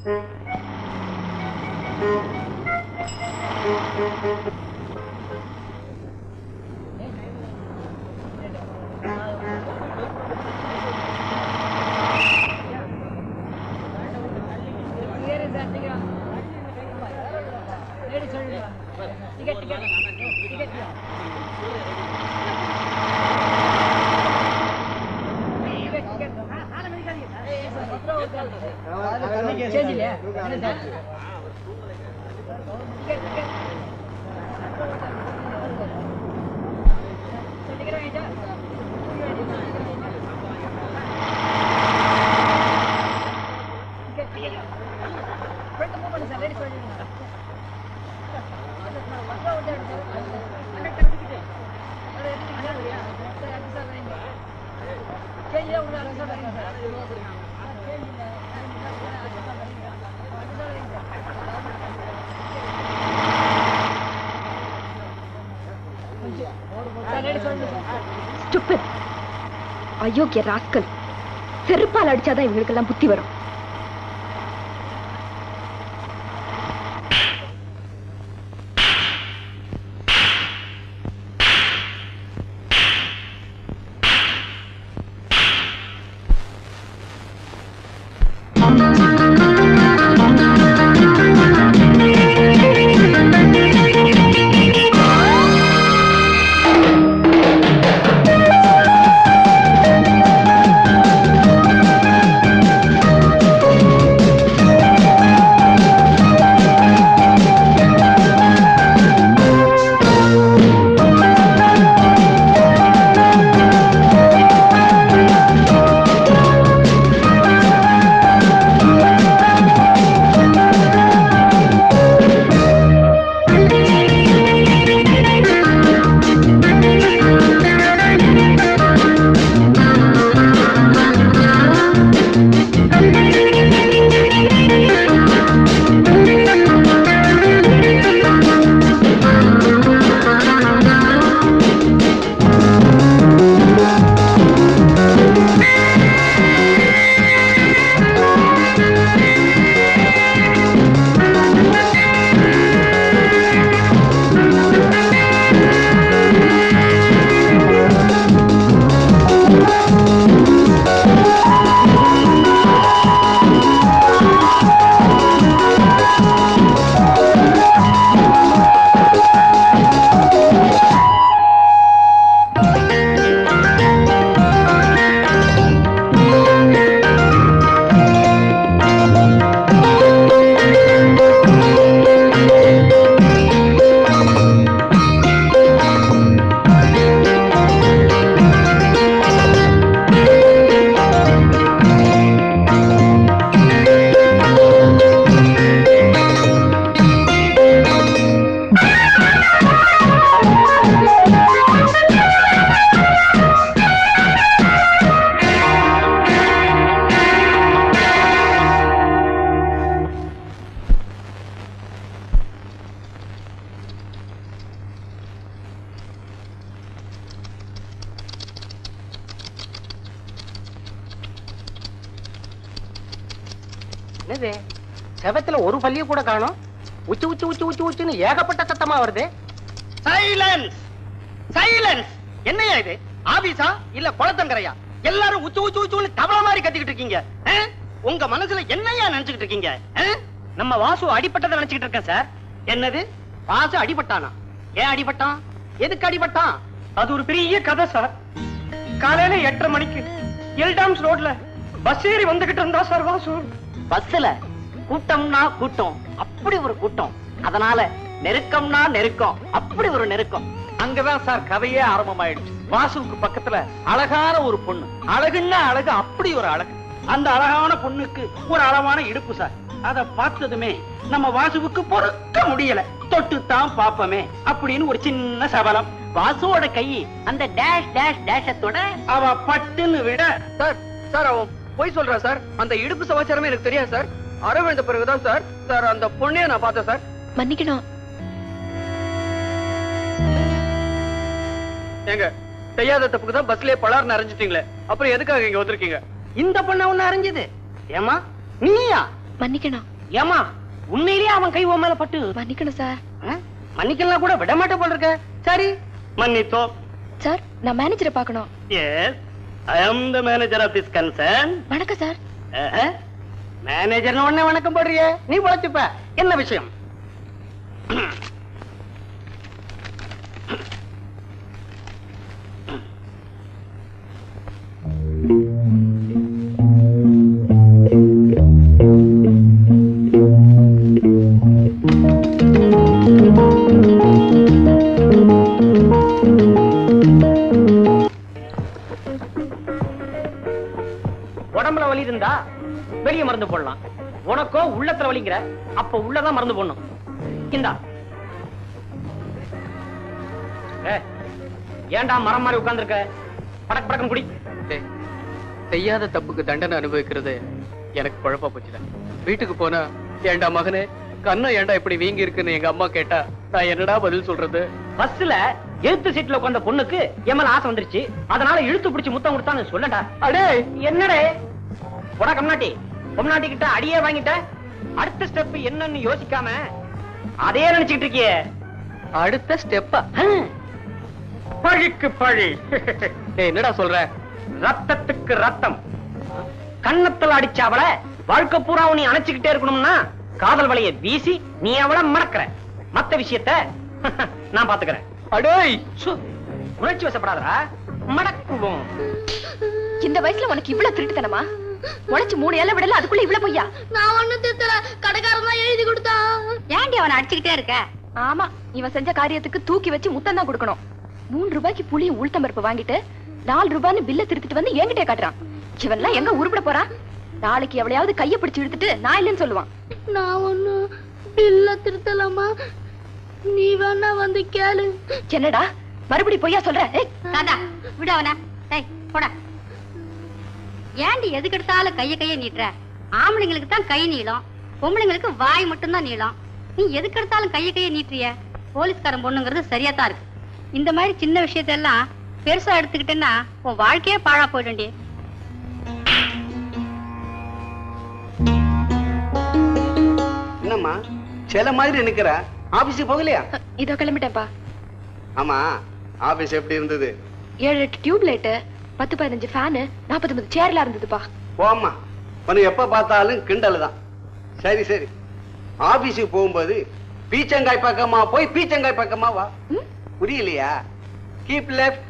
அயோக்கிய ராஸ்கல், செருப்பால் அடிச்சாதான் இவங்களுக்கெல்லாம் புத்தி வரும். செவத்துல ஒரு பள்ளிய கூட காணோம். உச்சு உச்சு உச்சு உச்சு உச்சுன்னு ஏகப்பட்ட சத்தமா வருது. Silence silence. என்னையா இது? ஆபீஸா இல்ல குளத்தங்கரையா? எல்லாரும் உச்சு உச்சு உச்சுன்னு தவள மாதிரி கத்திக்கிட்டு இருக்கீங்க. உங்க மனசுல என்னையா நினைச்சுக்கிட்டு இருக்கீங்க? நம்ம வாசு அடிபட்டதை நினைச்சுக்கிட்டு இருக்கேன் சார். என்னது? வாசு அடிபட்டானா? ஏன் அடிபட்டான்? எதுக்கு அடிபட்டான்? அது ஒரு பெரிய கதை சார். காலையில 8:30 மணிக்கு எல்டாம்ஸ் ரோட்ல பஸ் ஏறி வந்துகிட்டு இருந்தா சார் வாசு. பஸ்ல கூட்டம்னா கூட்டம், அப்படி ஒரு கூட்டம். அதனால நெருக்கம்னா நெருக்கம், அப்படி ஒரு நெருக்கம். அங்கதான் சார் கதையே ஆரம்பமாயிடுச்சு. வாசுவுக்கு பக்கத்துல அழகான ஒரு பொண்ணு. அழகுன்னா அழகு, அப்படி ஒரு அழகு. அந்த அழகான பொண்ணுக்கு ஒரு அளவான இடுப்பு சார். அத பார்த்ததுமே நம்ம வாசுவுக்கு பொறுக்க முடியல. தொட்டுத்தான் பாப்பமே அப்படின்னு ஒரு சின்ன சபலம். வாசுவோட கை அந்த டேஷ் டேஷ் டேஷத்தோட அவ பட்டுன்னு விட சார் சார் அவன் போய் சொல்றா சார். அந்த இடுப்பு சமாச்சாரமே எனக்கு தெரியாது சார். அரவிந்த பிறகுதான் சார் சார் அந்த பொண்ணைய நான் பார்த்தேன் சார். மன்னிக்கணும். ஏங்க செய்யாத தப்புக்கு தான் பஸ்லயே பலார்னு அரைஞ்சிட்டீங்களே, அப்புறம் எதுக்காக இங்க வந்திருக்கீங்க? இந்த பொண்ண ஒண்ணு அரைஞ்சது ஏமா? நீயா? மன்னிக்கணும். ஏமா உண்மையிலேயே அவன் கை உன் மேல பட்டு? மன்னிக்கணும் சார். மன்னிக்கலாம் கூட விட மாட்டே போல இருக்க. சரி மன்னித்தோ. சார் நான் மேனேஜரை பார்க்கணும். Yes, I am the manager of this concern. வணக்கம் சார். மேனேஜர்னு உடனே வணக்கம் போடுறியே, நீ பொழைச்சுப்ப. என்ன விஷயம்? உடம்புல வலி இருந்தா வெளியே மருந்து போடலாம். உனக்கோ உள்ளத்துல வலிங்கிற, அப்ப உள்ளதான் மருந்து போடணும். இந்தா. ஏன்டா மரம் மாதிரி உட்கார்ந்திருக்க? படக்கு படக்கம் குடி. செய்யாத தப்புக்கு தண்டனை அனுபவிக்கிறது எனக்கு குழப்பா போச்சுல. வீட்டுக்கு போனா ஏண்டா மகனே கண்ணம் ஏண்டா இப்படி வீங்கி இருக்குன்னு எங்க அம்மா கேட்டா நான் என்னடா பதில் சொல்றது? பஸ்ல எழுத்து சீட்ல உட்கார்ந்த பொண்ணுக்கு எம்எல் ஆசை வந்துருச்சு, அதனால இழுத்து பிடிச்சு முத்தம் கொடுத்தான்னு சொல்லடா. அடே என்னடே போடா கம்நாட்டி. பொம்நாட்டி கிட்ட அடியே வாங்கிட்ட, அடுத்த ஸ்டெப் என்னன்னு யோசிக்காம அதே நினைச்சுக்கிட்டு இருக்கியே. அடுத்த ஸ்டெப்பா? பழிக்கு பழி. என்னடா சொல்ற? ரத்தத்துக்கு ரத்தம். கண்ணத்துல அடிச்ச அவளை வாழ்க்கை பூரா நீ அணைச்சுக்கிட்டே இருக்கணும்னா காதல் வலைய வீசி நீ அவளை மறக்கிற. மத்த விஷயத்த நான் பாத்துக்கிறேன். அடேய் உணர்ச்சி வசப்படாதா, மடக்குவோம். இந்த வயசுல உனக்கு இவ்வளவு திருட்டுத்தனமா? உழைச்சு 3 ஏழை விடல, அதுக்குள்ள இவ்வளவு பொய்யா? நான் ஒண்ணு திருத்தல, கடைக்காரன் தான் எழுதி கொடுத்தான். ஏன்டி அவனை அடிச்சுக்கிட்டே இருக்க? ஆமா, இவன் செஞ்ச காரியத்துக்கு தூக்கி வச்சு முத்தம் தான் கொடுக்கணும். 3 ரூபாய்க்கு புளியும் உளுத்தம் பருப்பு வாங்கிட்டு 4 ரூபான்னு பில்ல திருத்திட்டு வந்து என்கிட்ட காட்டுறான். இவன்லாம் எங்க உருப்பட போறான்? நாளைக்கு எவளையாவது கைய பிடிச்சு இழுத்துட்டு நான் இல்லைன்னு சொல்லுவான். நான் ஒண்ணு பில்ல திருத்தலாமா? நீ வேணா வந்து கேளு. என்னடா மறுபடி பொய்யா சொல்ற? தாத்தா விட அவன. டேய் போடா. ஏண்டி எதுக்கு எடுத்தாலும் கைய நீட்டுற? ஆம்பளைங்களுக்கு தான் கை நீளம், பொம்பளைங்களுக்கு வாய் மட்டும் தான் நீளம். நீ எதுக்கு எடுத்தாலும் கைய நீட்டுறிய? போலீஸ்காரன் பொண்ணுங்கிறது சரியா தான் இருக்கு. இந்த மாதிரி சின்ன விஷயத்தெல்லாம் பெருசா எடுத்துக்கிட்டேன்னா உன் வாழ்க்கையே பாழா போயிடும்டி. என்னம்மா சில மாதிரி நிக்கிற? ஆபீஸ் போகலையா? இதோ கிளம்பிட்டேன்ப்பா. ஆமா, ஆபீஸ் எப்படி இருந்தது? 7-8 டியூப் லைட், 10-15 ஃபேன், 49 சேர்ல இருந்ததுப்பா. போம்மா, உனக்கு எப்ப பார்த்தாலும் கிண்டல் தான். சரி சரி, ஆபீஸுக்கு போகும்போது பீச்சங்காய் பக்கமா போய் பீச்சங்காய் பக்கமா வா. புரியலையா? Keep left.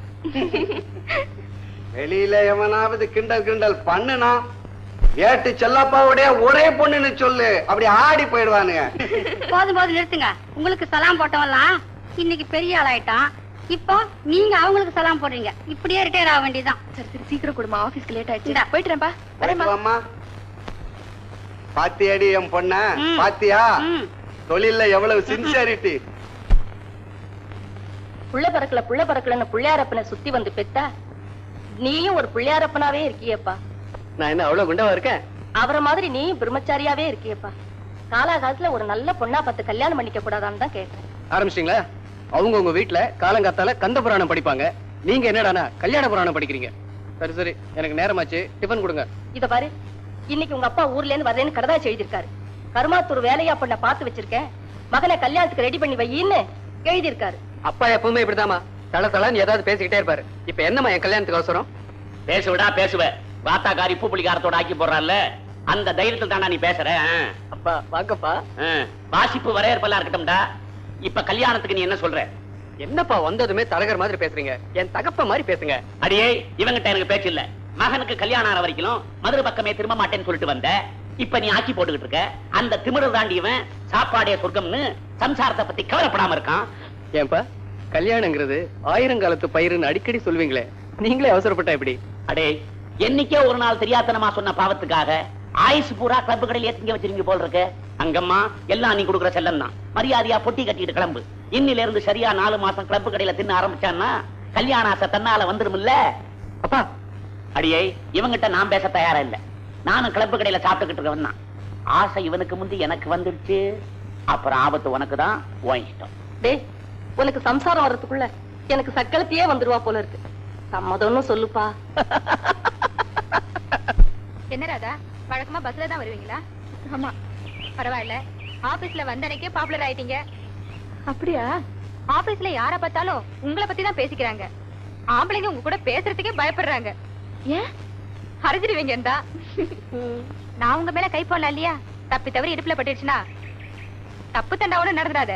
வெளியில எவனாவது கிண்டல் பண்ணுனா ஏட்டு செல்லப்பாவுடைய ஒரே பொண்ணுன்னு சொல்லு, அப்படி ஆடி போயிடுவானுங்க. போதும் நிறுத்துங்க. உங்களுக்கு சலாம் போட்டவெல்லாம் இன்னைக்கு பெரிய ஆளாயிட்டான். இப்போ நீங்க அவங்களுக்கு சலாம் போடுறீங்க. இப்படியே ரிட்டையர் ஆக வேண்டியதான். சரி சரி, சீக்கிரம் கொடுமா, ஆபீஸ்க்கு லேட் ஆயிடுச்சு. போயிட்டுறேன்ப்பா. வரேம்மா. பாத்தியாடி என் பொண்ண? பாத்தியா தொழில்ல எவ்வளவு சின்சியாரிட்டி? புள்ள பறக்கலன்னு புள்ளையாரப்பனை சுத்தி வந்து பெத்தா நீயும் ஒரு புள்ளையாரப்பனாவே இருக்கியப்பா. நான் என்ன அவ்வளவு குண்டவா இருக்கேன்? அவரை மாதிரி நீ பிரம்மச்சாரியாவே இருக்கியப்பா. காலாகாலத்துல ஒரு நல்ல பொண்ணா பார்த்து கல்யாணம் பண்ணிக்க கூடாதான்னு தான் கேட்டேன். ஆரம்பிச்சிட்டீங்களா? அவங்க உங்க வீட்டுல காலங்காத்தால கந்த புராணம் படிப்பாங்க, நீங்க என்னடானா கல்யாண புராணம் படிக்கிறீங்க. சரி சரி, எனக்கு நேரமாச்சு, டிபன் கொடுங்க. இத பாரு, இன்னைக்கு உங்க அப்பா ஊர்ல இருந்து வரேன்னு கடதாச்சு எழுதியிருக்காரு. கருமாத்தூர் வேலையா பொண்ண பார்த்து வச்சிருக்கேன், மகனை கல்யாணத்துக்கு ரெடி பண்ணி வையின்னு எழுதியிருக்காரு. அப்பா எப்பவுமே இப்படிதாமா தளன்னு ஏதாவது பேசிக்கிட்டே இருப்பாரு. இப்ப என்னமா என் கல்யாணத்துக்கு அவசரம்? பேசுவடா பேசுவ. வாத்தாக்காரி பூ புளிகாரத்தோட ஆக்கி போடுறான்ல, அந்த தைரியத்தில் தானா நீ பேசுற? அப்பா வாங்கப்பா. வாசிப்பு வரையறுப்பெல்லாம் இருக்கட்டும்டா. இப்ப கல்யாணத்துக்கு நீ என்ன சொல்ற? என்னப்பா வந்ததுமே தலகர் மாதிரி பேசுறீங்க? என் தகப்ப மாதிரி பேசுங்க. அடியே, இவங்கிட்ட எனக்கு பேச்சு இல்ல. மகனுக்கு கல்யாணம் ஆன வரைக்கும் மதுரை பக்கமே திரும்ப மாட்டேன்னு சொல்லிட்டு வந்த, இப்ப நீ ஆக்கி போட்டுக்கிட்டு இருக்க. அந்த திமிரு தாண்டியவன் சாப்பாடே சொர்க்கம்னு சம்சாரத்தை பத்தி கவலைப்படாம இருக்கான். ஏன்பா கல்யாணங்கிறது 1000 காலத்து பயிருன்னு அடிக்கடி சொல்வீங்களே, நீங்களே அவசரப்பட்டா எப்படி? அடே, என்னைக்கே ஒரு நாள் தெரியாதனமா சொன்ன பாவத்துக்காக ஆயுசு பூரா கிளப்பு கடையில திங்க வச்சிருங்க போல் இருக்கு. அங்கம்மா எல்லாம் நீ கொடுக்குற செல்லம் தான். மரியாதையா பொட்டி கட்டிட்டு கிளம்பு. இன்னில இருந்து சரியா 4 மாசம் கிளப்பு கடையில தின்ன ஆரம்பிச்சான்னா கல்யாண ஆசை தன்னால வந்துருமில்ல. அப்பா அடியே, இவங்கிட்ட நான் பேச தயாரா இல்ல. நானும் கிளப்பு கடையில சாப்பிட்டுக்கிட்டு இருக்கவன் தான். ஆசை இவனுக்கு முந்தி எனக்கு வந்துடுச்சு, அப்புறம் ஆபத்து உனக்கு தான். உன் இஷ்டம். டேய், உனக்கு சம்சாரம் வர்றதுக்குள்ள எனக்கு சக்களத்தையே வந்துருவா போல இருக்கு. சம்மதம்னு சொல்லுப்பா. என்ன ராதா, வழக்கமா பஸ்ல தான் வருவீங்களா? ஆமா. பரவாயில்ல, ஆபீஸ்ல வந்தனைக்கே பாப்புலர் ஆயிட்டீங்க. அப்படியா? ஆபீஸ்ல யார பார்த்தாலும் உங்களை பத்தி தான் பேசிக்கிறாங்க. ஆம்பளைங்க உங்க கூட பேசுறதுக்கே பயப்படுறாங்க. ஏன் அரைஞ்சிடுவீங்க? நான் உங்க மேல கை போடலாம் இல்லையா? தப்பி தவறி இடுப்புல பட்டுடுச்சுன்னா தப்பு தண்டாவோட நடந்துடாத.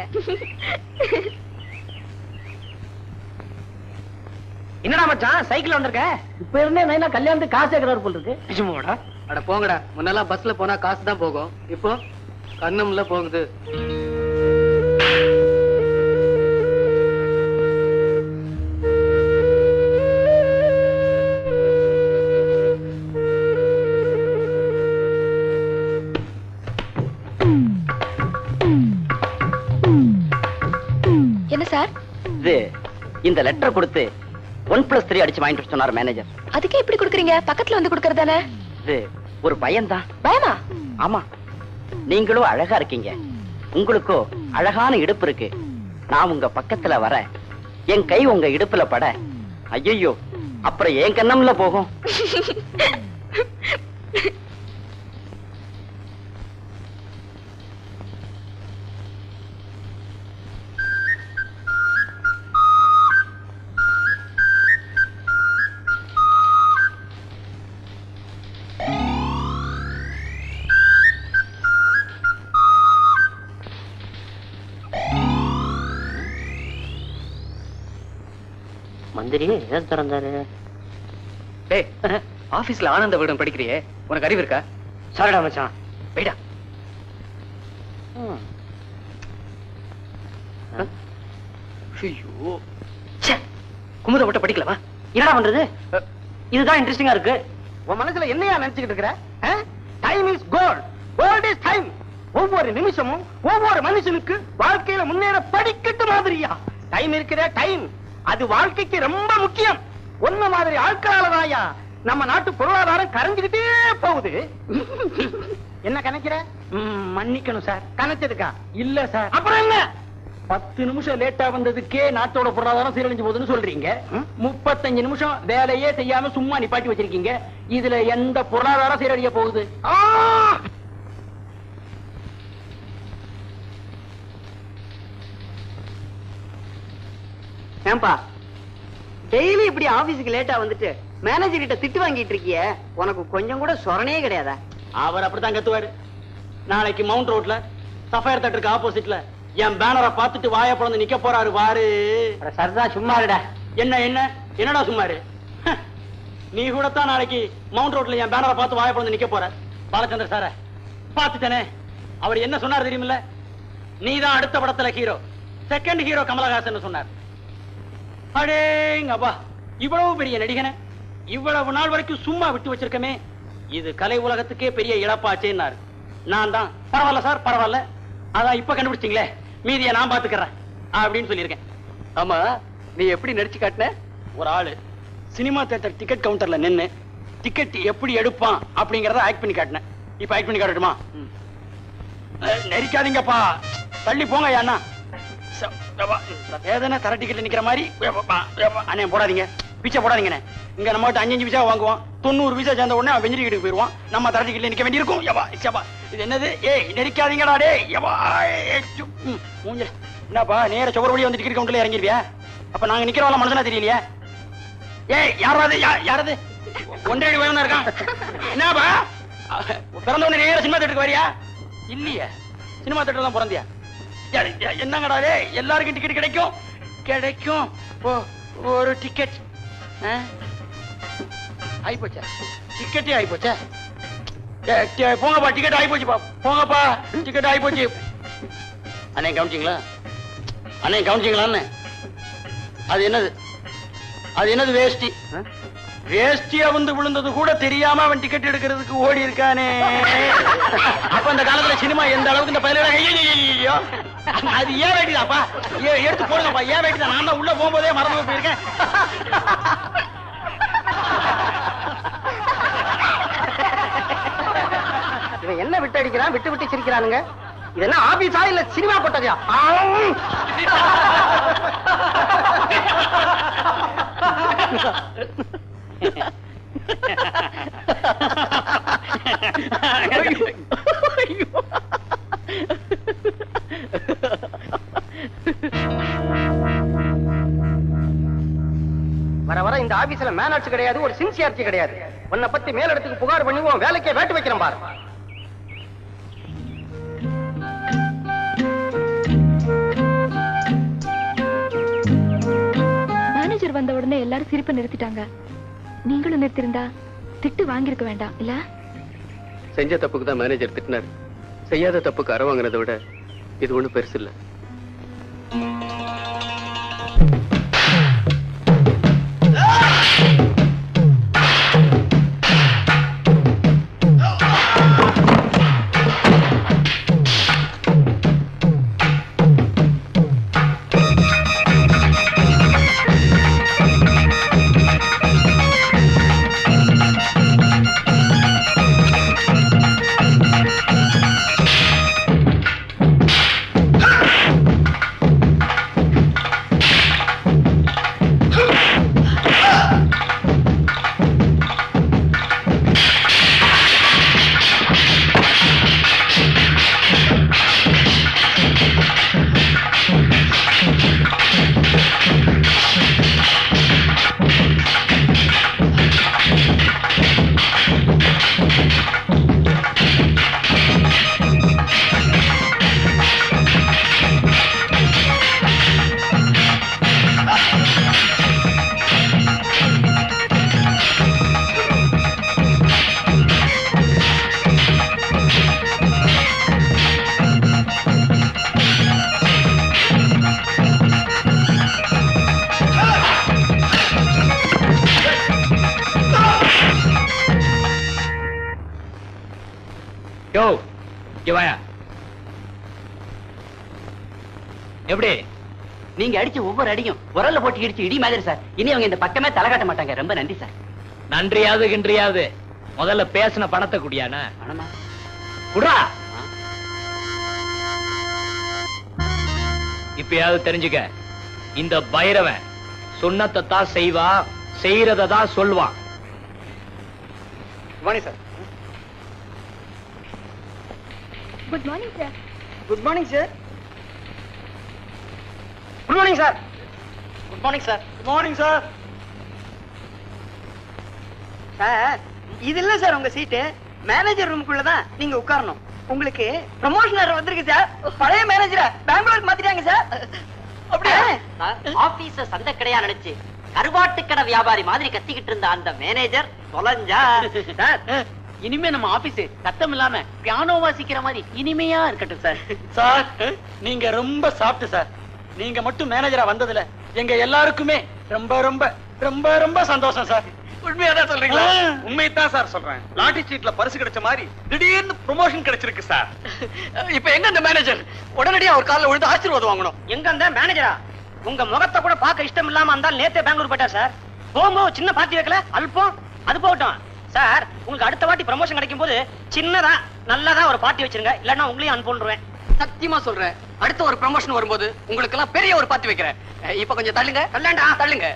என்னடா மச்சான் சைக்கிள் வந்திருக்க? இப்ப இருந்தே நைனா கல்யாணத்துக்கு காசு கேக்குறாரு போல இருக்கு. நிஜமாடா? அட போங்கடா. முன்னெல்லாம் பஸ்ல போனா காசு தான் போகும், இப்போ கண்ணம்ல போகுது. என்ன சார் இது? இந்த லெட்டர் கொடுத்து 1+3 அடிச்சு வாங்கிட்டு சொன்னார் மேனேஜர். அதுக்கே இப்படி குடுக்குறீங்க? பக்கத்துல வந்து குடுக்கறதானே? இது ஒரு பயம்தான். பயமா? ஆமா, நீங்களும் அழகா இருக்கீங்க, உங்களுக்கோ அழகான இடுப்பு இருக்கு. நான் உங்க பக்கத்துல வர என் கை உங்க இடுப்புல பட, ஐயோ அப்புறம் என் கண்ணம்ல போகும். மந்திரி ஏன் திறந்தாரு? டேய், ஆபீஸ்ல ஆனந்த விகடன் படிக்கிறியே, உனக்கு அறிவு இருக்கா? சாரிடா மச்சான். போய்டா. ஐயோ, குமுத மட்டும் படிக்கலவா? என்னடா பண்றது? இதுதான் இன்ட்ரெஸ்டிங்கா இருக்கு. உன் மனசுல என்னையா நினைச்சுக்கிட்டு இருக்கிற? Time is gold. Gold is time. ஒவ்வொரு நிமிஷமும் ஒவ்வொரு மனுஷனுக்கு வாழ்க்கையில முன்னேற படிக்கட்டு மாதிரியா டைம் இருக்கிற டைம். அது வாழ்க்கைக்கு ரொம்ப முக்கியம். ஒன்ன மாதிரி ஆட்களாலதாயா நம்ம நாட்டு பொருளாதாரம் கரைஞ்சுக்கிட்டே போகுது. என்ன கணக்கிற? மன்னிக்கணும் சார். கணச்சதுக்கா? இல்ல சார். அப்புறம் என்ன? 10 நிமிஷம் லேட்டா வந்ததுக்கே நாட்டோட பொருளாதாரம் சீரழிஞ்சு போகுதுன்னு சொல்றீங்க. 35 நிமிஷம் வேலையே செய்யாம சும்மா நிப்பாட்டி வச்சிருக்கீங்க. இதுல எந்த பொருளாதாரம் சீரழிய போகுது? ஏன்பா டெய்லி இப்படி ஆபீஸுக்கு லேட்டா வந்துட்டு மேனேஜர் கிட்ட திட்டு வாங்கிட்டு இருக்கிய, உனக்கு கொஞ்சம் கூட சொரணே கிடையாதா? அவர் அப்படித்தான் கத்துவாரு. நாளைக்கு மவுண்ட் ரோட்ல சஃபயர் தேட்டருக்கு ஆப்போசிட்ல என் பேனரை பார்த்துட்டு வாய பிளந்து நிக்க போறாரு வாரு. சரதா சும்மாருடா. என்ன என்ன என்னடா சும்மாரு? நீ கூட தான் நாளைக்கு மவுண்ட் ரோட்ல என் பேனரை பார்த்து வாய பிளந்து நிக்க போற. பாலச்சந்திர சார பார்த்துட்டனே, அவர் என்ன சொன்னார் தெரியுமில்ல? நீதான் அடுத்த படத்துல ஹீரோ, செகண்ட் ஹீரோ கமலஹாசன் சொன்னார். அடேங்கப்பா, இவ்வளவு பெரிய நடிகனை இவ்வளவு நாள் வரைக்கும் சும்மா விட்டு வச்சிருக்கமே, இது கலை உலகத்துக்கே பெரிய இழப்பாச்சேன்னாரு. நான் தான் பரவாயில்ல சார் பரவாயில்ல, அதான் இப்ப கண்டுபிடிச்சிங்களே, மீதியை நான் பாத்துக்கிறேன் அப்படின்னு சொல்லியிருக்கேன். ஆமா, நீ எப்படி நடிச்சு காட்டின? ஒரு ஆளு சினிமா தியேட்டர் டிக்கெட் கவுண்டர்ல நின்னு டிக்கெட் எப்படி எடுப்பான் அப்படிங்கறத ஆக்ட் பண்ணி காட்டினேன். இப்ப ஆக்ட் பண்ணி காட்டட்டுமா? நெரிக்காதீங்கப்பா, தள்ளி போங்க அண்ணா. வேதனை தர டிக்கெட்ல நிக்கிற மாதிரி அண்ணே போடாதீங்க, பிச்சை போடாதீங்கண்ணே. இங்க நம்ம 5 பைசா வாங்குவோம், 90 பைசா சேர்ந்த உடனே வெஞ்சரி கிட்ட போயிருவான். நம்ம தர டிக்கெட்ல நிக்க வேண்டியிருக்கும். இது என்னது? ஏய் நெரிக்காதீங்கடா டே. மூஞ்ச என்னப்பா நேர சுவர் வழியா வந்து டிக்கெட் கவுண்டர்ல இறங்கிருவியா? அப்ப நாங்க நிக்கிறவங்க மனசுனா தெரியலையா? ஏய் யாராவது யாராவது ஒன்றரை வேணும் இருக்கான். என்னப்பா பிறந்த உடனே நேர சினிமா தேட்டருக்கு வரியா? இல்லையா, சினிமா தேட்டர் தான் பிறந்தியா? என்னங்கடா எல்லாருக்கும் டிக்கெட் கிடைக்கும் கிடைக்கும். ஒரு டிக்கெட் ஆயிப்போச்சா? டிக்கெட்டே ஆயிப்போச்சா? போங்கப்பா, டிக்கெட் ஆயிப்போச்சுப்பா, போங்கப்பா, டிக்கெட் ஆயிப்போச்சு. அண்ணே கவனிச்சிங்களா? அண்ணே கவனிச்சிங்களான்னு? அது என்னது? அது என்னது? வேஷ்டி. வேஷ்டியா வந்து விழுந்தது கூட தெரியாம அவன் டிக்கெட் எடுக்கிறதுக்கு ஓடி இருக்கானே. அப்ப அந்த காலத்துல சினிமா எந்த அளவுக்கு இந்த பயில அது ஏன் வேட்டிதாப்பா? எடுத்து போடுங்கப்பா. ஏன் வேட்டிதான்? நான் தான் உள்ள போகும்போதே மறந்து போயிருக்கேன். இவன் என்ன விட்டு அடிக்கிறான்? விட்டு விட்டு சிரிக்கிறானுங்க. இதெல்லாம் ஆபீஸா இல்ல சினிமா போட்டதையா? வர வர இந்த ஆபீஸ்ல மேனர்ஸ் கிடையாது, ஒரு சின்சியாரிட்டி கிடையாது. உன்னை பத்தி மேலிடத்துக்கு புகார் பண்ணி உன் வேலைக்கே வேட்டு வைக்கிறேன் பாரு. மேனேஜர் வந்த உடனே எல்லாரும் சிரிப்பை நிறுத்திட்டாங்க. நீங்களும் நிறுத்திருந்தா திட்டு வாங்கியிருக்க வேண்டாம் இல்ல? செஞ்ச தப்புக்கு தான் மேனேஜர் திட்டினார். செய்யாத தப்புக்கு அற வாங்கினதை விட இது ஒண்ணும் பெருசு இல்ல. எப்படி நீங்க அடிச்ச ஒவ்வொரு அடியும் உரல்ல போட்டு இடிச்சு இடி மாதிரி சார். இனி அவங்க இந்த பக்கமே தலை காட்ட மாட்டாங்க. ரொம்ப நன்றி சார். நன்றியாவது கின்றியாவது முதல்ல பேசின பணத்தை குடியானா? பணமா? குடா. இப்பயாவது தெரிஞ்சுக்க, இந்த பைரவன் சொன்னத்தை தான் செய்வான், செய்யறத தான் சொல்வான். Sir. Good morning sir. Good morning sir. Good morning sir. Good morning sir. Good morning sir. Sir, இது இல்ல சார் உங்க சீட்டு. மேனேஜர் ரூமுக்குள்ளதான் நீங்க உட்காரணும். உங்களுக்கு ப்ரமோஷன் வந்திருக்கு சார். பழைய மேனேஜரை பெங்களூருக்கு மாத்திட்டாங்க சார். அப்படியே ஆபீஸ சந்தை கடையா நினைச்சு கருவாட்டு கடை வியாபாரி மாதிரி கத்திக்கிட்டு இருந்த அந்த மேனேஜர் தொலைஞ்சா. இனிமே நம்ம ஆபீஸ் சத்தம் இல்லாம பியானோ வாசிக்கிற மாதிரி இனிமையா இருக்கட்டும் சார். சார், நீங்க ரொம்ப சாப்பிட்டு சார். நீங்க மட்டும் மேனேஜரா வந்ததுல எங்க எல்லாருக்குமே ரொம்ப ரொம்ப ரொம்ப ரொம்ப சந்தோஷம் சார். உண்மையாதான் சொல்றீங்களா? உண்மையத்தான் சார் சொல்றேன். லாட்டரி சீட்ல பரிசு கிடைச்ச மாதிரி திடீர்னு ப்ரமோஷன் கிடைச்சிருக்கு சார். இப்ப எங்க அந்த மேனேஜர்? உடனடியா ஒரு கால்ல விழுந்து ஆசீர்வாதம் வாங்கணும். எங்க அந்த மேனேஜரா? உங்க முகத்தை கூட பார்க்க இஷ்டம் இல்லாம இருந்தால் நேத்தே பெங்களூர் போயிட்டார் சார். போகும்போது சின்ன பார்ட்டி வைக்கல அல்பம். அது போகட்டும் சார், உங்களுக்கு அடுத்த வாட்டி ப்ரமோஷன் கிடைக்கும் போது சின்னதா நல்லதா ஒரு பார்ட்டி வச்சிருங்க. இல்லன்னா உங்களையும் அனுப்பிடுறேன். சத்தியமா சொல்றேன், அடுத்த ஒரு ப்ரமோஷன் வரும்போது உங்களுக்கு எல்லாம் பெரிய ஒரு பார்ட்டி வைக்கிறேன். இப்ப கொஞ்சம் தள்ளுங்க. தள்ளாண்டா தள்ளுங்க.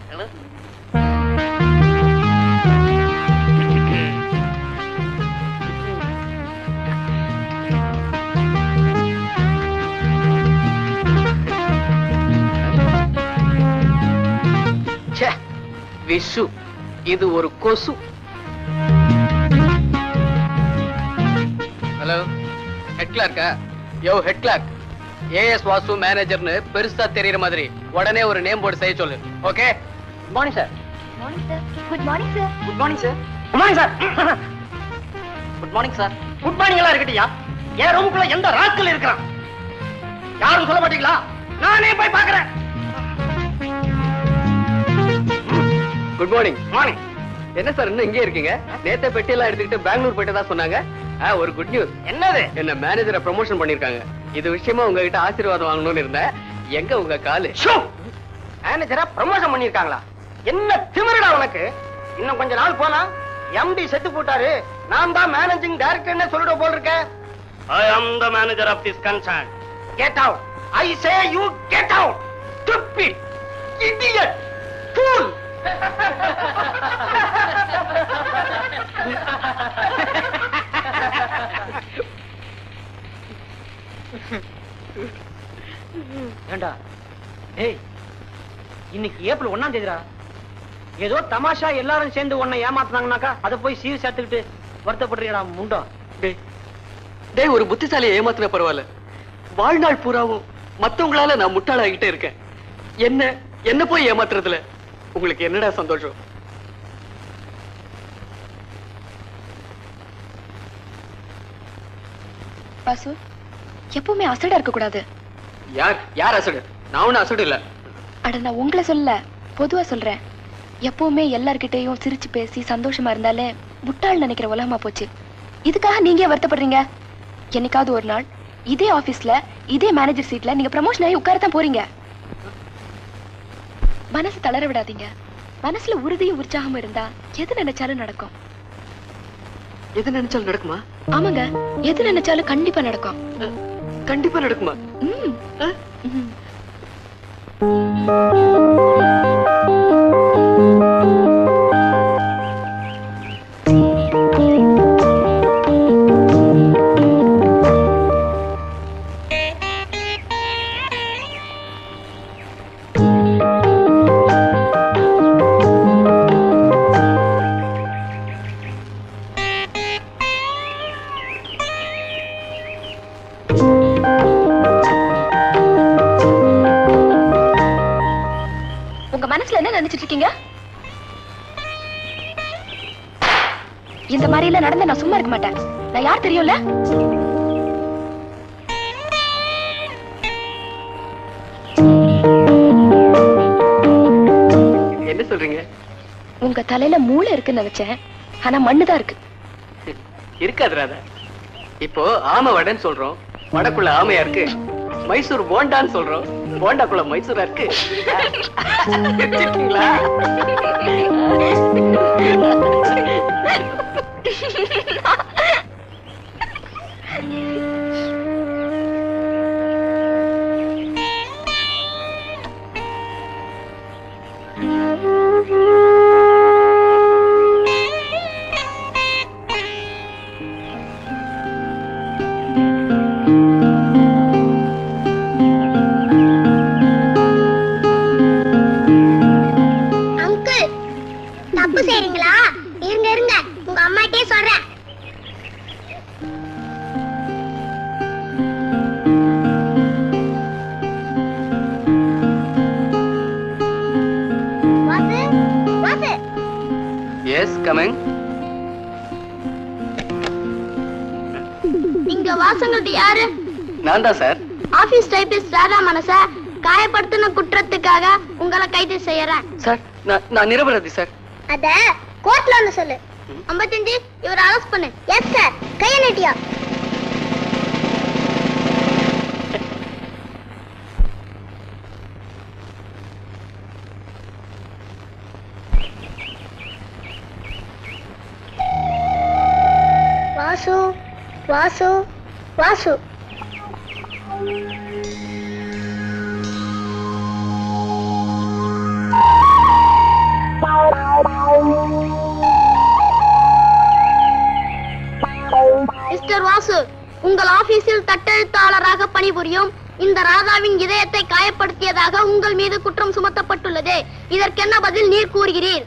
விஷு, இது ஒரு கொசு. ஹலோ, ஹெட் கிளார்க்கா? Yo head clerk, A S மேனேஜர்னு பெருசா தெரியற மாதிரி உடனே ஒரு நேம் போர்டு செய்ய சொல்லு. Okay? Good morning sir. Morning sir. Good morning sir. Good morning sir. Good morning sir. Good morning sir. Good morning எல்லாம் இருக்கட்டியா? என் ரூமுக்குள்ள எந்த ராஸ்கல் இருக்கிறான்? யாரும் சொல்ல மாட்டீங்களா? நானே போய் பாக்குறேன். Good morning. மார்னிங். என்ன சார் இன்னும் இங்கே இருக்கீங்க? நேத்த பெட்டி எல்லாம் எடுத்துக்கிட்டு பெங்களூர் போயிட்டதா சொன்னாங்க. ஒரு குட் நியூஸ். என்னது? என்ன மேனேஜரை ப்ரமோஷன் பண்ணிருக்காங்க. இது விஷயமா உங்ககிட்ட ஆசீர்வாதம் வாங்கணும்னு இருந்தேன். எங்க உங்க காலு? மேனேஜரா ப்ரமோஷன் பண்ணிருக்காங்களா? என்ன திமிருடா உனக்கு? இன்னும் கொஞ்ச நாள் போனா எம்டி செத்து போட்டாரு, நான் தான் மேனேஜிங் டைரக்டர்னு சொல்லிட போல் இருக்க. I am the manager of this concern. Get out. I say you get out. Stupid, idiot, fool. ஏண்டா, ஏய், இன்னைக்கு ஏப்ரல் 1ஆம் தேதிடா. ஏதோ தமாஷா எல்லாரும் சேர்ந்து உன்னை ஏமாத்துனாங்கனாக்கா அதை போய் சீர் சேர்த்துக்கிட்டு வருத்தப்படுறீடா முண்டம். டேய் ஒரு புத்திசாலியை ஏமாத்தின பரவாயில்ல, வாழ்நாள் பூராவும் மத்தவங்களால நான் முட்டாளாகிட்டே இருக்கேன். என்ன போய் ஏமாத்துறதுல உங்களுக்கு என்னடா சந்தோஷம்? பாசு, எப்பவுமே அசடா இருக்க கூடாது. யார் அசடு? நான் ஒண்ணு அசடு இல்ல. அட நான் உங்களை சொல்ல, பொதுவா சொல்றேன். எப்பவுமே எல்லார்கிட்டையும் சிரிச்சு பேசி சந்தோஷமா இருந்தாலே முட்டாள் நினைக்கிற உலகமா போச்சு. இதுக்காக நீங்க வருத்தப்படுறீங்க? என்னைக்காவது ஒரு நாள் இதே ஆபீஸ்ல இதே மேனேஜர் சீட்ல நீங்க ப்ரமோஷன் ஆகி உட்காரத்தான் போறீங்க. மனசு தளர விடாதீங்க. மனசுல உறுதியும் உற்சாகமும் இருந்தா எது நினைச்சாலும் நடக்கும். எது நினைச்சாலும் நடக்குமா? ஆமாங்க, எது நினைச்சாலும் கண்டிப்பா நடக்கும். கண்டிப்பா நடக்குமா? இந்த மாதிரி எல்லாம் நடந்து நான் சும்மா இருக்க மாட்டேன். நான் யார் தெரியும்ல? என்ன சொல்றீங்க? உங்க தலையில மூளை இருக்குன்னு நினைச்சேன், ஆனா மண்ணுதான் இருக்கு. இருக்காது ராதா. இப்போ ஆமை வடைன்னு சொல்றோம், வடக்குள்ள ஆமையா இருக்கு. மைசூர் போண்டான்னு சொல்றோம், போண்டாக்குள்ள மைசூரா இருக்கு. ஆபீஸ் டைபிஸ்ட் ராதா மனச காயப்படுத்தின குற்றத்துக்காக உங்களை கைது செய்யறேன். சார் நான் நிரபராதி சார். அத கோர்ட்ல வந்து சொல்லு. 55 இவரை அரெஸ்ட் பண்ணு. Yes sir. கைய நீட்டியா. வாசு வாசு வாசு மிஸ்டர் வாசு, உங்கள் ஆபீஸில் தட்டெழுத்தாளராக பணிபுரியும் இந்த ராதாவின் இதயத்தை காயப்படுத்தியதாக உங்கள் மீது குற்றம் சுமத்தப்பட்டுள்ளது. இதற்கென்ன பதில் நீர் கூறுகிறீர்?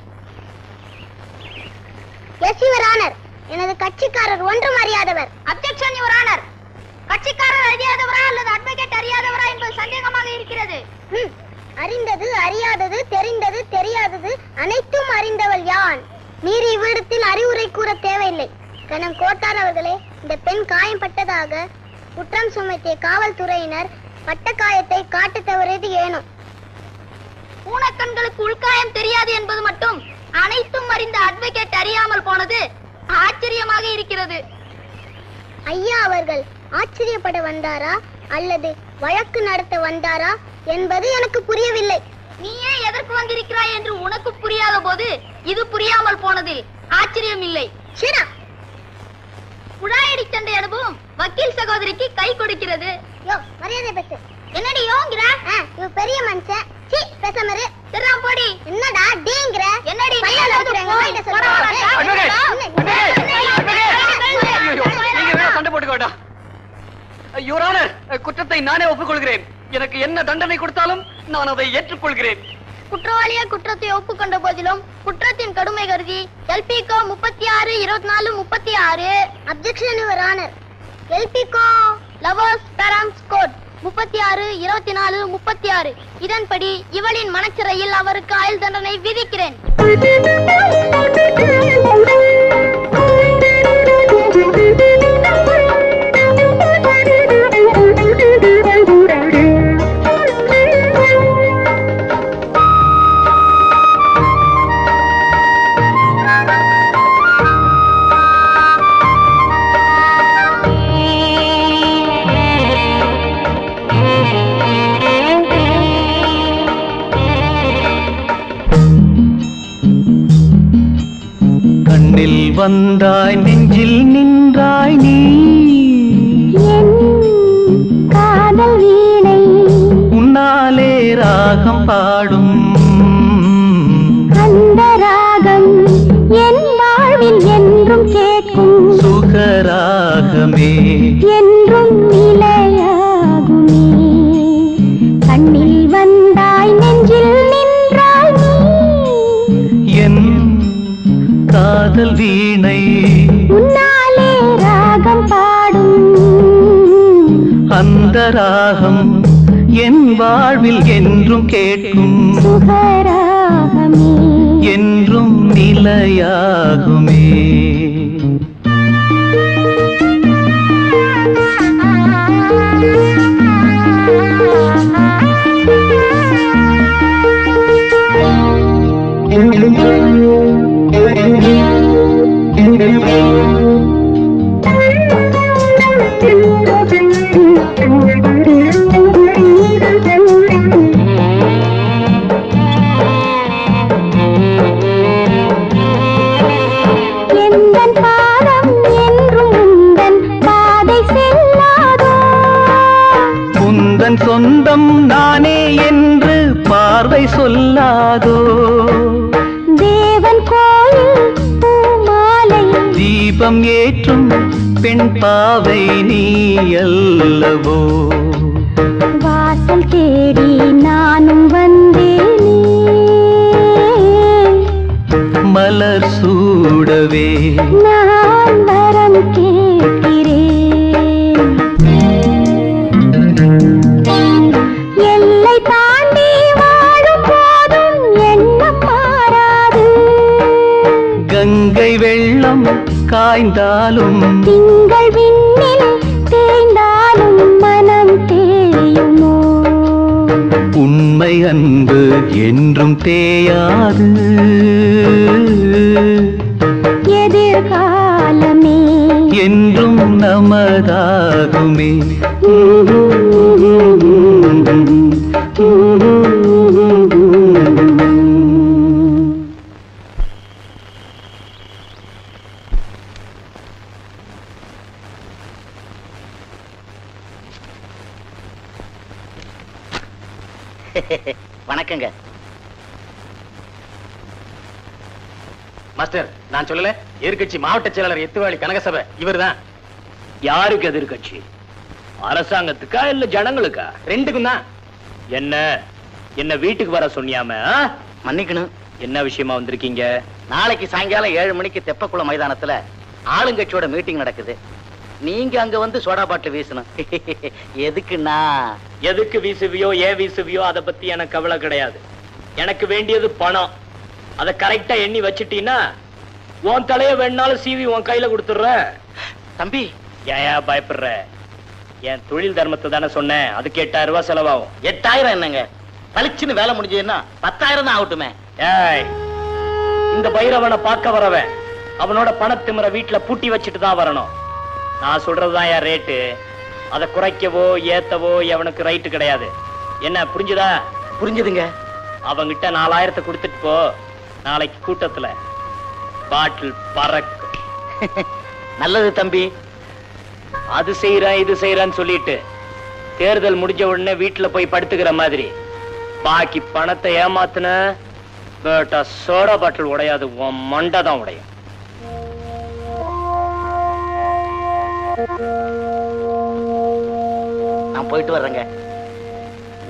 எஸ் யுவர் ஆனர், எனது கட்சிக்காரர் ஒன்றும் அறியாதவர். Objection your honour. கட்சிக்காரர் அறியாதவரா அல்லது அட்வொகேட் அறியாதவரா என்பது சந்தேகமாக இருக்கிறது. அறிந்தது அறியாதது தெரிந்தது தெரியாதது அனைத்தும் அறிந்தவள் யான். நீர் இவ்விடத்தில் அறிவுரை கூற தேவையில்லை. கணம் கோட்டார் அவர்களே, இந்த பெண் காயம்பட்டதாக குற்றம் சுமத்திய காவல்துறையினர் பட்ட காயத்தை காட்ட தவறியது ஏனும்? பூனக்கண்களுக்கு உள்காயம் தெரியாது என்பது மட்டும் அனைத்தும் அறிந்த அட்வொகேட் அறியாமல் போனது ஆச்சரியமாக இருக்கிறது. ஐயா அவர்கள் ஆச்சரியப்பட வந்தாரா அல்லது வழக்கு நடத்த வந்தாரா என்பது எனக்கு புரியவில்லை. நீயே எதற்கு வந்திருக்கிறாய் என்று உனக்கு புரியாத போது இது புரியாமல் போனதில் ஆச்சரியம் இல்லை. குழாயடி சண்டை அனுபவம் வக்கீல் சகோதரிக்கு கை கொடுக்கிறது. யோ மரியாதை பேசு. என்னடி யோங்கற? இவ பெரிய மனுஷன். சீ பேசாமரு. தெறாம் போடி. என்னடா டீங்கற? என்னடி பையல போறங்க சொல்றா. நீங்க வேற சண்டை போட்டுக்க வேண்டாம். யுவர் ஆனர், குற்றத்தை நானே ஒப்புக்கொள்கிறேன். எனக்கு என்ன தண்டனை கொடுத்தாலும் நான் அதை ஏற்றுக்கொள்கிறேன். குற்றவாளியே குற்றத்தை ஒப்புக்கொண்ட போதிலும் குற்றத்தின் கடுமை கருதி எல்பிகோ 36-24-36 அப்ஜெக்ஷன் யுவர் ஆனர். எல்பிகோ லவர்ஸ் பேரண்ட்ஸ் கோட் 36-24-36 இதன்படி இவளின் மனச்சிறையில் அவருக்கு ஆயுள் தண்டனை விதிக்கிறேன். வந்தாய் நெஞ்சில் நின்றாய் நீ என் காதல் வீணை உன்னாலே ராகம் பாடும் அந்த ராகம் என் வாழ்வில் என்றும் கேட்கும் சுகராகமே என்றும் நிலையாகுமே. கண்ணில் வந்தாய் நெஞ்சில் நின்றாய் நீ என் காதல் வீணை உன்னாலே ராகம் பாடும் அந்த ராகம் என் வாழ்வில் என்றும் கேட்கும் சுகராகமே என்றும் நிலையாகுமே. சொந்தம் நானே என்று பார்வை சொல்லாதோ தேவன் கோயில் பூமாலை தீபம் ஏற்றும் பெண் பாவை நீ அல்லவோ வாசல் தேடி நானும் வந்தேனே மலர் சூடவே நான் வரம் கேட்கிறேன். எல்லை தாண்டி வாழும் போதும் எண்ணம் மாறாது கங்கை வெள்ளம் காய்ந்தாலும் திங்கள் விண்ணில் தேய்ந்தாலும் மனம் தேயுமோ உண்மை அன்பு என்றும் தேயாது எதிர்காலமே என்றும் நமதாகுமே. வணக்கங்க மாஸ்டர். நான் சொல்லல, எதிர்கட்சி மாவட்ட செயலாளர் எத்துவாளி கனகசபை இவர்தான். யாருக்கு எதிர்கட்சி? அரசாங்கத்துக்கா இல்ல ஜனங்களுக்கா? ரெண்டுக்கும் தான். என்ன என்ன வீட்டுக்கு வர சொன்னியாம? மன்னிக்கணும். என்ன விஷயமா வந்திருக்கீங்க? நாளைக்கு சாயங்காலம் 7 மணிக்கு தெப்பக்குளம் மைதானத்துல ஆளுங்கட்சியோட மீட்டிங் நடக்குது. நீங்க அங்க வந்து சோடா பாட்டில் வீசணும். எதுக்குன்னா எதுக்கு வீசுவியோ ஏன் வீசுவியோ அதை பத்தி எனக்கு கவலை கிடையாது. எனக்கு வேண்டியது பணம். அதை கரெக்டா எண்ணி வச்சுட்டீன்னா உன் தலைய வேணாலும் சீவி உன் கையில கொடுத்துடுற. தம்பி ஏன் பயப்படுற? என் தொழில் தர்மத்தை தானே சொன்னேன். அதுக்கு 8000 ரூபாய் செலவாகும். 8000 என்னங்க? பளிச்சுன்னு வேலை முடிஞ்சதுன்னா 10,000 தான் ஆகட்டுமே. ஏய், இந்த பைரவனை பார்க்க வரவன் அவனோட பணத்திமிர வீட்டுல பூட்டி வச்சுட்டு தான் வரணும். நான் சொல்றதுதான் என் ரேட்டு. அதை குறைக்கவோ ஏத்தவோ எவனுக்கு ரைட்டு கிடையாது. என்ன புரிஞ்சுதா? புரிஞ்சுதுங்க. அவங்கிட்ட 4000 கொடுத்துட்டு போ. நாளைக்கு கூட்டத்துல பாட்டில் பறக்கும். நல்லது தம்பி. அது செய்யறேன் இது செய்யறேன்னு சொல்லிட்டு தேர்தல் முடிஞ்ச உடனே வீட்டுல போய் படுத்துக்கிற மாதிரி பாக்கி பணத்தை ஏமாத்துன பேட்டா சோடா பாட்டில் உடையாது, உன் மண்டை தான் உடையும். நான் போயிட்டு வர்றேங்க.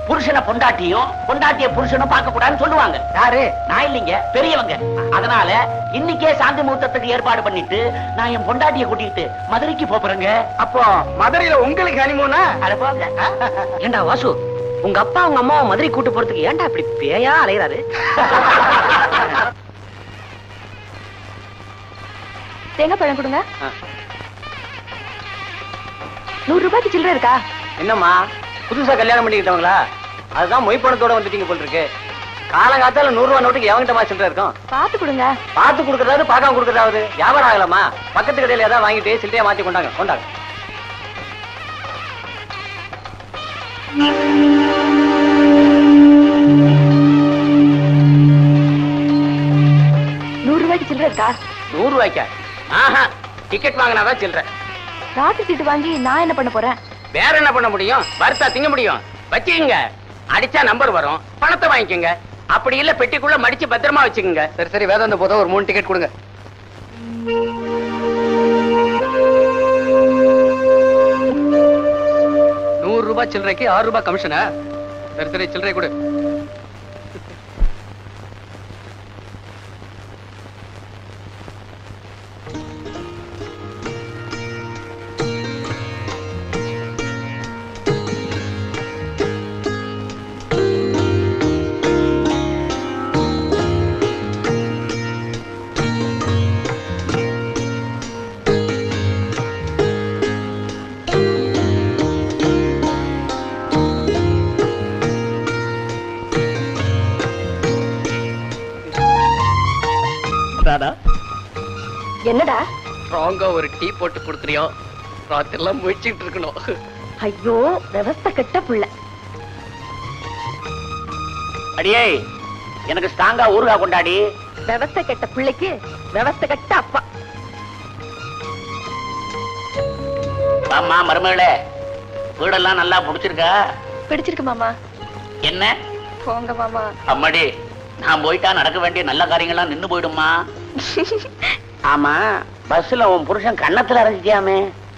புருஷனை பொண்டாட்டியும் பொண்டாட்டிய புருஷனும் பார்க்க கூடாதுன்னு சொல்லுவாங்க. யாரு? நான் இல்லைங்க, பெரியவங்க. அதனால இன்னைக்கே சாந்தி முகூர்த்தத்துக்கு ஏற்பாடு பண்ணிட்டு நான் என் பொண்டாட்டிய கூட்டிட்டு மதுரைக்கு போறேங்க. அப்போ மதுரையில உங்களுக்கு ஹனிமூனா? அட போங்க. ஏண்டா வாசு, உங்க அப்பா உங்க அம்மாவை மதுரை கூட்டு போறதுக்கு ஏன்டா இப்படி பேயா அலையறாரு? தேங்காய் பழம் கொடுங்க. 100 ரூபாய்க்கு சில்லறை இருக்கா? என்னம்மா புதுசா கல்யாணம் பண்ணிக்கிட்டவங்களா? அதுதான் மொய் பணத்தோட வந்துட்டீங்க போல் இருக்கு. காலங்காத்தால 100 ரூபாய் நோட்டுக்கு எவங்கிட்ட சில்லறை இருக்கும்? பார்த்து கொடுங்க. பார்த்து கொடுக்கறாரு, பார்க்காம கொடுக்கறாவது வியாபாரம் ஆகலாமா? பக்கத்து கடையில ஏதாவது வாங்கிட்டு சில்லறையா மாத்தி கொண்டாங்க. கொண்டாங்க. சில்லறை இருக்கா? 100 ரூபாய்க்கா? ஆஹா, டிக்கெட் வாங்கினாதான் சில்லறை. ராட்டு சீட்டு வாங்கி நான் என்ன பண்ண போறேன்? வேற என்ன பண்ண முடியும்? வறுத்தா திங்க முடியும். வச்சுக்கங்க, அடிச்சா நம்பர் வரும், பணத்தை வாங்கிக்கங்க. அப்படி இல்ல பெட்டிக்குள்ள மடிச்சு பத்திரமா வச்சுக்கோங்க. சரி சரி, வேதாந்த போதும், ஒரு 3 டிக்கெட் கொடுங்க. ரூபாய் சில்லறைக்கு 6 ரூபாய் கமிஷனா? சரி சரி, சில்லறை கொடு. என்னடா ராங்கா ஒரு டீ போட்டு கொடுத்துறியோ? ராத்திரிலாம் முயற்சிட்டு இருக்கணும். ஐயோ, விவஸ்த கெட்ட புள்ள. அடியே, எனக்கு ஸ்ட்ராங்கா ஊறுகா கொண்டாடி. விவஸ்த கெட்ட பிள்ளைக்கு விவஸ்த கெட்ட அப்பா. அம்மா மருமகளே, வீடெல்லாம் நல்லா பிடிச்சிருக்கா? பிடிச்சிருக்கு மாமா. என்ன போங்க மாமா. அம்மாடி, நான் போயிட்டா நடக்க வேண்டிய நல்ல காரியங்கள்லாம் நின்னு போயிடுமா? ஆமா, பஸ்ல உன் புருஷன் கன்னத்துல அரைஞ்சிட்டியாமே.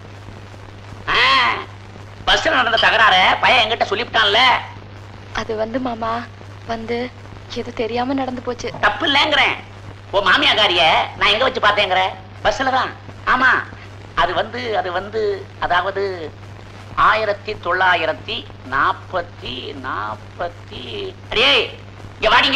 பஸ்ல நடந்த தகராற பையன் என்கிட்ட சொல்லிவிட்டான்ல. அது மாமா எது தெரியாம நடந்து போச்சு. தப்பு இல்லங்கிறேன். உன் மாமியாக்காரிய நான் எங்க வச்சு பார்த்தேங்கிற? பஸ்ல தான். ஆமா, அது அதாவது 1940 அடே, இங்க வாடிங்க.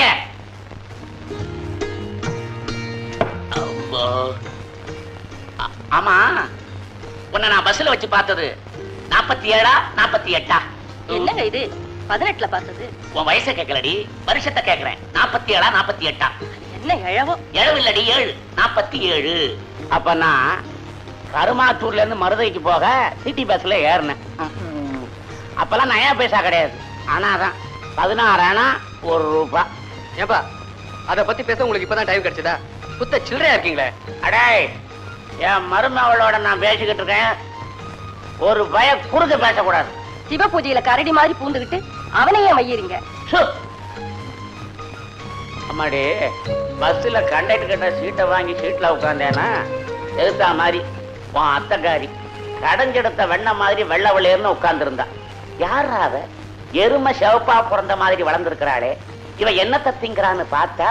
ஆமா, உன்னை நான் பஸ்ல வச்சு பார்த்தது 47 48? என்னங்க இது 18ல பார்த்தது? உன் வயசை கேட்கலடி, வருஷத்தை கேட்கிறேன். 47 48? என்ன எழவோ? எழவு இல்லடி, 7 47. அப்ப நான் கருமாத்தூர்ல இருந்து மருதைக்கு போக சிட்டி பஸ்ல ஏறினேன். அப்பெல்லாம் நயா பைசா கிடையாது. ஆனாதான் 16 ஆனா 1 ரூபாய். ஏப்பா, அத பத்தி பேச உங்களுக்கு இப்பதான் டைம் கிடைச்சதா? புத்த சில்லறையா இருக்கீங்களே. அடே, என் மருமகளோட நான் பேசிக்கிட்டு இருக்கேன். ஒரு பய குறுக்க பேசக்கூடாது. சிவ பூஜையில கரடி மாதிரி பூந்துகிட்டு அவனையே வையறீங்க. அம்மாடி, பஸ்ல கண்டக்டர் கிட்ட சீட்டை வாங்கி சீட்ல உட்காந்தேனா எதிர்த்தா மாதிரி உன் அத்தைக்காரி கடைஞ்செடுத்த வெண்ண மாதிரி வெள்ள வெள்ளையர்னு உட்கார்ந்து இருந்தா. யாரா அவ? எருமை செவப்பா பிறந்த மாதிரி வளர்ந்துருக்கிறாளே, இவ என்னத்தை திங்கிறான்னு பார்த்தா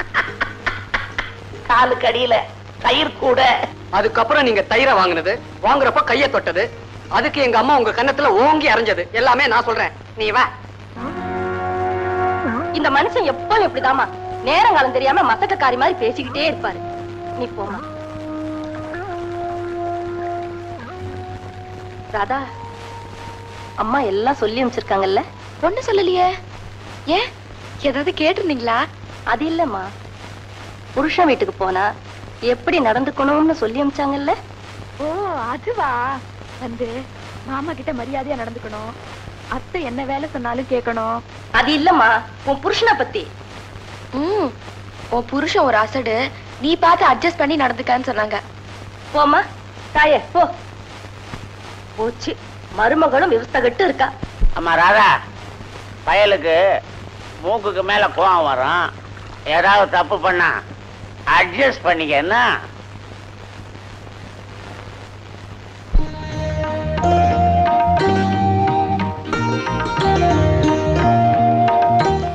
காலுக்கு அடியில தயிர் கூட. அதுக்கப்புறம் நீங்க தயிரை வாங்கினது, வாங்குறப்ப கைய தொட்டது, அதுக்கு எங்க அம்மா உங்க கன்னத்துல ஓங்கி அரைஞ்சது எல்லாமே நான் சொல்றேன். நீ வா. இந்த மனுஷன் எப்பவும் எப்படிதாமா நேரங்காலம் தெரியாம மத்தக்காரி மாதிரி பேசிக்கிட்டே இருப்பாரு. நீ போமா. ராதா, அம்மா எல்லாம் சொல்லி அனுப்பிச்சிருக்காங்கல்ல? ஒண்ணு சொல்லலையே. ஏன், ஏதாவது கேட்டிருந்தீங்களா? அது இல்லம்மா, புருஷன் வீட்டுக்கு போனா எப்படி நடந்துக்கணும்னு சொல்லி அனுப்பிச்சாங்கல்ல. ஓ, அதுவா? மாமா கிட்ட மரியாதையா நடந்துக்கணும், அத்தை என்ன வேலை சொன்னாலும் கேட்கணும். அது இல்லம்மா, உன் புருஷனை பத்தி. உன் புருஷன் ஒரு அசடு, நீ பார்த்து அட்ஜஸ்ட் பண்ணி நடந்துக்கான்னு சொன்னாங்க. போமா தாயே, போ. போச்சு, மருமகளும் விவஸ்தகட்டு இருக்கா. அம்மா ராதா, பயலுக்கு மூக்குக்கு மேல கோவம் வரும். ஏதாவது தப்பு பண்ணா அட்ஜஸ்ட் பண்ணிக்க. என்ன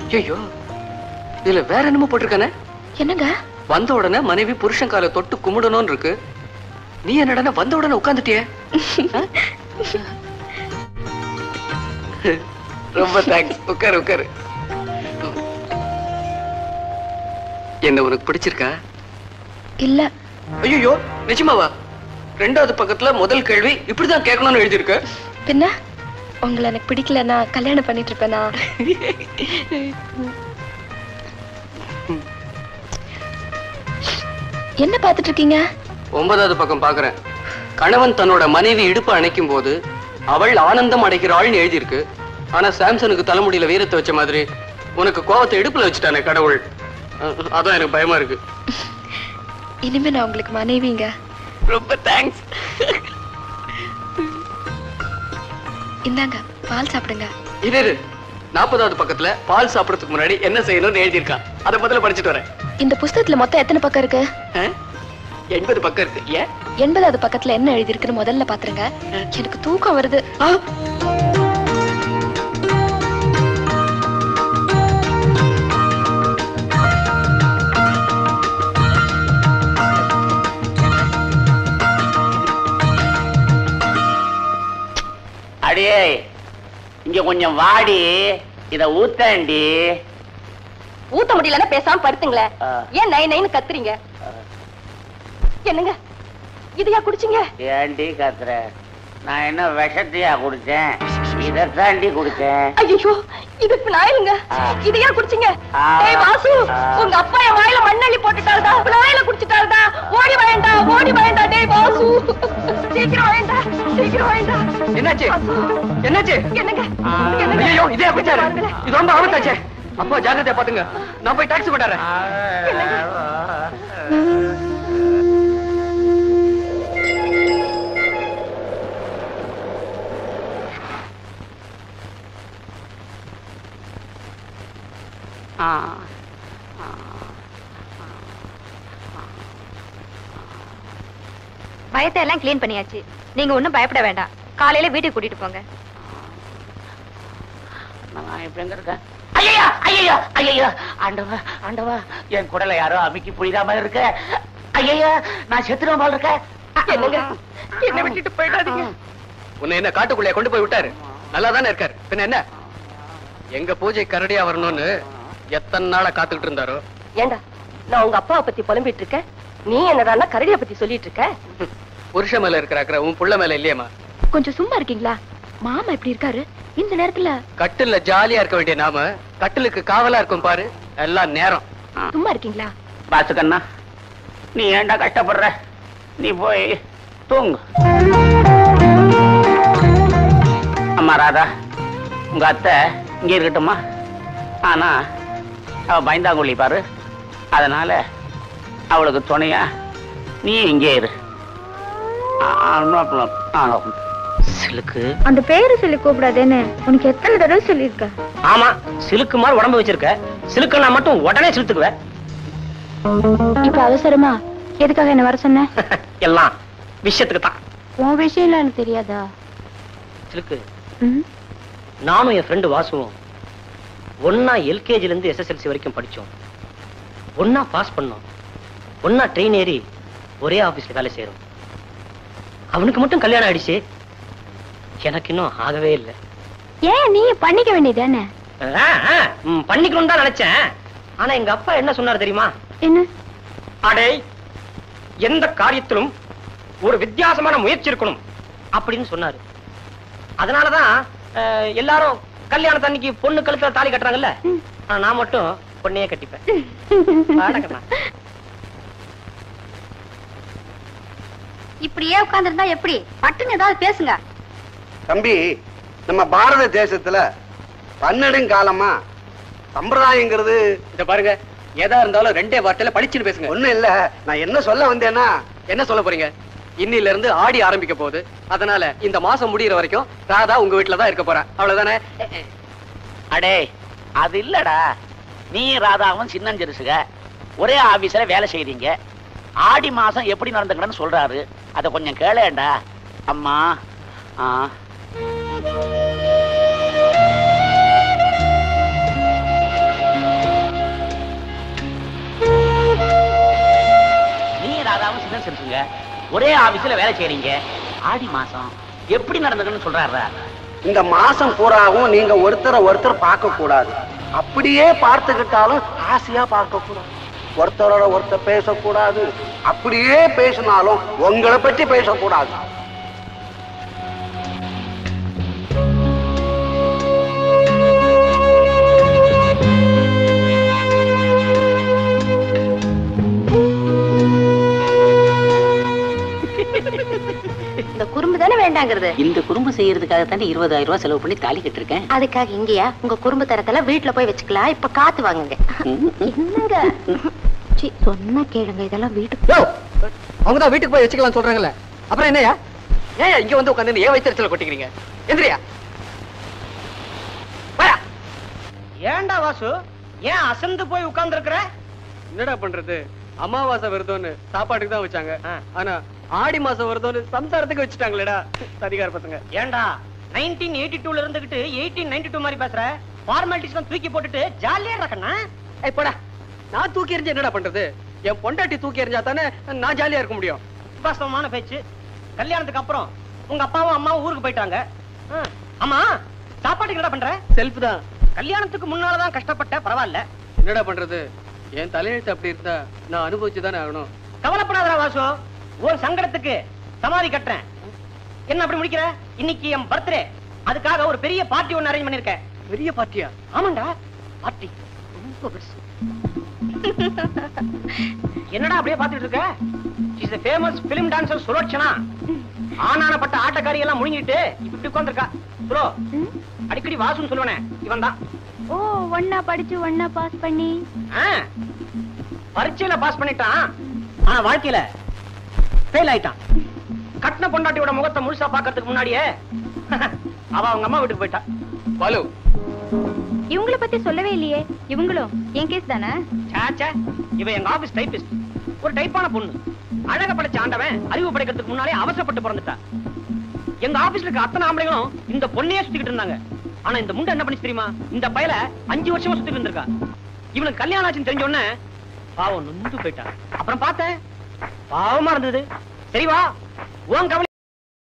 ஐயோ, இதுல வேற என்னமோ போட்டிருக்கானே. என்னங்க? வந்த உடனே மனைவி புருஷன் காலை தொட்டு கும்பிடணும்னு இருக்கு. நீ என்னடா வந்த உடனே உட்கார்ந்துட்டியே? ரொம்ப தேங்க்ஸ். உட்காரு உட்காரு. என்ன உனக்கு பிடிச்சிருக்கா? இல்ல. ஐயோ, நிஜமாவா? ரெண்டாவது பக்கத்துல முதல் கேள்வி இப்படிதான் கேட்கணும்னு எழுதியிருக்க. பின்ன உங்களை எனக்கு பிடிக்கலன்னா கல்யாணம் பண்ணிட்டு இருப்பேனா? என்ன பாத்துட்டு இருக்கீங்க? 9வது பக்கம் பாக்குறேன். கணவன் தன்னோட மனைவி இடுப்பு அணைக்கும் போது அவள் ஆனந்தம் அடைகிறாள்னு எழுதியிருக்கு. ஆனா சாம்சனுக்கு தலைமுடியில வீரத்தை வச்ச மாதிரி உனக்கு கோவத்தை இடுப்புல வச்சுட்டானே கடவுள். அதான் எனக்கு பயமா இருக்கு. இனிமே நான் உங்களுக்கு மனைவிங்க. ரொம்ப தேங்க்ஸ். இந்தாங்க பால் சாப்பிடுங்க. இரு, 40வது பக்கத்துல பால் சாப்பிடறதுக்கு முன்னாடி என்ன செய்யணும்னு எழுதியிருக்கான். அதை முதல்ல படிச்சுட்டு வரேன். இந்த புஸ்தகத்துல மொத்தம் எத்தனை பக்கம் இருக்கு? 80 பக்கம் இருக்கு. ஏன்? 80வது பக்கத்துல என்ன எழுதி இருக்குன்னு முதல்ல பாத்துருங்க. எனக்கு தூக்கம் வருது. அடியே, இங்க கொஞ்சம் வாடி, இத ஊத்தாண்டி. ஊத்த முடியலன்னா பேசாம படுத்துங்களே. ஏன் நை நைன்னு கத்துறீங்க? என்னங்க இதையா குடிச்சீங்க? ஏண்டி கத்துற? நான் என்ன விஷத்தையா குடிச்சேன்? இதத்தாண்டி குடிச்சேன். ஐயோ, இதுக்கு நாயிலுங்க. இதையா குடிச்சீங்க? டேய் வாசு, உங்க அப்பா என் வாயில மண்ணள்ளி போட்டுட்டாருடா. நாயில குடிச்சிட்டாருடா. ஓடி வாயேண்டா, ஓடி வாயேண்டா. டேய் வாசு, சீக்கிரம் வாயேண்டா, சீக்கிரம் வாயேண்டா. என்னாச்சு? என்னாச்சு? என்னங்க? ஐயோ, இதே குடிச்சாரு. இது ரொம்ப ஆபத்தாச்சே. அப்பா ஜாக்கிரதையா பாத்துங்க. நான் போய் டாக்ஸி போட்டாரேன். பயத்தை எல்லாம் கிளீன் பண்ணியாச்சு. நீங்க ஒண்ணும் பயப்பட வேண்டாம். காலையில வீட்டுக்கு கூட்டிட்டு போங்க. நான் இப்ப எங்க இருக்கேன்? ஐயா ஐயா ஐயா, ஆண்டவா ஆண்டவா, என் குடலை யாரோ அமுக்கி புரியாம இருக்க. ஐயா, நான் செத்துறேன் போல இருக்க. என்னங்க, என்ன விட்டுட்டு போயிடாதீங்க. உன்னை என்ன காட்டுக்குள்ளே கொண்டு போய் விட்டாரு? நல்லா தானே இருக்காரு. பின்ன என்ன, எங்க பூஜை கரடியா வரணும்னு எத்தனை நாளா காத்துக்கிட்டு இருந்தாரோ. ஏண்டா, நான் உங்க அப்பாவை பத்தி புலம்பிட்டு இருக்கேன், நீ என்னடா கரடிய பத்தி சொல்லிட்டு இருக்க? புருஷ மேல இருக்கிற உன் புள்ள மேல இல்லையம்மா. கொஞ்சம் சும்மா இருக்கீங்களா? மாமா எப்படி இருக்காரு இந்த நேரத்துல? கட்டில்ல ஜாலியா இருக்க வேண்டிய நாம கட்டிலுக்கு காவலா இருக்கும் பாரு. எல்லாம் நேரம். சும்மா இருக்கீங்களா? பாத்துக்கண்ணா, நீ ஏண்டா கஷ்டப்படுற? நீ போய் தூங்கு. அம்மா ராதா, உங்க அத்தை இங்க இருக்கட்டுமா? ஆனா அவ பயந்தாங்குழி பாரு. அதனால அவளுக்கு துணையா நீ இங்கே இரு. சிலுக்கு, அந்த பேரு சொல்லி கூப்பிடாதேன்னு உனக்கு எத்தனை தடவை சொல்லியிருக்க? ஆமா, சிலுக்கு மாதிரி உடம்பு வச்சிருக்க. சிலுக்கு நான் மட்டும் உடனே சிலுத்துக்குவேன். இப்ப அவசரமா எதுக்காக என்ன வர சொன்ன? எல்லாம் விஷயத்துக்கு தான். உன் விஷயம் எனக்கு தெரியாதா? சிலுக்கு, நானும் என் ஃப்ரெண்டு வாசுவும் ஒன்னா எல்கேஜில இருந்து எஸ்எஸ்எல்சி வரைக்கும் படிச்சோம். ஒன்னா பாஸ் பண்ணோம். ஒன்னா ட்ரெயின் ஏறி ஒரே ஆபீஸ்ல வேலை செய்யறோம். அவனுக்கு மட்டும் கல்யாணம் ஆயிடுச்சு, எனக்கு இன்னும் ஆகவே இல்லை. ஏன் நீ பண்ணிக்க வேண்டியதானே? பண்ணிக்கணும் தான் நினைச்சேன். ஆனா எங்க அப்பா என்ன சொன்னாரு தெரியுமா? என்ன? அடே, எந்த காரியத்திலும் ஒரு வித்தியாசமான முயற்சி இருக்கணும் அப்படின்னு சொன்னாரு. அதனாலதான் எல்லாரும் கல்யாணத்தன்னைக்கு பொண்ணு கழுத்துல தாலி கட்டுறாங்கல்ல, நான் மட்டும் பொண்ணையே கட்டிப்பேன். இப்படியே உட்கார்ந்திருந்தா எப்படி? பட்டுன்னு ஏதாவது பேசுங்க. தம்பி, நம்ம பாரத தேசத்துல பன்னெடுங்காலமா சம்பிரதாயங்கிறது, இத பாருங்க, ஏதா இருந்தாலும் ரெண்டே வார்த்தையில படிச்சுன்னு பேசுங்க. ஒண்ணும் இல்ல. நான் என்ன சொல்ல வந்தேன்னா, என்ன சொல்ல போறீங்க? இன்னில இருந்து ஆடி ஆரம்பிக்க போகுது. அதனால இந்த மாசம் முடியற வரைக்கும் ராதா உங்க வீட்டுல தான் இருக்க போறா. அவ்வளவுதானே? அடே, அது இல்லடா. நீ ராதாவும் சின்னஞ்சிறுசுக ஒரே ஆபீஸ்ல வேலை செய்றீங்க. ஆடி மாசம் எப்படி நடந்துக்கணும்னு சொல்றாரு. அத கொஞ்சம் கேளேண்டா. அம்மா, அசிஸ்டன்ட்ஸுங்க, ஒரே ஆபீஸ்ல வேலை செய்றீங்க. ஆடி மாசம் எப்படி நடந்ததுன்னு சொல்றாரா? இந்த மாசம் பூராவும் நீங்க ஒருத்தர் பார்க்க கூடாது. அப்படியே பார்த்துக்கிட்டாலும் ஆசையா பார்க்க கூடாது. ஒருத்தரோட ஒருத்தர் பேசக்கூடாது. அப்படியே பேசினாலும் உங்களை பற்றி பேசக்கூடாது. இந்த குறும்பு தானே வேண்டாங்கிறது. இந்த குறும்பு செய்யறதுக்காக தானே 20,000 ரூபாய் செலவு பண்ணி தாலி கட்டிருக்கேன். அதுக்காக இங்கயா உங்க குறும்பு தரத்துல வீட்டுல போய் வச்சுக்கலாம். இப்ப காத்து வாங்குங்க. என்னங்க சொன்னா கேளுங்க. இதெல்லாம் வீட்டுக்கு அவங்கதான் வீட்டுக்கு போய் வச்சுக்கலாம் சொல்றாங்கல்ல. அப்புறம் என்னையா ஏன் இங்க வந்து உட்காந்து ஏன் வயிற்றுல கொட்டிக்கிறீங்க? எந்திரியா. ஏன்டா வாசு, ஏன் அசந்து போய் உட்கார்ந்து இருக்கிற? என்னடா பண்றது, அமாவாசை விரதம்னு சாப்பாட்டுக்கு தான் வச்சாங்க. ஆனா ஆடி மாசம் விரதம்னு சம்சாரத்துக்கு வச்சுட்டாங்களேடா சரிகார பசங்க. ஏன்டா 1982ல இருந்துகிட்டு 1892 மாதிரி பேசுற? ஃபார்மாலிட்டிஸ் எல்லாம் தூக்கி போட்டுட்டு ஜாலியா இருக்கண்ணா. போடா. நான் தூக்கி எறிஞ்சு என்னடா பண்றது? என் பொண்டாட்டி தூக்கி எறிஞ்சா தானே நான் ஜாலியா இருக்க முடியும். வாஸ்தவமான பேச்சு. கல்யாணத்துக்கு அப்புறம் உங்க அப்பாவும் அம்மாவும் ஊருக்கு போயிட்டாங்க. ஆமா, சாப்பாட்டுக்கு என்ன பண்ற? செல்ஃப் தான். கல்யாணத்துக்கு முன்னாலதான் கஷ்டப்பட்ட, பரவாயில்ல. என்னடா பண்றது, என் தலையெழுத்து அப்படி இருந்தா நான் அனுபவிச்சுதானே ஆகணும். கவலைப்படாதடா வாசு, ஒரு சங்கடத்துக்கு சமாதி கட்டுறேன். என்ன அப்படி முடிக்கிற? இன்னைக்கு என் பர்த்டே, அதுக்காக ஒரு பெரிய பார்ட்டி ஒன்னு அரேஞ்ச் பண்ணிருக்கேன். பெரிய பார்ட்டியா? ஆமாண்டா, பார்ட்டி ரொம்ப பெருசு. என்னடா அப்படியே பாத்துட்டு இருக்க? She's a famous film dancer Sulochana. ஆனானப்பட்ட ஆட்டக்காரி எல்லாம் முழுங்கிட்டு இப்படி உட்கார்ந்திருக்கா. சுலோ, அடிக்கடி வாசுன்னு சொல்லுவனே இவன் தான். ஓ, ஒன்னா படிச்சு ஒன்னா பாஸ் பண்ணி பரீட்சையில பாஸ் பண்ணிட்டான். ஆனா வாழ்க்கையில ஃபெயில் ஆயிட்டான். கட்டின பொண்டாட்டியோட முகத்தை முழுசா பாக்கிறதுக்கு முன்னாடியே அவ அவங்க அம்மா வீட்டுக்கு போயிட்டா. பாலு, இவங்கள பத்தி சொல்லவே இல்லையே. இவங்களும் என் கேஸ் தானே? சாச்சா, இவ எங்க ஆபீஸ் டைபிஸ்ட். ஒரு டைப்பான பொண்ணு. அழக படைச்ச ஆண்டவன் அறிவு படைக்கிறதுக்கு முன்னாலே அவசரப்பட்டு பிறந்துட்டா. எங்க ஆபீஸ்ல இருக்க அத்தனை ஆம்பளைங்களும் இந்த பொண்ணையே சுத்திக்கிட்டு இருந்தாங்க. ஆனா இந்த முண்டை என்ன பண்ணி தெரியுமா? இந்த பயல 5 வருஷமா சுத்திட்டு இருந்திருக்கா. இவனுக்கு கல்யாணம் ஆச்சுன்னு தெரிஞ்ச உடனே பாவம் நொந்து போயிட்டா. அப்புறம் பார்த்தேன், பாவமா இருந்தது. சரி வா, உன் கவலை.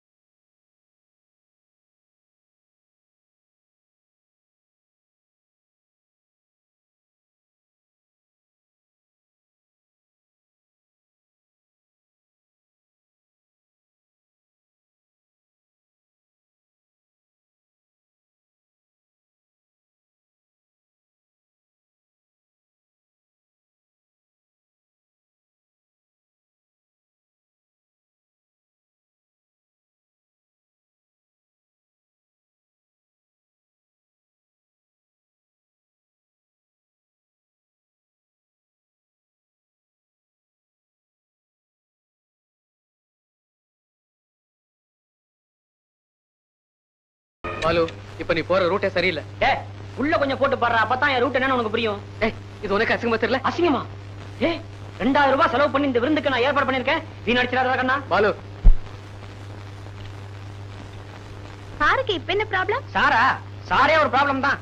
பாலு, இப்ப நீ போற ரூட்டே சரியில்லை. உள்ள கொஞ்சம் போட்டு பாடுற, அப்பதான் என் ரூட் என்னன்னு உனக்கு புரியும். இது உனக்கு அசிங்கமா தெரியல? அசிங்கமா? 2000 ரூபாய் செலவு பண்ணி இந்த விருந்துக்கு நான் ஏற்பாடு பண்ணிருக்கேன். நீ நடிச்சிடாதா கண்ணா? பாலு, சாருக்கு இப்ப என்ன ப்ராப்ளம்? சாரா? சாரே ஒரு ப்ராப்ளம் தான்.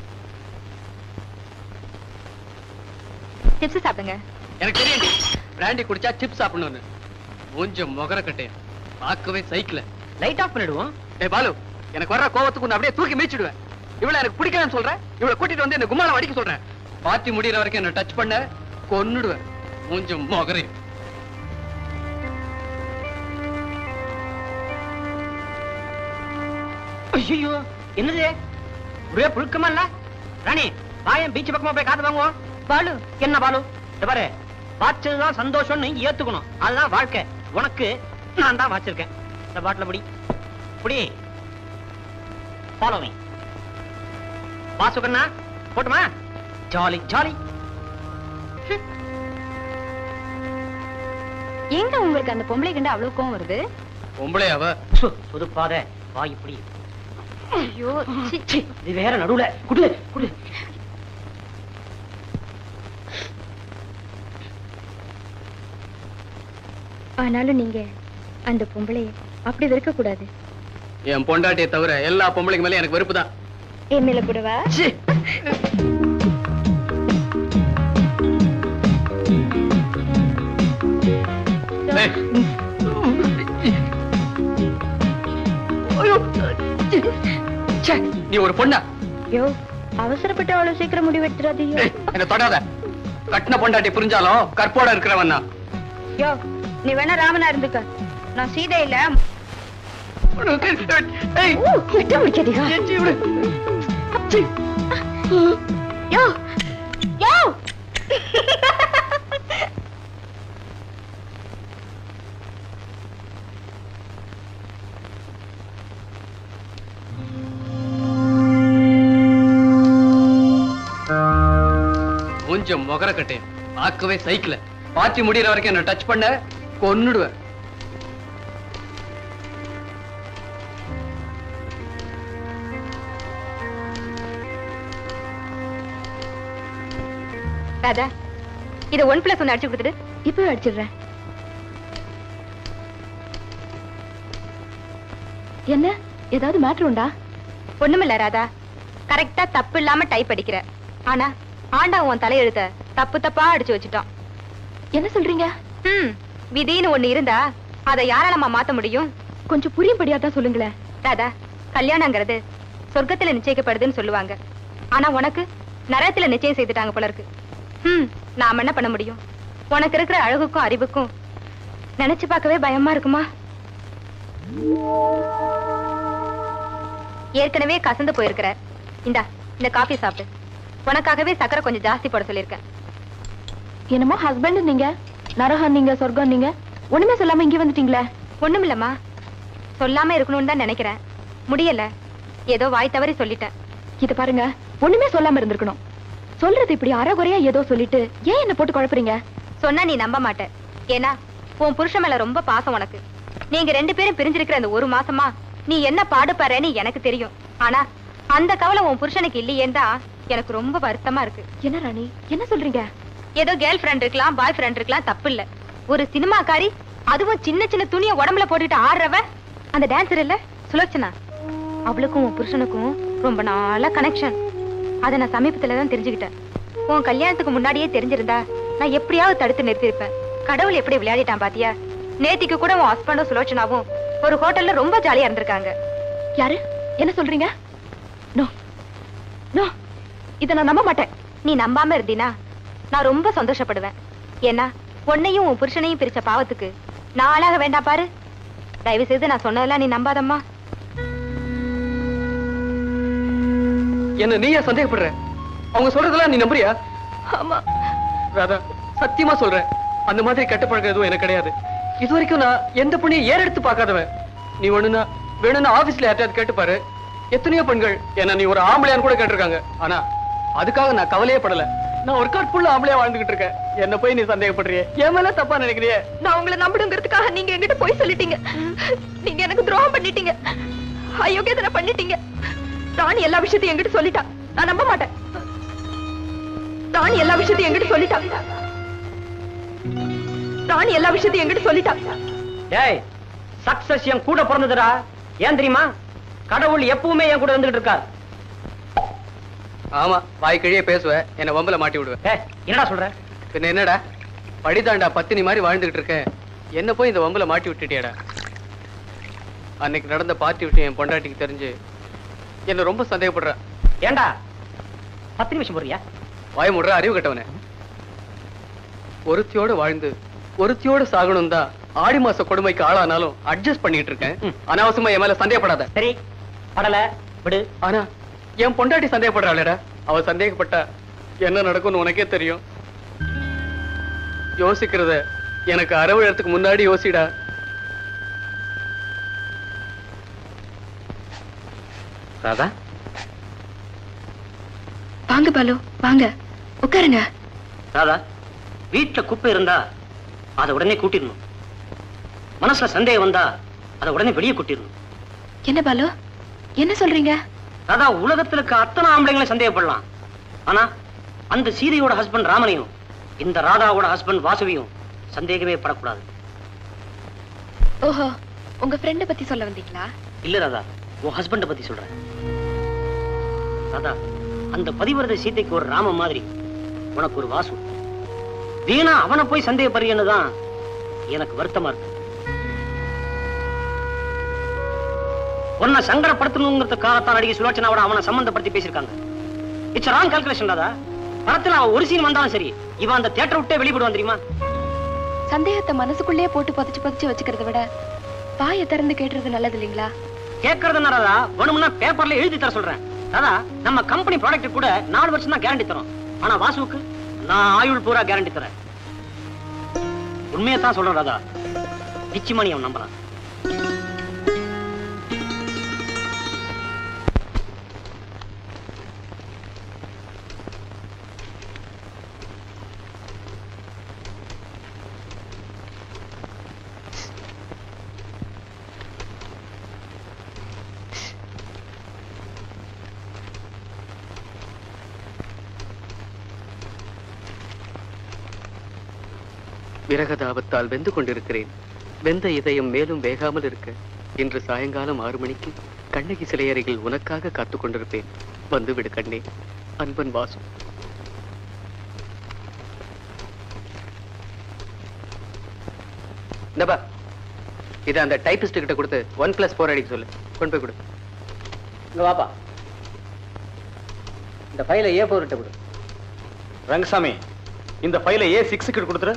டிப்ஸ் சாப்பிடுங்க. எனக்கு தெரியும் பிராண்டி குடிச்சா சிப்ஸ் சாப்பிடணும்னு. கொஞ்சம் முகர கட்டையா பார்க்கவே சைக்கிள். லைட் ஆஃப் பண்ணிடுவோம். பாலு, எனக்கு வர்ற கோவத்துக்கு உன்னை அப்படியே தூக்கி மீச்சிடுவேன். இவளை எனக்கு பிடிக்கலன்னு சொல்றேன். இவளை கூட்டிட்டு வந்து என்ன கும்மாளம் அடிக்க சொல்றேன். பார்ட்டி முடியற வரைக்கும் என்ன டச் பண்ண கொன்னுடுவேன். கொஞ்சம் முகரை. ஐயோ, என்னது ஒரே புழுக்கமா இல்ல? ராணி, வாயன் பீச் பக்கமா போய் காத்து வாங்குவோம். பாலு, என்ன பாலு? பாரு, வாச்சதுதான் சந்தோஷம்னு ஏத்துக்கணும். அதுதான் வாழ்க்கை. உனக்கு நான் தான் வாச்சிருக்கேன். இந்த பாட்டில முடி புடி. Follow me. வாசுகண்ணா, போட்டுமா? Jolly jolly. எங்க உங்களுக்கு அந்த பொம்பளை கண்டு அவ்வளவு கோவம் வருது? பொம்பளையாவ புதுப்பாத வாய் இப்படி. ஐயோ, இது வேற நடுவுல குடு குடு. ஆனாலும் நீங்க அந்த பொம்பளைய அப்படி வெறுக்க கூடாது. என் பொண்டாட்டியை தவிர எல்லா பொம்பளைக்கு மேல எனக்கு வெறுப்பு தான். என் மேல கூடவா? நீ ஒரு பொண்ணா? யோ, அவசரப்பட்டு அவ்வளவு சீக்கிரம் முடிவெடுத்துறாதீங்க. என்ன தொடாத. கட்டின பொண்டாட்டி புரிஞ்சாலும் கற்போட இருக்கிறவன் தான். யோ, நீ வேணா ராமனா இருந்துக்க, நான் சீதை இல்ல. யோ யோ கொஞ்சம் முகர கட்டேன் பார்க்கவே சைக்கிள் பாத்தி முடியற வரைக்கும் என்ன டச் பண்ண கொன்னுடுவேன். ராதா, இத 1+1 அடிச்சு கொடுத்துட்டு இப்பவே அடிச்சிடுறேன். என்ன ஏதாவது மேட்டர் உண்டா? ஒண்ணுமில்ல ராதா, கரெக்டா தப்பு இல்லாம டைப் அடிக்கிற. ஆனா ஆண்டா உன் தலையெழுத்த தப்பு தப்பா அடிச்சு வச்சுட்டான். என்ன சொல்றீங்க? விதின்னு ஒண்ணு இருந்தா அதை யாராலமா மாத்த முடியும்? கொஞ்சம் புரியும்படியாதான் சொல்லுங்களேன். ராதா, கல்யாணங்கிறது சொர்க்கத்துல நிச்சயிக்கப்படுதுன்னு சொல்லுவாங்க. ஆனா உனக்கு நரகத்துல நிச்சயம் செய்துட்டாங்க போல இருக்கு. நாம என்ன பண்ண முடியும்? உனக்கு இருக்கிற அழகுக்கும் அறிவுக்கும் நினைச்சு பார்க்கவே பயமா இருக்குமா? ஏற்கனவே கசந்து போயிருக்கிற. இந்த காபி சாப்பிட்டு உனக்காகவே சக்கரை கொஞ்சம் ஜாஸ்தி போட சொல்லிருக்கேன். என்னமோ ஹஸ்பண்ட் நீங்க, நரகம் நீங்க, சொர்க்கம் நீங்க, ஒண்ணுமே சொல்லாம இங்க வந்துட்டீங்களே. ஒண்ணும் இல்லம்மா, சொல்லாம இருக்கணும்னு தான் நினைக்கிறேன். முடியல, ஏதோ வாய் தவறி சொல்லிட்டேன். இது பாருங்க, ஒண்ணுமே சொல்லாம இருந்திருக்கணும். சொல்றது இப்படி அறகுறையா ஏதோ சொல்லிட்டு ஏன் என்ன போட்டு குழப்பறீங்க? சொன்னா நீ நம்ப மாட்ட. ஏன்னா உன் புருஷன் மேல ரொம்ப பாசம் உனக்கு. நீங்க 2 பேரும் பிரிஞ்சிருக்கிற அந்த 1 மாசமா நீ என்ன பாடுபறேன்னு எனக்கு தெரியும். ஆனா அந்த கவலை உன் புருஷனுக்கு இல்லையேண்டா எனக்கு ரொம்ப வருத்தமா இருக்கு. என்ன ராணி, என்ன சொல்றீங்க? ஏதோ கேர்ள் ஃப்ரெண்ட் இருக்கலாம், பாய் ஃப்ரெண்ட் இருக்கலாம், தப்பு இல்ல. ஒரு சினிமாக்காரி, அதுவும் சின்ன சின்ன துணியை உடம்புல போட்டுட்டு ஆடுறவ, அந்த டான்சர் இல்ல சுலோச்சனா, அவளுக்கும் உன் புருஷனுக்கும் ரொம்ப நாளா கனெக்ஷன். அதை நான் சமீபத்துலதான் தெரிஞ்சுக்கிட்டேன். உன் கல்யாணத்துக்கு முன்னாடியே தெரிஞ்சிருந்தா நான் எப்படியாவது தடுத்து நிறுத்திருப்பேன். கடவுள் எப்படி விளையாடிட்டான் பாத்தியா? நேத்திக்கு கூட உன் ஹஸ்பண்டும் சுலோச்சனாவும் ஒரு ஹோட்டல்ல ரொம்ப ஜாலியா இருந்திருக்காங்க. யாரு? என்ன சொல்றீங்க? நோ நோ, இத நான் நம்ப மாட்டேன். நீ நம்பாம இருந்தீனா நான் ரொம்ப சந்தோஷப்படுவேன். ஏன்னா உன்னையும் உன் புருஷனையும் பிரிச்ச பாவத்துக்கு நான் ஆளாக வேண்டாம் பாரு. தயவு செய்து நான் சொன்னதெல்லாம் நீ நம்பாதம்மா. என்ன நீயா சந்தேகப்படுற? அவங்க சொல்றதெல்லாம் நீ நம்புறியா? ஆமா ராதா, சத்தியமா சொல்றேன், அந்த மாதிரி கெட்ட பழக்கம் எதுவும் எனக்கு கிடையாது. இது வரைக்கும் நான் எந்த பொண்ணையும் ஏறெடுத்து பார்க்காதவன். நீ வேணும்னா ஆபீஸ்ல யார்ட்டாவது கேட்டுப்பாரு. எத்தனையோ பெண்கள் என்ன நீ ஒரு ஆம்பளையான்னு கூட கேட்டிருக்காங்க. ஆனா அதுக்காக நான் கவலையே படல. நான் ஒரு கற்புள்ள ஆம்பளையா வாழ்ந்துகிட்டு இருக்கேன். என்ன போய் நீ சந்தேகப்படுறிய? என் மேல தப்பா நினைக்கிறிய? நான் உங்களை நம்பணுங்கிறதுக்காக நீங்க என்கிட்ட போய் சொல்லிட்டீங்க. நீங்க எனக்கு துரோகம் பண்ணிட்டீங்க, அயோக்கியத்தனை பண்ணிட்டீங்க. ராணி எல்லா விஷயத்தையும் என்கிட்ட சொல்லிட்டா. நான் நம்ப மாட்டேன். ராணி எல்லா விஷயத்தையும் என்கிட்ட சொல்லிட்டா. ராணி எல்லா விஷயத்தையும் என்கிட்ட சொல்லிட்டா. ஏய், சக்சஸ் என் கூட பிறந்ததுடா. ஏன் தெரியுமா? கடவுள் எப்பவுமே என் கூட இருந்துகிட்டு இருக்கார். ஆமா, வாய் கிழியே பேசுவேன், என்ன வம்பல மாட்டி விடுவேன். என்னடா சொல்ற? பின்ன என்னடா, படிதாண்டா பத்தினி மாதிரி வாழ்ந்துகிட்டு இருக்கேன், என்ன போய் இந்த வம்பல மாட்டி விட்டுட்டியாடா. அன்னைக்கு நடந்த பார்ட்டி விட்டு என் பொண்டாட்டிக்கு தெரிஞ்சு என்ன ரொம்ப சந்தேகப்படுற. ஏண்டா 10 நிமிஷம் போறியா? வாய் முடுற அறிவு கட்டவனே. ஒருத்தியோட வாழ்ந்து ஒருத்தியோட சாகணும் தான் ஆடி மாச கொடுமைக்கு ஆளானாலும் அட்ஜஸ்ட் பண்ணிட்டு இருக்கேன். அனாவசியமா என் மேல சந்தேகப்படாத. சரி, படல விடு. ஆனா என் பொண்டாட்டி சந்தேகப்படுறாளேடா. அவ சந்தேகப்பட்டா என்ன நடக்கும்னு உனக்கே தெரியும். யோசிக்கிறத எனக்கு அறவிழத்துக்கு முன்னாடி யோசிடா. ராதா, வாங்க பாலு, வாங்க உட்காருங்க. ராதா, வீட்டுல குப்பை இருந்தா அதை உடனே கூட்டிடணும். மனசுல சந்தேகம் வந்தா அதை உடனே வெளியே கூட்டிடணும். என்ன பாலு, என்ன சொல்றீங்க? ராதா, உலகத்துல இருக்க அத்தனை ஆம்பளைங்களை சந்தேகப்படலாம். ஆனா அந்த சீதையோட ஹஸ்பண்ட் ராமனையும் இந்த ராதாவோட ஹஸ்பண்ட் வாசுவியும் சந்தேகமே படக்கூடாது. ஓஹோ, உங்க ஃப்ரெண்ட பத்தி சொல்ல வந்தீங்களா? இல்ல ராதா, உன் ஹஸ்பண்ட பத்தி சொல்றேன். ராதா, அந்த பதிவிரத சீதைக்கு ஒரு ராம மாதிரி உனக்கு ஒரு வாசு. வீணா அவனை போய் சந்தேகப்படுறேன்னு தான் எனக்கு வருத்தமா இருக்கு. உன்னை சங்கடப்படுத்தணுங்கிறதுக்காகத்தான் நடிகை சுலோச்சனாவோட அவனை சம்பந்தப்படுத்தி பேசியிருக்காங்க. இட்ஸ் ராங் கால்குலேஷன் தாதா. படத்துல அவன் ஒரு சீன் வந்தாலும் சரி, இவன் அந்த தியேட்டர் விட்டே வெளிப்படுவான் தெரியுமா? சந்தேகத்தை மனசுக்குள்ளேயே போட்டு பதிச்சு வச்சுக்கிறத விட வாயை திறந்து கேட்டுறது நல்லது இல்லைங்களா? கேட்கறதுன்னா ராதா, வேணும்னா பேப்பர்ல எழுதி தர சொல்றேன். ராதா, நம்ம கம்பெனி ப்ராடக்ட் கூட 4 வருஷம் தான் கேரண்டி தரும். ஆனா வாசுவுக்கு நான் ஆயுள் பூரா கேரண்டி தரேன். உண்மையத்தான் சொல்றேன் ராதா, நிச்சயமா நீ அவன் நம்பலாம். விரகதாபத்தால் வெந்து கொண்டிருக்கிறேன். வெந்த இதயம் மேலும் வேகாமல் இருக்க இன்று சாயங்காலம் 6 மணிக்கு கண்ணகி சிலை அருகில் உனக்காக காத்துக் கொண்டிருப்பேன். வந்துவிடு கண்ணே. அன்பன் வாசு. இந்தப்பா, இதை அந்த டைபிஸ்ட் கிட்ட கொடுத்து 1+4 அடிக்க சொல்லு. கொண்டு போய் கொடு. இங்க வாப்பா, இந்த ஃபைலை A4 கிட்ட கொடு. ரங்கசாமி, இந்த ஃபைலை A6 கிட்ட கொடுத்துரு.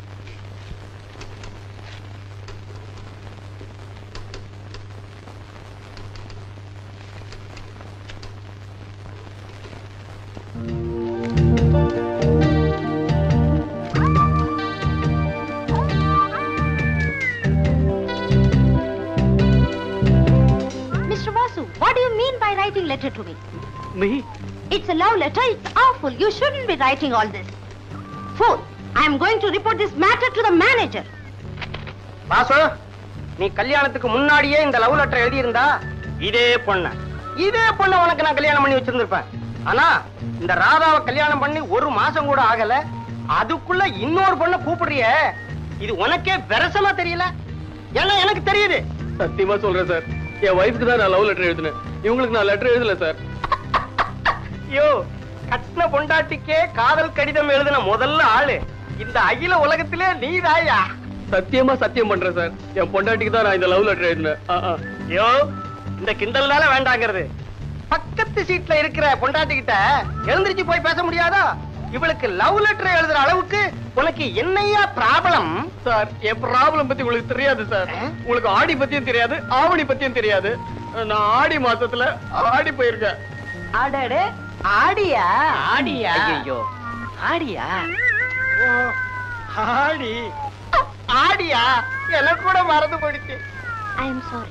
Mr. Vasu, what do you mean by writing letter to me? Me? It's a love letter. It's awful. You shouldn't be writing all this. Fool, I am going to report this matter to the manager. Vasu, நீ கல்யாணத்துக்கு முன்னாடியே இந்த love letter எழுதி இருந்தா இதே பொண்ண உனக்கு நான் கல்யாணம் பண்ணி வச்சிருந்திருப்பேன். ஆனா இந்த ராதாவை கல்யாணம் பண்ணி 1 மாசம் கூட ஆகல, அதுக்குள்ள இன்னொரு பொண்ணை கூப்பிடுறியே, இது உனக்கே வெரசமா தெரியல? ஏன்னா எனக்கு தெரியுது. சத்தியமா சொல்றேன் சார், என் வைஃப்க்கு தான் நான் லவ் லெட்டர் எழுதினேன். இவங்களுக்கு நான் லெட்டர் எழுதல சார். ஐயோ, கட்டின பொண்டாட்டிக்கே காதல் கடிதம் எழுதின முதல்ல ஆளு இந்த அகில உலகத்திலே நீதாயா? சத்தியமா சத்தியம் பண்றேன் சார், என் பொண்டாட்டிக்கு தான் நான் இந்த லவ் லெட்டர் எழுதினேன். ஐயோ, இந்த கிண்டல்னால வேண்டாங்கிறது. பக்கத்து சீட்ல இருக்கிற பொண்டாட்டி கிட்ட எழுந்திருச்சு போய் பேச முடியாதா? இவளுக்கு லவ் லெட்டர் எழுதுற அளவுக்கு உனக்கு என்னையா ப்ராப்ளம்? சார், என் ப்ராப்ளம் பத்தி உங்களுக்கு தெரியாது சார். உங்களுக்கு ஆடி பத்தியும் தெரியாது, ஆவணி பத்தியும் தெரியாது. நான் ஆடி மாசத்துல ஆடி போயிருக்கேன். அடடே, ஆடியா? ஆடியா? ஐயோ, ஆடியா? ஓ, ஆடி ஆடியா? எனக்கு கூட மறந்து போயிடுச்சு. I am sorry.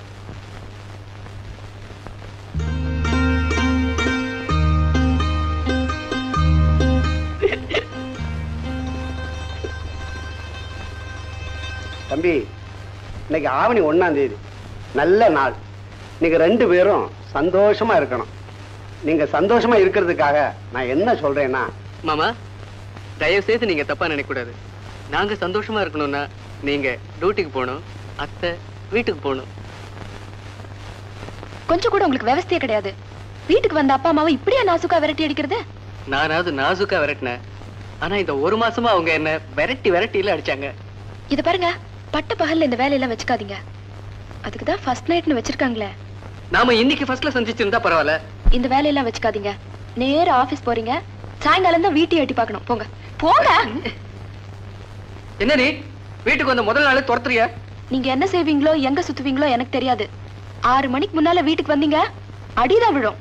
தம்பி, இன்னைக்கு ஆவணி 1ஆம் தேதி, நல்ல நாள். நீங்க 2 பேரும் சந்தோஷமா இருக்கணும். நீங்க சந்தோஷமா இருக்கிறதுக்காக நான் என்ன சொல்றேன்னா, மாமா, தயவு செய்து நீங்க தப்பா நினைக்க கூடாது. நாங்க சந்தோஷமா இருக்கணும்னா நீங்க டியூட்டிக்கு போகணும், அத்தை வீட்டுக்கு போகணும். கொஞ்சம் கூட உங்களுக்கு விவசாய கிடையாது. வீட்டுக்கு வந்த அப்பா அம்மாவை இப்படியா நாசுக்கா விரட்டி அடிக்கிறது? நானாவது நாசுக்கா விரட்டினேன், ஆனா இந்த 1 மாசமா அவங்க என்ன விரட்டில அடிச்சாங்க. இது பாருங்க, பட்ட பகல்ல இந்த வேலையெல்லாம் வச்சுக்காதீங்க. அதுக்குதான் ஃபர்ஸ்ட் நைட்னு வச்சிருக்காங்களே. நாம இன்னைக்கு ஃபர்ஸ்ட்ல சந்திச்சிருந்தா பரவாயில்ல. இந்த வேலையெல்லாம் வச்சுக்காதீங்க. நேரா ஆபீஸ் போறீங்க, சாயங்காலம் தான் வீட்டை எட்டி பார்க்கணும். போங்க போங்க. என்ன நீ வீட்டுக்கு வந்த முதல் நாளே துரத்துறிய? நீங்க என்ன செய்வீங்களோ எங்க சுத்துவீங்களோ எனக்கு தெரியாது. 6 மணிக்கு முன்னால வீட்டுக்கு வந்தீங்க, அடிதான் விழும்.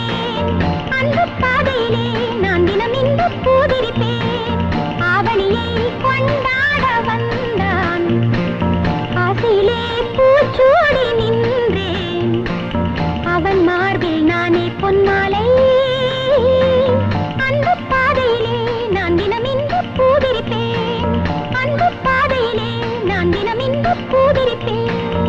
பூதிரிப்பேன், ஆவணியை பூதிரிப்பேன் அன்பு பாதையிலே நான் தினம் இன்ப பூதிரிப்பேன்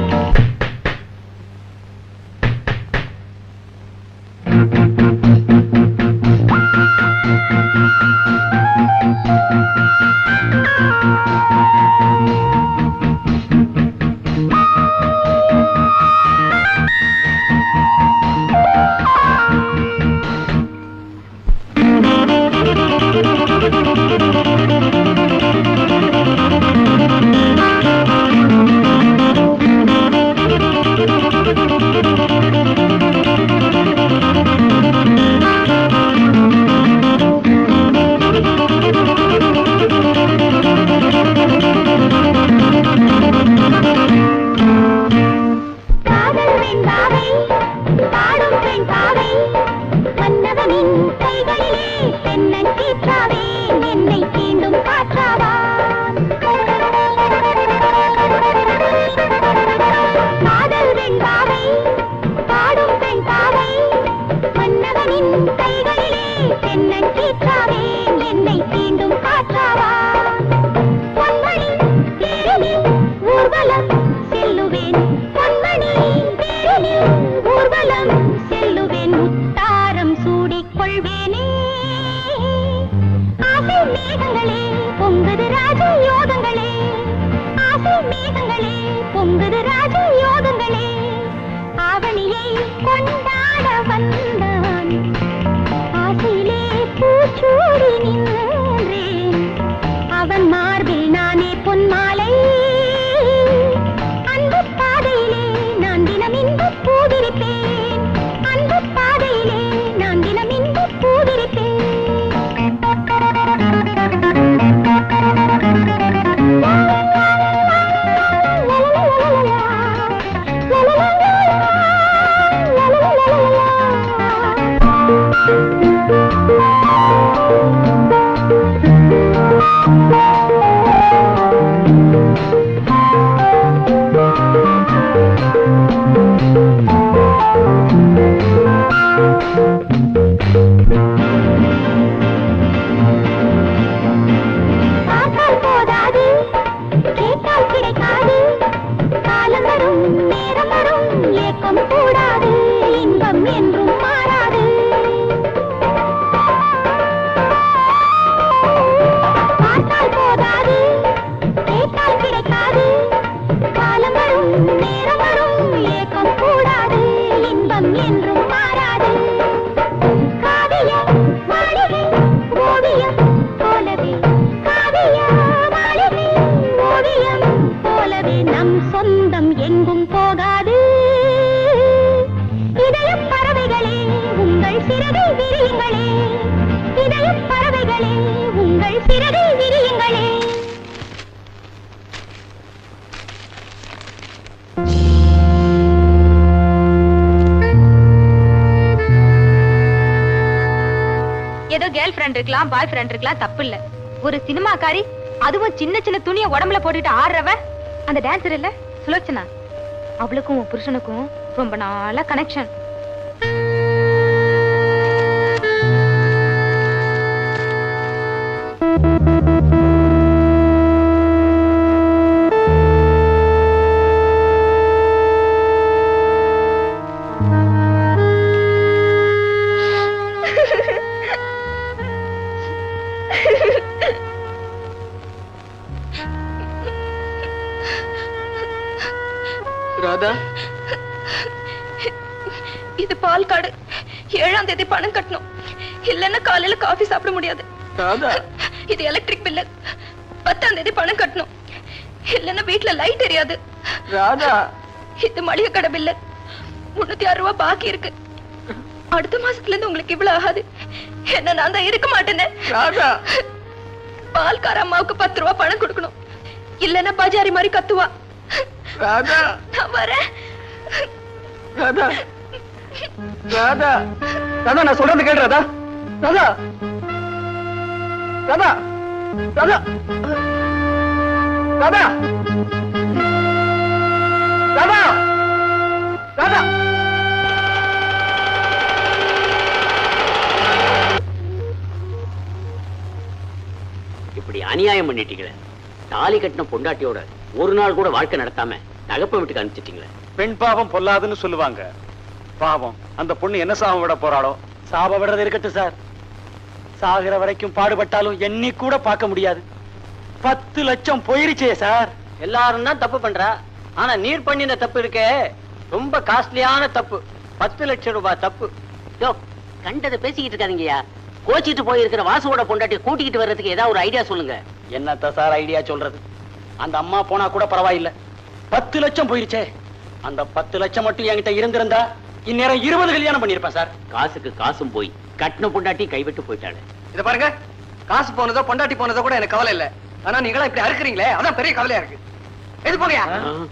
ஏதோ கேர்ள் ஃப்ரெண்ட் இருக்கலாம் பாய் ஃப்ரெண்ட் இருக்கலாம் தப்பு இல்ல. ஒரு சினிமாக்காரி அதுவும் சின்ன சின்ன துணியை உடம்புல போட்டுட்டு ஆடுறவ அந்த டான்சர் இல்ல சுலோச்சனா, அவளுக்கும் உன் புருஷனுக்கும் ரொம்ப நாளா கனெக்ஷன். ராதா, இது பால் கார்டு. 7ஆம் தேதி பணம் கட்டணும், இல்லன்னா காலையில காஃபி சாப்பிட முடியாது. ராதா, இது எலக்ட்ரிக் பில்லு. 10ஆம் தேதி பணம் கட்டணும், இல்லன்னா வீட்டுல லைட் எரியாது. ராதா, இது மளிகை கடை பில்லு. 306 ரூபாய் பாக்கி இருக்கு. அடுத்த மாசத்துல இருந்து உங்களுக்கு இவ்வளவு ஆகாது. என்ன நான் தான் இருக்க மாட்டேன்னு. ராதா, பால்கார அம்மாவுக்கு 10 ரூபாய் பணம் கொடுக்கணும், இல்லன்னா பஜாரி மாதிரி கத்துவா. ராதா, நான் வரேன். ராதா, ராதா, ராதா, நான் சொல்றது கேளு ராதா. ராதா, ராதா, ராதா, ராதா, ராதா, ராதா. இப்படி அநியாயம் பண்ணிட்டீங்களே. தாலி கட்டின பொண்டாட்டியோட ஒரு நாள் கூட வாழ்க்கை நடத்தாம தகப்ப வீட்டுக்கு அனுப்பிச்சிட்டீங்களே. பெண் பாவம் பொல்லாதுன்னு சொல்லுவாங்க. பாவம் அந்த பொண்ணு என்ன சாபம் விட போறாளோ. சாப விடுறது இருக்கட்டும் சார். சாகிற வரைக்கும் பாடுபட்டாலும் எண்ணி கூட பார்க்க முடியாது. 10 லட்சம் போயிருச்சே சார். எல்லாரும் தான் தப்பு பண்றா. ஆனா நீர் பண்ணின தப்பு இருக்கே ரொம்ப காஸ்ட்லியான தப்பு. 10 லட்சம் ரூபாய் தப்பு. கண்டதை பேசிக்கிட்டு இருக்காதீங்கயா. கோச்சிட்டு போயிருக்கிற வாசுவோட பொண்டாட்டி கூட்டிக்கிட்டு வர்றதுக்கு ஏதாவது ஒரு ஐடியா சொல்லுங்க. என்னத்த சார் ஐடியா சொல்றது? அந்த அம்மா போனா கூட பரவாயில்லை. 10 லட்சம் போயிருச்சே. அந்த 10 லட்சம் மட்டும் என்கிட்ட இருந்திருந்தா இந்நேரம் 20 கல்யாணம் பண்ணிருப்பேன் சார். காசுக்கு காசும் போய் கட்டின பொண்டாட்டி கைவிட்டு போயிட்டாரு. இத பாருங்க, காசு போனதோ பொண்டாட்டி போனதோ கூட எனக்கு கவலை இல்ல. ஆனா நீங்களா இப்படி அறுக்குறீங்களே அதான் பெரிய கவலையா இருக்கு. எது போங்கயா.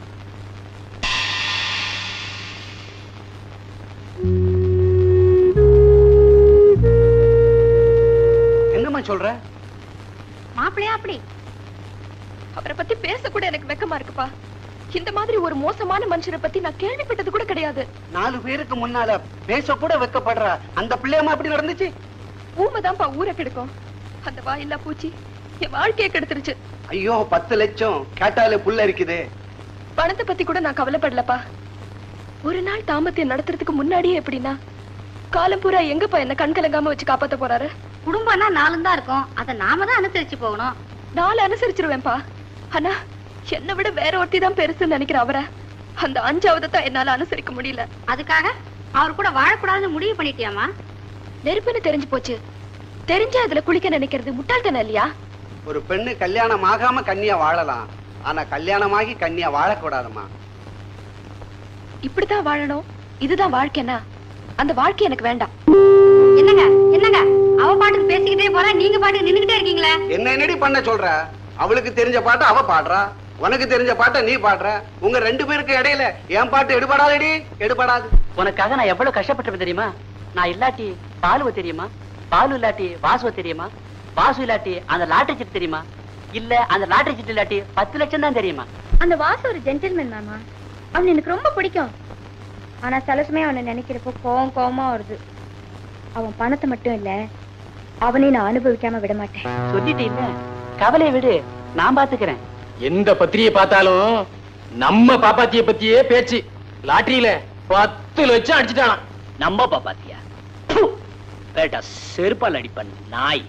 என்னம்மா சொல்ற? மாப்பிள்ளையா அப்படி? அவரை பத்தி பேச கூட எனக்கு வெக்கமா இருக்குப்பா. இந்த மாதிரி ஒரு மோசமான மனுஷரை பத்தி நான் கேள்விப்பட்டது கூட கிடையாது. 4 பேருக்கு முன்னால பேச கூட வெக்கப்படுற அந்த பிள்ளையம்மா அப்படி நடந்துச்சு? ஊமைதான்ப்பா ஊரை கெடுக்கும். அந்த வாயில்லா பூச்சி என் வாழ்க்கையை கெடுத்துருச்சு. ஐயோ 10 லட்சம் கேட்டாலே புள்ள இருக்குது. பணத்தை பத்தி கூட நான் கவலைப்படலப்பா. ஒரு நாள் தாமத்தியம் நடத்துறதுக்கு முன்னாடியே எப்படின்னா காலம் பூரா எங்கப்பா என்ன கண்கலங்காம வச்சு காப்பாத்த போறாரு? குடும்பம்னா 4 தான் இருக்கும். அதை நாம தான் அனுசரிச்சு போகணும். 4 அனுசரிச்சிருவேன்பா. ஆனா என்னை விட வேற ஒருத்தி தான் பெருசுன்னு நினைக்கிற அவரை அந்த 5வது தான் என்னால அனுசரிக்க முடியல. அதுக்காக அவர் கூட வாழக்கூடாதுன்னு முடிவு பண்ணிட்டியாமா? நெருப்புன்னு தெரிஞ்சு போச்சு. தெரிஞ்சா அதுல குளிக்க நினைக்கிறது முட்டாள்தானே இல்லையா? ஒரு பெண்ணு கல்யாணம் ஆகாம கன்னியா வாழலாம். ஆனா கல்யாணமாகி கன்னியா வாழக்கூடாதுமா. இப்படித்தான் வாழணும், இதுதான் வாழ்க்கைனா அந்த வாழ்க்கை எனக்கு வேண்டாம். என்னங்க என்னங்க அவ பாட்டுக்கு பேசிக்கிட்டே போறா, நீங்க பாட்டுக்கு நின்னுகிட்டே இருக்கீங்களே. என்ன என்னடி பண்ண சொல்ற? அவளுக்கு தெரிஞ்ச பாட்டை அவ பாடுறா, உனக்கு தெரிஞ்ச பாட்டை நீ பாடுற. உங்க 2 பேருக்கு இடையில என் பாட்டு எடுபடாதடி, எடுபடாது. உனக்காக நான் எவ்வளவு கஷ்டப்பட்டிருப்பேன் தெரியுமா? நான் இல்லாட்டி பாலுவ தெரியுமா? பாலு இல்லாட்டி வாசுவ தெரியுமா? வாசு இல்லாட்டி அந்த லாட்டரி சீட்டு தெரியுமா? இல்ல அந்த லாட்டரி சீட்டு இல்லாட்டி 10 லட்சம் தான் தெரியுமா? அந்த வாசு ஒரு ஜென்டில்மேன் மாமா. அவன் எனக்கு ரொம்ப பிடிக்கும். ஆனா சில சமயம் அவனை நினைக்கிறப்போ கோவமா வருது. அவன் பணத்தை மட்டும் இல்ல, அவனையும் நான் அனுபவிக்காம விட மாட்டேன். சொல்லிட்டு இல்ல, கவலையை விடு, நான் பாத்துக்கிறேன். எந்த பத்திரியை பார்த்தாலும் நம்ம பாப்பாத்திய பத்தியே பேச்சு. லாட்டரியில 10 லட்சம் அடிச்சுட்டானா. நம்ம பாப்பாத்தியா? பேட்டா செருப்பால் அடிப்பன் நாய்.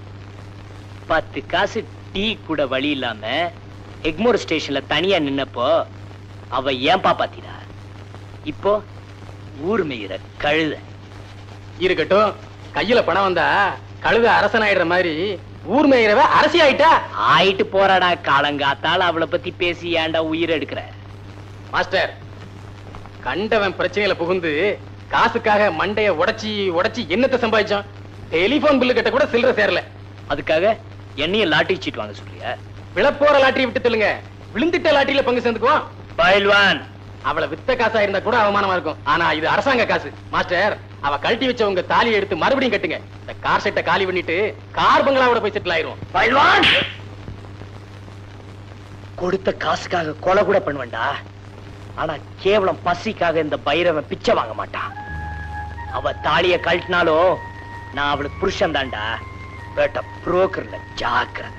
10 காசு டீ கூட வழி இல்லாம எக்மோர் ஸ்டேஷன்ல தனியா நின்னப்போ அவ ஏன் பாப்பாத்திடா. இப்போ ஊர் மேயிற கழுத. இருக்கட்டும், கையில பணம் வந்தா கழுத அரசன் ஆயிடுற மாதிரி ஊர் மேயிறவ அரசி ஆயிட்டா. ஆயிட்டு போறாடா காலங்காத்தால அவளை பத்தி பேசி ஏன்டா உயிர் எடுக்கிற? மாஸ்டர், கண்டவன் பிரச்சனையில புகுந்து காசுக்காக மண்டைய உடைச்சி என்னத்தை சம்பாதிச்சோம்? டெலிபோன் பில்லு கட்ட கூட சில்லற சேரல. அதுக்காக என்னையும் லாட்டரி சீட் வாங்க சொல்றியா? விழப்போற லாட்டரி விட்டு சொல்லுங்க, விழுந்துட்ட லாட்டரியில பங்கு சேர்ந்துக்குவோம். பயில்வான், அவளை வித்த காசா இருந்தா கூட அவமானமா இருக்கும். ஆனா இது அரசாங்க காசு. மாஸ்டர், அவ கழட்டி வச்ச உங்க தாலியை எடுத்து மறுபடியும் கட்டுங்க. இந்த கார் செட்டை காலி பண்ணிட்டு கார் பங்களாவோட போய் செட்டில் ஆயிரும். பயில்வான், கொடுத்த காசுக்காக கொலை கூட பண்ணுவேன்டா. ஆனா கேவலம் பசிக்காக இந்த பைரவன் பிச்சை வாங்க மாட்டான். அவ தாலிய கழட்டினாலும் நான் அவளுக்கு புருஷன் தான்டா. பேட்ட புரோக்கர்ல ஜாக்கிரதை.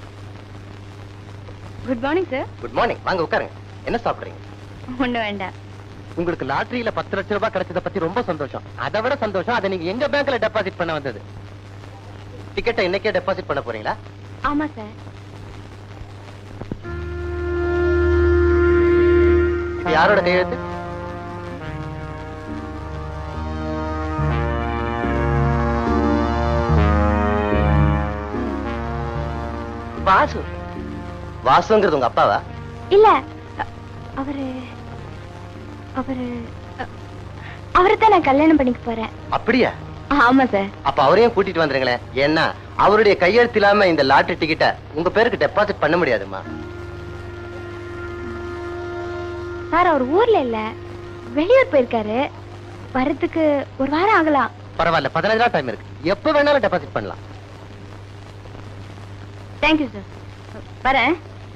Good morning sir. Good morning. வாங்க உட்காருங்க. என்ன சாப்பிடுறீங்க? ஒண்ணு வேண்டாம். உங்களுக்கு லாட்டரியில 10 லட்சம் ரூபாய் கிடைச்சத பத்தி ரொம்ப சந்தோஷம். அதை விட சந்தோஷம் அதை நீங்க எங்க பேங்க்ல டெபாசிட் பண்ண வந்தது. டிக்கெட்டை இன்னைக்கே டெபாசிட் பண்ண போறீங்களா? ஆமா சார். இது யாரோட கையெழுத்து? வாசு. வாசுங்கிறது உங்க அப்பாவா? இல்ல, அவரைத்தான் நான் கல்யாணம் பண்ணிக்க போறேன். அப்படியா? ஆமா சார். அப்ப அவரையும் கூட்டிட்டு வந்துருங்களேன். ஏன்னா அவருடைய கையெழுத்து இல்லாம இந்த லாட்டரி டிக்கெட்டை உங்க பேருக்கு டெபாசிட் பண்ண முடியாதுமா. சார் அவர் ஊர்ல இல்ல, வெளியூர் போயிருக்காரு. வரதுக்கு 1 வாரம் ஆகலாம். பரவாயில்ல, 15 நாள் டைம் இருக்கு. எப்ப வேணாலும் டெபாசிட் பண்ணலாம். Thank you sir. வரேன்.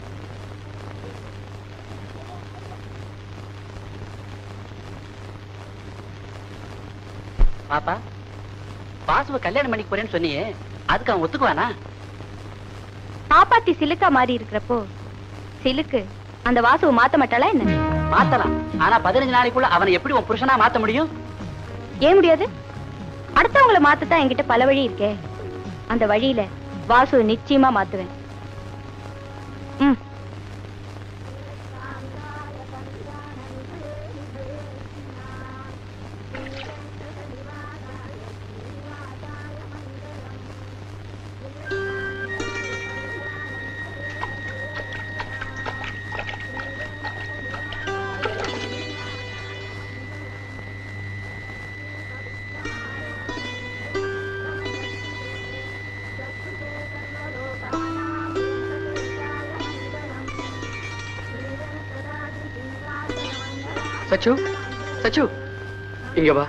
பாப்பா, வாசுவ கல்யாணம் பண்ணிக்க போறேன்னு சொன்னியே, அதுக்கு அவன் ஒத்துக்குவானா? பாப்பாத்தி சிலுக்கா மாறி இருக்கிறப்போ சிலுக்கு அந்த வாசுவை மாத்த மாட்டாளா என்ன? மாத்தலாம். ஆனா 15 நாளைக்குள்ள அவனை எப்படி உன் புருஷனா மாத்த முடியும்? ஏன் முடியாது? அடுத்தவங்களை மாத்தத்தான் என்கிட்ட பல வழி இருக்கே. அந்த வழியில வாசுவை நிச்சயமா மாத்துவேன். சச்சு, சச்சு, இங்க வா.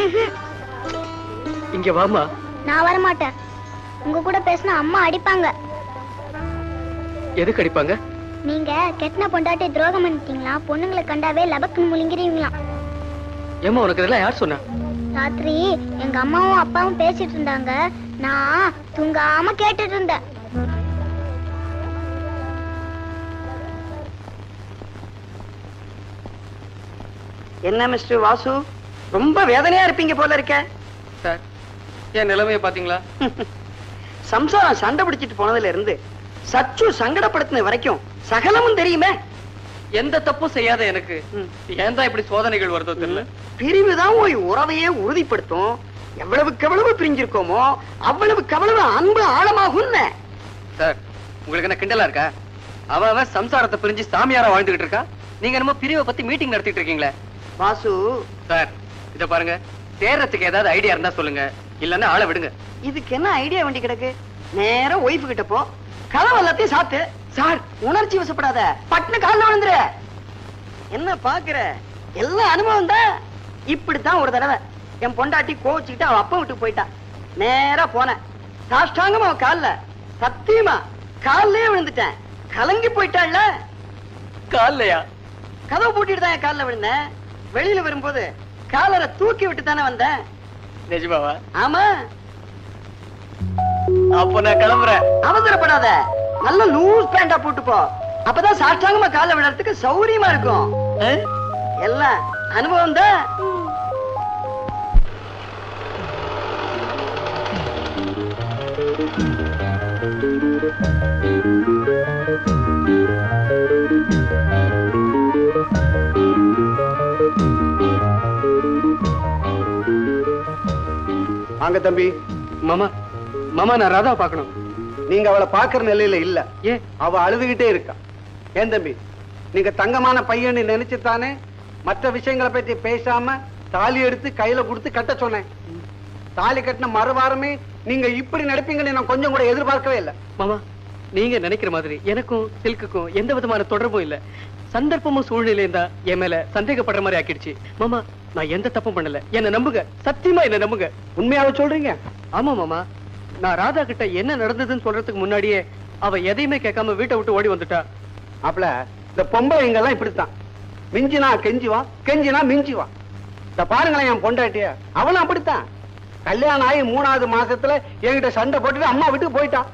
இங்க வாமா. நான் வர மாட்டேன். உங்க கூட பேசினா அம்மா அடிப்பாங்க. எதுக்கு அடிப்பாங்க? நீங்க கெட்டின பொண்டாட்டி துரோகம் பண்ணிட்டீங்களா? பொண்ணுங்களை கண்டாவே லபக்குன்னு முழுங்கிறீங்களா? ஏமா உனக்கு இதெல்லாம் யார் சொன்னா? ராத்திரி எங்க அம்மாவும் அப்பாவும் பேசிட்டு இருந்தாங்க. நான் தூங்காம கேட்டுட்டு இருந்தேன். என்ன மிஸ்டர் வாசு, ரொம்ப வேதனையா இருப்பீங்க போல இருக்க. சார், என் நிலைமையை பாத்தீங்களா? சம்சாரம் சண்டை பிடிச்சிட்டு போனதுல இருந்து சச்சு சங்கடப்படுத்தின வரைக்கும் சகலமும் தெரியுமே. எந்த தப்பும் செய்யாத எனக்கு ஏன் தான் இப்படி சோதனைகள் வருதோ தெரியல. பிரிவுதான் ஒரு உறவையே உறுதிப்படுத்தும். எவ்வளவுக்கு எவ்வளவு பிரிஞ்சிருக்கோமோ அவ்வளவுக்கு அவ்வளவு அன்பு ஆழமாகும். சார், உங்களுக்கு என்ன கிண்டலா இருக்கா? அவன் சம்சாரத்தை பிரிஞ்சு சாமியாரா வாழ்ந்துகிட்டு இருக்கா. நீங்க என்னமோ பிரிவை பத்தி மீட்டிங் நடத்திட்டு இருக்கீங்களே. வாசு சார், இத பாருங்க, தேர்றதுக்கு ஏதாவது ஐடியா இருந்தா சொல்லுங்க, இல்லன்னா ஆளை விடுங்க. இதுக்கு என்ன ஐடியா வேண்டி கிடக்கு? நேரம் ஒய்ஃபு கிட்ட போ, கதவு எல்லாத்தையும் சாத்து. சார், உணர்ச்சி வசப்படாத, பட்டுன்னு கால்ல விழுந்துரு. என்ன பாக்குற? எல்லாம் அனுபவம் தான். இப்படித்தான் ஒரு தடவை என் பொண்டாட்டி கோவிச்சுக்கிட்டு அவ அப்பா விட்டு போயிட்டா. நேரா போனேன், சாஷ்டாங்கமா அவன் கால்ல, சத்தியமா கால்லயே விழுந்துட்டேன். கலங்கி போயிட்டாள்ல. கால்லையா? கதவு பூட்டிட்டு தான் என் கால்ல விழுந்தேன். வெளியில வரும்போது காலரை தூக்கி விட்டு தானே வந்தேன். நிஜமாவா? ஆமா. அப்ப நான் கிளம்புறேன். அவசரப்படாத, நல்ல லூஸ் பேண்டா போட்டு போ. அப்பதான் சாஷ்டாங்கமா கால்ல விடுறதுக்கு சௌரியமா இருக்கும். எல்லாம் அனுபவம் தான். வாங்க தம்பி. மாமா, மாமா, நான் ராதா பார்க்கணும். நீங்க அவளை பாக்குற நிலையில இல்ல. ஏன்? அவ அழுதுகிட்டே இருக்கா. ஏன் தம்பி, நீங்க தங்கமான பையன் நினைச்சுத்தானே மற்ற விஷயங்களை பத்தி பேசாம தாலி எடுத்து கையில கொடுத்து கட்ட சொன்னேன். தாலி கட்டின மறுவாரமே நீங்க இப்படி நடப்பீங்கன்னு நான் கொஞ்சம் கூட எதிர்பார்க்கவே இல்லை. மாமா, நீங்க நினைக்கிற மாதிரி எனக்கும் சில்க்குக்கும் எந்த விதமான தொடர்பும் இல்ல. சந்தர்ப்பமும் சூழ்நிலையும் தான் என் மேல சந்தேகப்படுற மாதிரி ஆக்கிடுச்சு. மாமா, நான் எந்த தப்பும் பண்ணல. என்ன நம்புங்க, சத்தியமா என்ன நம்புங்க. உண்மையாவே சொல்றீங்க? ஆமா மாமா, நான் ராதா கிட்ட என்ன நடந்ததுன்னு சொல்றதுக்கு முன்னாடியே அவ எதையுமே கேட்காம வீட்டை விட்டு ஓடி வந்துட்டா. அப்பல இந்த பொம்பளைங்க எல்லாம் இப்படித்தான். மிஞ்சினா கெஞ்சிவா, கெஞ்சினா மிஞ்சிவா. இந்த பாருங்களேன் என் பொண்டாட்டிய, அவளும் அப்படித்தான். கல்யாணம் ஆகி 3வது மாசத்துல என்கிட்ட சண்டை போட்டுட்டு அம்மா வீட்டுக்கு போயிட்டான்.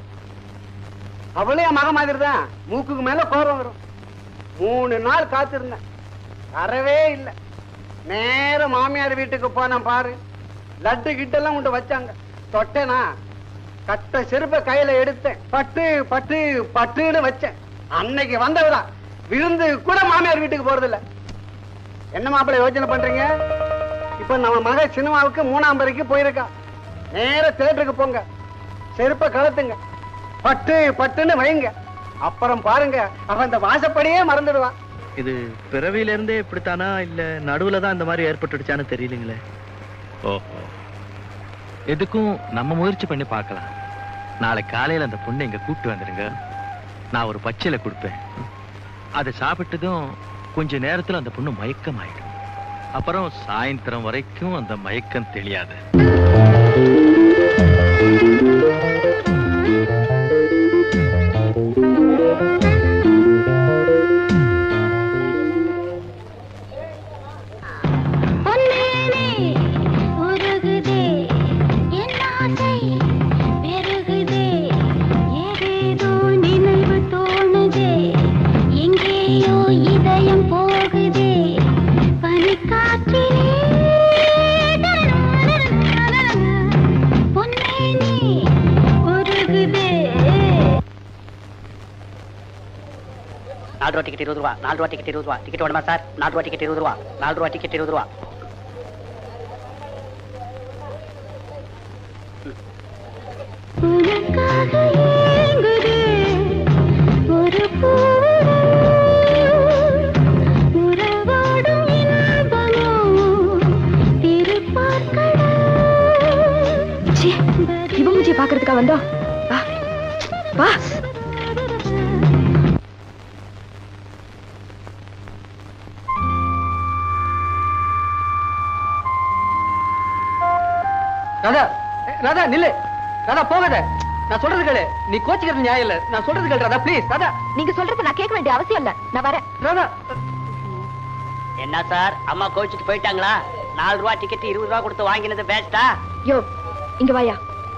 அவளே என் மக மாதிரி தான். மூக்குக்கு மேல கோரம் வரும். 3 நாள் காத்திருந்தேன், வரவே இல்லை. நேரம் மாமியார் வீட்டுக்கு போனேன். பாரு, லட்டு கிட்டெல்லாம் கொண்டு வச்சாங்க. தொட்டேனா கட்ட செருப்ப கையில எடுத்தேன். பட்டு பட்டு பட்டுன்னு வச்சேன். அன்னைக்கு வந்தவரா விருந்து கூட மாமியார் வீட்டுக்கு போறது இல்ல. என்ன மாப்பிள்ளை யோசனை பண்றீங்க? இப்ப நம்ம மக சினிமாவுக்கு 3ஆம் பரிக்கு போயிருக்கா. நேர தியேட்டருக்கு போங்க, செருப்ப கலத்துங்க, பட்டு பட்டுன்னு வைங்க. அப்புறம் பாருங்க, அவன் இந்த வாசப்படியே மறந்துடுவான். இது பிறவியில இருந்தே இப்படித்தானா இல்ல நடுவுல தான் இந்த மாதிரி ஏற்பட்டுடுச்சான்னு தெரியலங்களே. ஓஹோ, எதுக்கும் நம்ம முயற்சி பண்ணி பார்க்கலாம். நாளை காலையில அந்த பொண்ணை இங்க கூப்பிட்டு வந்துருங்க. நான் ஒரு பச்சையில கொடுப்பேன். அதை சாப்பிட்டதும் கொஞ்ச நேரத்துல அந்த பொண்ணு மயக்கம் ஆயிடும். அப்புறம் சாயந்தரம் வரைக்கும் அந்த மயக்கம் தெரியாது. நினைவு 4 ரூபா டிக்கெட் 20 ரூபா 4 ரூபா டிக்கெட் 20 ரூபா டிக்கெட் வேணுமா சார் 4 ரூபா டிக்கெட் 20 ரூபா 4 ரூபா டிக்கெட் 20 ரூபா இவன் முஜியை பாக்குறதுக்கா வந்தா வா வா ராதா ராதா நில்லு ராதா போகாத நான் சொல்றது கேளு நீ கோச்சிக்கிறது நியாயம் இல்ல நான் சொல்றது கேளு ராதா ப்ளீஸ் ராதா நீங்க சொல்றது நான் கேட்க வேண்டிய அவசியம் இல்ல நான் வரேன் ராதா என்ன சார் அம்மா கோச்சிட்டு போயிட்டாங்களா 4 ரூபா டிக்கெட் 20 ரூபா கொடுத்து வாங்கினது வேஸ்டா யோ இங்க வாயா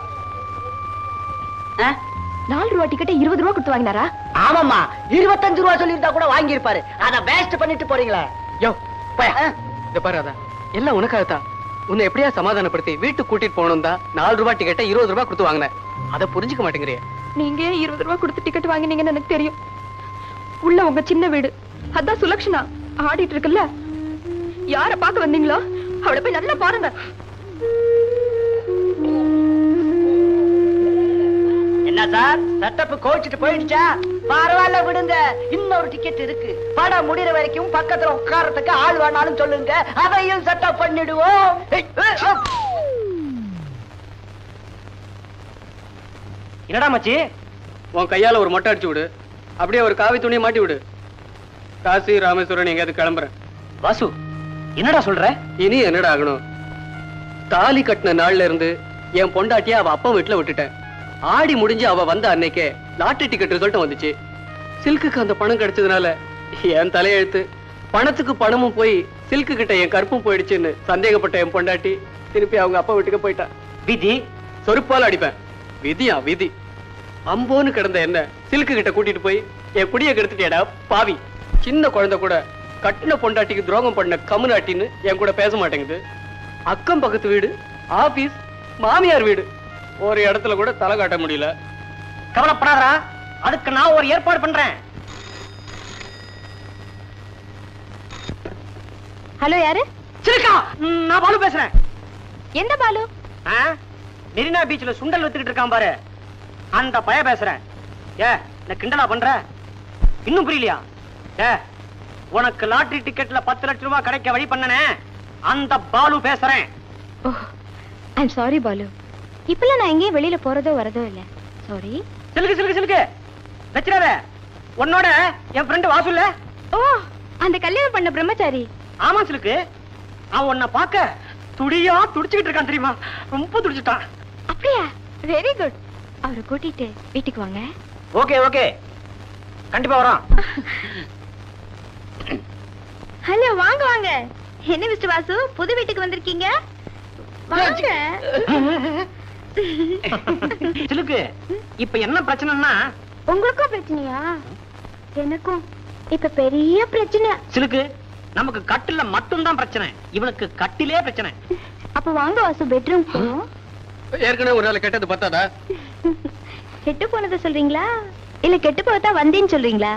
4 ரூபா டிக்கெட் 20 ரூபா கொடுத்து வாங்கினாரா ஆமாம்மா 25 ரூபா சொல்லியிருந்தா கூட வாங்கி இருப்பாரு அத வேஸ்ட் பண்ணிட்டு போறீங்களா யோ போயா இந்த பாரு ராதா எல்லாம் உனக்காகத்தான் உன்னை எப்படியா சமாதானப்படுத்தி வீட்டுக்கு கூட்டிட்டு போகணும் தான் 4 ரூபா டிக்கெட்டை 20 ரூபா கொடுத்து வாங்கினேன் அதை புரிஞ்சுக்க மாட்டேங்கிறிய நீங்க 20 ரூபா கொடுத்து டிக்கெட் வாங்கினீங்கன்னு எனக்கு தெரியும் உள்ள உங்க சின்ன வீடு அதான் சுலக்ஷனா ஆடிட்டு இருக்குல்ல யார பார்க்க வந்தீங்களோ அவளை போய் நல்லா பாருங்க என்ன சார் செட்டப் கோச்சிட்டு போயிடுச்சா பரவாயில்ல விடுங்க இன்னொரு டிக்கெட் இருக்கு படம் முடிகிற வரைக்கும் பக்கத்துல உட்காரத்துக்கு ஆள் வேணாலும் சொல்லுங்க அதையும் செட்டப் பண்ணிடுவோம் என்னடா மச்சி உன் கையால ஒரு மொட்டை அடிச்சு விடு அப்படியே ஒரு காவி துணியை மாட்டி விடு காசி ராமேஸ்வரன் எங்கேயாவது கிளம்புறேன் வாசு என்னடா சொல்ற இனி என்னடா ஆகணும் தாலி கட்டின நாள்ல இருந்து என் பொண்டாட்டிய அவ அப்பா வீட்டுல விட்டுட்டேன் ஆடி முடிஞ்சு அவ வந்த அன்னைக்கே லாட்டரி டிக்கெட் ரிசல்ட் வந்துச்சு சில்க்குக்கு அந்த பணம் கிடைச்சதுனால என் தலையெழுத்து பணத்துக்கு பணமும் போய் சில்க்கு கிட்ட என் கற்பும் போயிடுச்சுன்னு சந்தேகப்பட்ட என் பொண்டாட்டி திருப்பி அவங்க அப்பா வீட்டுக்கு போயிட்டான் விதி சொருப்பால் அடிப்பேன் விதியா விதி அம்போன்னு கிடந்த என்ன சில்க்கு கிட்ட கூட்டிட்டு போய் என் குடிய கெடுத்துட்டேடா பாவி சின்ன குழந்தை கூட கட்டின பொண்டாட்டிக்கு துரோகம் பண்ண கமுனாட்டின்னு என் கூட பேச மாட்டேங்குது அக்கம் பக்கத்து வீடு ஆபீஸ் மாமியார் வீடு ஒரு இடத்துல கூட தலை காட்ட முடியல கவலைப்படாதா அதுக்கு நான் ஒரு ஏற்பாடு பண்றேன் ஹலோ யாரு சிரிக்கா நான் பாலு பேசுறேன் எந்த பாலு மெரினா பீச்ல சுண்டல் வித்துக்கிட்டு இருக்கான் பாரு அந்த பய பேசுறேன் நான் கிண்டலா பண்ற இன்னும் புரியலையா உனக்கு லாட்டரி டிக்கெட்ல 10 லட்சம் ரூபாய் கிடைக்க வழி பண்ணனே அந்த பாலு பேசுறேன் ஐம் சாரி பாலு இப்பெல்லாம் நான் எங்கேயும் வெளியில போறதோ வரதோ இல்ல சாரி சிலுக்கு சிலுக்கு சிலுக்கு வச்சிடாத உன்னோட என் ஃப்ரெண்ட் வாசு இல்ல ஓ அந்த கல்யாணம் பண்ண பிரம்மச்சாரி ஆமா சிலுக்கு அவன் உன்னை பார்க்க துடியா துடிச்சுக்கிட்டு இருக்கான் தெரியுமா ரொம்ப துடிச்சுட்டான் அப்படியா வெரி குட் அவரை கூட்டிட்டு வீட்டுக்கு வாங்க ஓகே ஓகே கண்டிப்பா வரோம் ஹலோ வாங்க வாங்க என்ன மிஸ்டர் வாசு புது வீட்டுக்கு வந்திருக்கீங்க வாங்க சிலுக்கு இப்ப என்ன பிரச்சனைன்னா உங்களுக்கும் பிரச்சனையா எனக்கும் இப்ப பெரிய பிரச்சனை சிலுக்கு நமக்கு கட்டில மட்டும் தான் பிரச்சனை இவனுக்கு கட்டிலே பிரச்சனை அப்ப வாங்க வாசு பெட்ரூம் போவோம் ஏற்கனவே ஒரு நாள் கெட்டது பத்தாதா கெட்டு போனதை சொல்றீங்களா இல்ல கெட்டு போதா வந்தேன்னு சொல்றீங்களா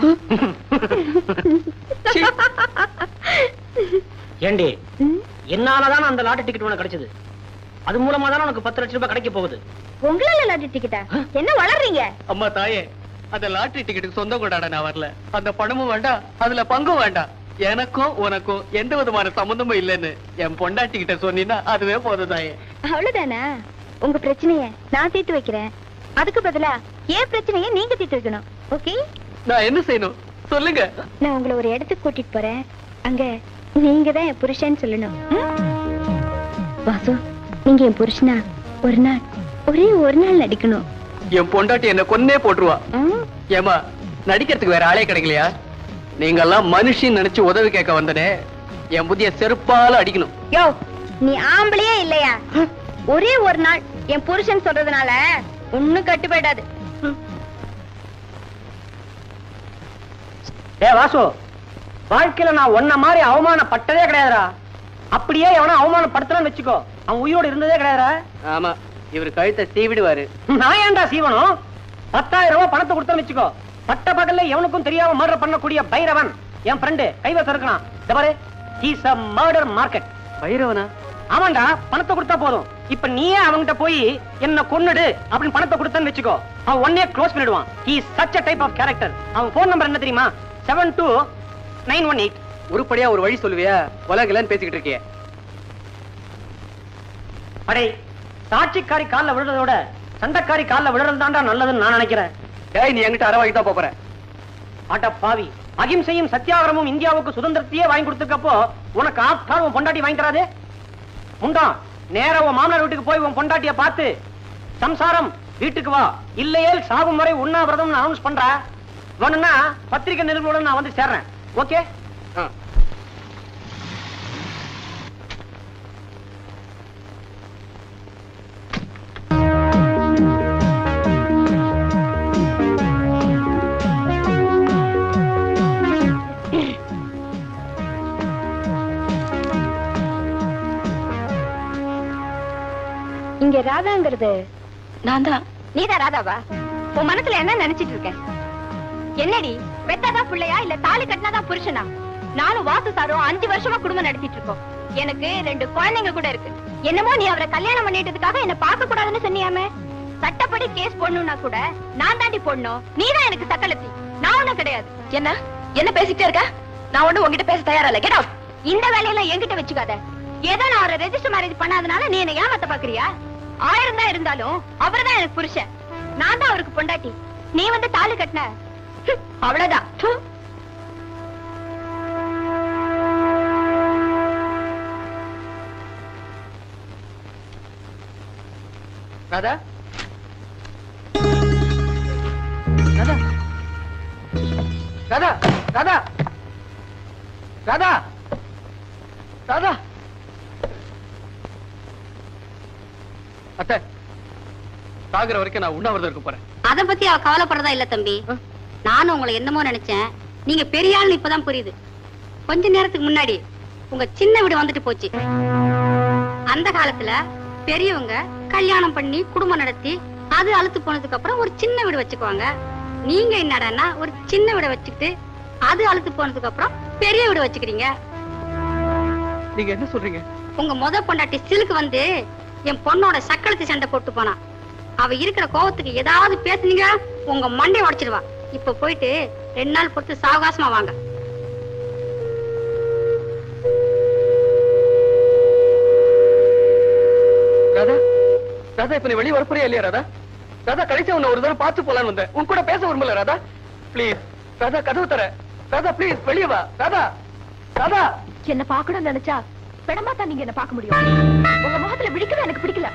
ஏண்டி என்னாலதான் அந்த லாட்டரி டிக்கெட் உனக்கு கிடைச்சது அது மூலமா தான் உனக்கு 10 லட்சம் ரூபாய் கிடைக்க போகுது உங்களால லாட்டரி டிக்கெட்டா என்ன வளர்றீங்க அம்மா தாயே அந்த லாட்டரி டிக்கெட்டுக்கு சொந்தம் கொண்டாட நான் வரல அந்த பணமும் வேண்டாம் அதுல பங்கும் வேண்டாம் எனக்கும் உனக்கும் எந்த விதமான சம்பந்தமும் இல்லைன்னு என் பொண்டாட்டி கிட்ட சொன்னீங்கன்னா அதுவே போதும் தாயே அவ்வளவுதானா உங்க பிரச்சனைய நான் தீர்த்து வைக்கிறேன் அதுக்கு பதிலா ஏன் பிரச்சனைய நீங்க தீர்த்து வைக்கணும் ஓகே நான் என்ன செய்யணும் சொல்லுங்க நான் உங்களை ஒரு இடத்துக்கு கூட்டிட்டு போறேன் அங்க நீங்க தான் என் புருஷன்னு சொல்லணும் வாசு நீங்க என் புருஷனா ஒரு நாள் ஒரே ஒரு நாள் நடிக்கணும் என் பொண்டாட்டி என்ன கொன்னே போட்டுருவா ஏமா நடிக்கிறதுக்கு வேற ஆளே கிடைக்கலையா நீங்க எல்லாம் மனுஷன் நினைச்சு உதவி கேட்க வந்தனே என் புதிய செருப்பால அடிக்கணும் யோ நீ ஆம்பளையே இல்லையா ஒரே ஒரு நாள் என் புருஷன் சொல்றதுனால ஒண்ணும் கட்டு போயிடாது வாசு வாழ்க்கையில நான் ஒன்ன மாதிரி அவமானப்பட்டதே கிடையாதுடா அப்படியே எவனா அவமானப்படுத்தலாம்னு வச்சுக்கோ அவன் உயிரோட இருந்ததே கிடையாதுடா ஆமா இவர் கழுத்தை சீவிடுவாரு நான் ஏன்டா சீவனம் 10,000 ரூபாய் பணத்தை கொடுத்தேன்னு வச்சுக்கோ பட்ட பகல்ல எவனுக்கும் தெரியாம மர்டர் பண்ணக்கூடிய பைரவன் என் ஃப்ரெண்டு கைவசம் இருக்கான். பாரு, ஹீஸ் a murder market. பைரவனா? ஆமாண்டா, பணத்தை கொடுத்தா போதும். இப்ப நீயே அவன்கிட்ட போய் என்ன கொன்னுடு அப்படின்னு பணத்தை கொடுத்தன்னு வெச்சுக்கோ, அவன் ஒன்னே க்ளோஸ் பண்ணிடுவான். he is such a type of character. அவன் போன் நம்பர் என்ன தெரியுமா? 72918. உருப்படியா ஒரு வழி சொல்லுவியா? உலகலன்னு பேசிக்கிட்டு இருக்கியே. அடே, சாட்சிக்காரி கால்ல விழுறதோட சண்டைக்காரி கால்ல விழுறது தான்டா நல்லதுன்னு நான் நினைக்கிறேன். டேய், நீ என்கிட்ட அறவாக்கி தான் போற. ஆட்ட பாவி, அகிம்சையும் சத்தியாகிரமும் இந்தியாவுக்கு சுதந்திரத்தையே வாங்கி கொடுத்துக்கப்போ உனக்கு ஆப்டால் உன் பொண்டாட்டி வாங்கி தராது? முண்டா, நேரா உன் மாமனார் வீட்டுக்கு போய் உன் பொண்டாட்டிய பார்த்து சம்சாரம் வீட்டுக்கு வா, இல்லையேல் சாகும் வரை உண்ணாவிரதம் அனௌன்ஸ் பண்ற. வேணும்னா பத்திரிகை நிருபர்களுடன் நான் வந்து சேர்றேன். ஓகே? இங்க ராதாங்கிறது நான் தான். நீதான் ராதாவா? உன் மனசுல என்ன நினைச்சிட்டு இருக்க? என்னடி, பெத்தாதான் பிள்ளையா இல்ல தாலி கட்டினாதான் புருஷனா? நானும் வாசு சாரும் 5 வருஷமா குடும்பம் நடத்திட்டு இருக்கோம். எனக்கு 2 குழந்தைங்க கூட இருக்கு. என்னமோ நீ அவரை கல்யாணம் பண்ணிட்டதுக்காக என்ன பார்க்க கூடாதுன்னு சொன்னியாமே. சட்டப்படி கேஸ் போடணும்னா கூட நான் தாண்டி போடணும். நீதான் எனக்கு சக்கலத்தி, நான் ஒண்ணும் கிடையாது. என்ன பேசிட்டே இருக்க? நான் ஒண்ணு உங்ககிட்ட பேச தயாரா இல்ல. Get out. இந்த வேலையெல்லாம் என்கிட்ட வச்சுக்காத. ஏதோ நான் அவரை ரெஜிஸ்டர் மேரேஜ் பண்ணாதனால நீ என்ன ஏமாத்த பாக்குறியா? 1000 தான் இருந்தாலும் அவர்தான் எனக்கு புருஷன், நான் தான் அவருக்கு பொண்டாட்டி. நீ வந்து தாலி கட்டின அவ்வளவுதான். ராதா, ராதா, ராதா, ராதா, ராதா, ராதா. அத்தை, சாகுற வரைக்கும் நான் உண்ணாவிரதம் இருக்க போறேன். அத பத்தி அவ கவலைப்படுறதா இல்ல தம்பி. நானும் உங்களை என்னமோ நினைச்சேன். நீங்க பெரிய ஆள் இப்பதான் புரியுது. கொஞ்ச நேரத்துக்கு முன்னாடி உங்க சின்ன வீடு வந்துட்டு போச்சு. அந்த காலத்துல பெரியவங்க கல்யாணம் பண்ணி குடும்பம் நடத்தி அது அழுத்து போனதுக்கு அப்புறம் ஒரு சின்ன வீடு வச்சுக்குவாங்க. நீங்க என்னடான்னா ஒரு சின்ன வீடை வச்சுக்கிட்டு அது அழுத்து போனதுக்கு அப்புறம் பெரிய வீடு வச்சுக்கிறீங்க. நீங்க என்ன சொல்றீங்க? உங்க முத பொண்டாட்டி சிலுக்கு வந்து என் பொண்ணோட சக்களத்தை சண்டை போட்டு போனா. அவ இருக்கிற கோவத்துக்கு ஏதாவது பேசுனீங்க உங்க மண்டை உடைச்சிடுவா. இப்ப போயிட்டு 2 நாள் பொறுத்து சாவகாசமா வாங்க. ராதா, ராதா, இப்ப நீ வெளியே வரப்போறியா இல்லையா? ராதா, ராதா, கடைசியா உன்னை ஒரு தடவை பார்த்து போலான்னு வந்தேன். உன் கூட பேச விரும்பல. ராதா பிளீஸ், ராதா கதவு தர. ராதா பிளீஸ் வெளியே வா. ராதா, ராதா. என்ன பாக்கணும்னு நினைச்சா பெடமா தான் நீங்க என்ன பார்க்க முடியும். உங்க முகத்துல விழிக்கவே எனக்கு பிடிக்கல.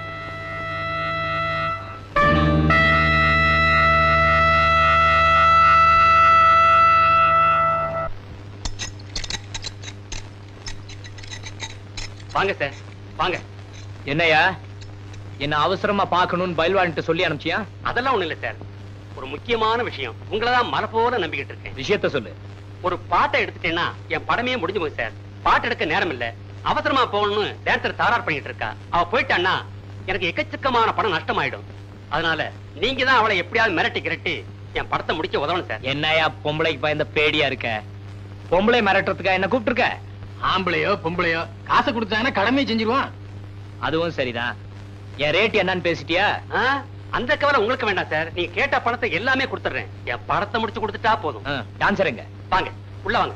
வாங்க சார், வாங்க. என்னையா, என்ன அவசரமா பாக்கணும்னு பயில்வான்ட்டு சொல்லி அனுப்பிச்சியா? அதெல்லாம் ஒண்ணு இல்ல சார், ஒரு முக்கியமான விஷயம். உங்களதான் மலை போல நம்பிக்கிட்டு இருக்கேன். விஷயத்த சொல்லு. ஒரு பாட்டை எடுத்துட்டேன்னா என் படமே முடிஞ்சு போகுது சார். பாட்டு எடுக்க நேரம் இல்ல, அவசரமா போகணும்னு டான்சர் தாரார் பண்ணிட்டு இருக்கா. அவ போயிட்டான்னா எனக்கு எக்கச்சக்கமான படம் நஷ்டமாயிடும். அதனால நீங்க தான் அவளை எப்படியாவது மிரட்டி கிரட்டி என் படத்தை முடிக்க உதவணும் சார். என்னையா பொம்பளைக்கு பயந்த பேடியா இருக்க? பொம்பளை மிரட்டுறதுக்கா என்ன கூப்பிட்டு இருக்க? ஆம்பளையோ பொம்பளையோ காசை கொடுத்தாங்கன்னா கடமையை செஞ்சிருவான். அதுவும் சரிதான். என் ரேட் என்னன்னு பேசிட்டியா? அந்த கவலை உங்களுக்கு வேண்டாம் சார். நீங்க கேட்ட பணத்தை எல்லாமே கொடுத்துறேன். என் படத்தை முடிச்சு கொடுத்துட்டா போதும். டான்சருங்க வாங்க, உள்ள வாங்க.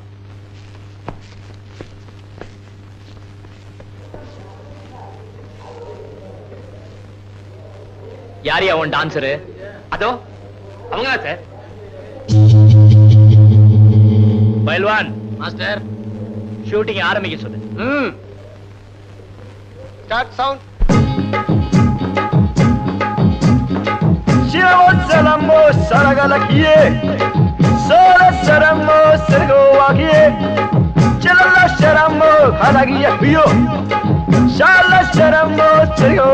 யாரியா உன் டான்சரு? அதோ அவங்கதான் சார். பயில்வான் மாஸ்டர், ஷூட்டிங் ஆரம்பிக்க சொல்லு. Start sound. Salamo saragalakiye sara saramo sergowakiye chalala saramo khalagiye biyo shala saramo sergo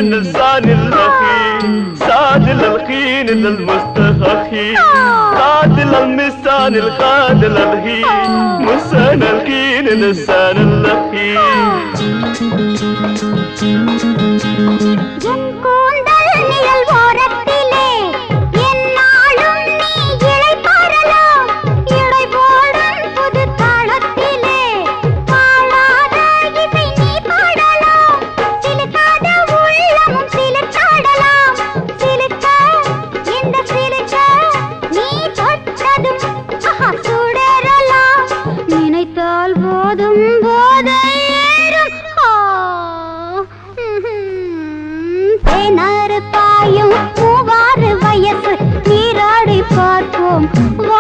اللسان الأخي سادل الخين المستخخي قاتل المسان القاتل الهي مسان الخين اللسان الأخي பார்ப்போம் வா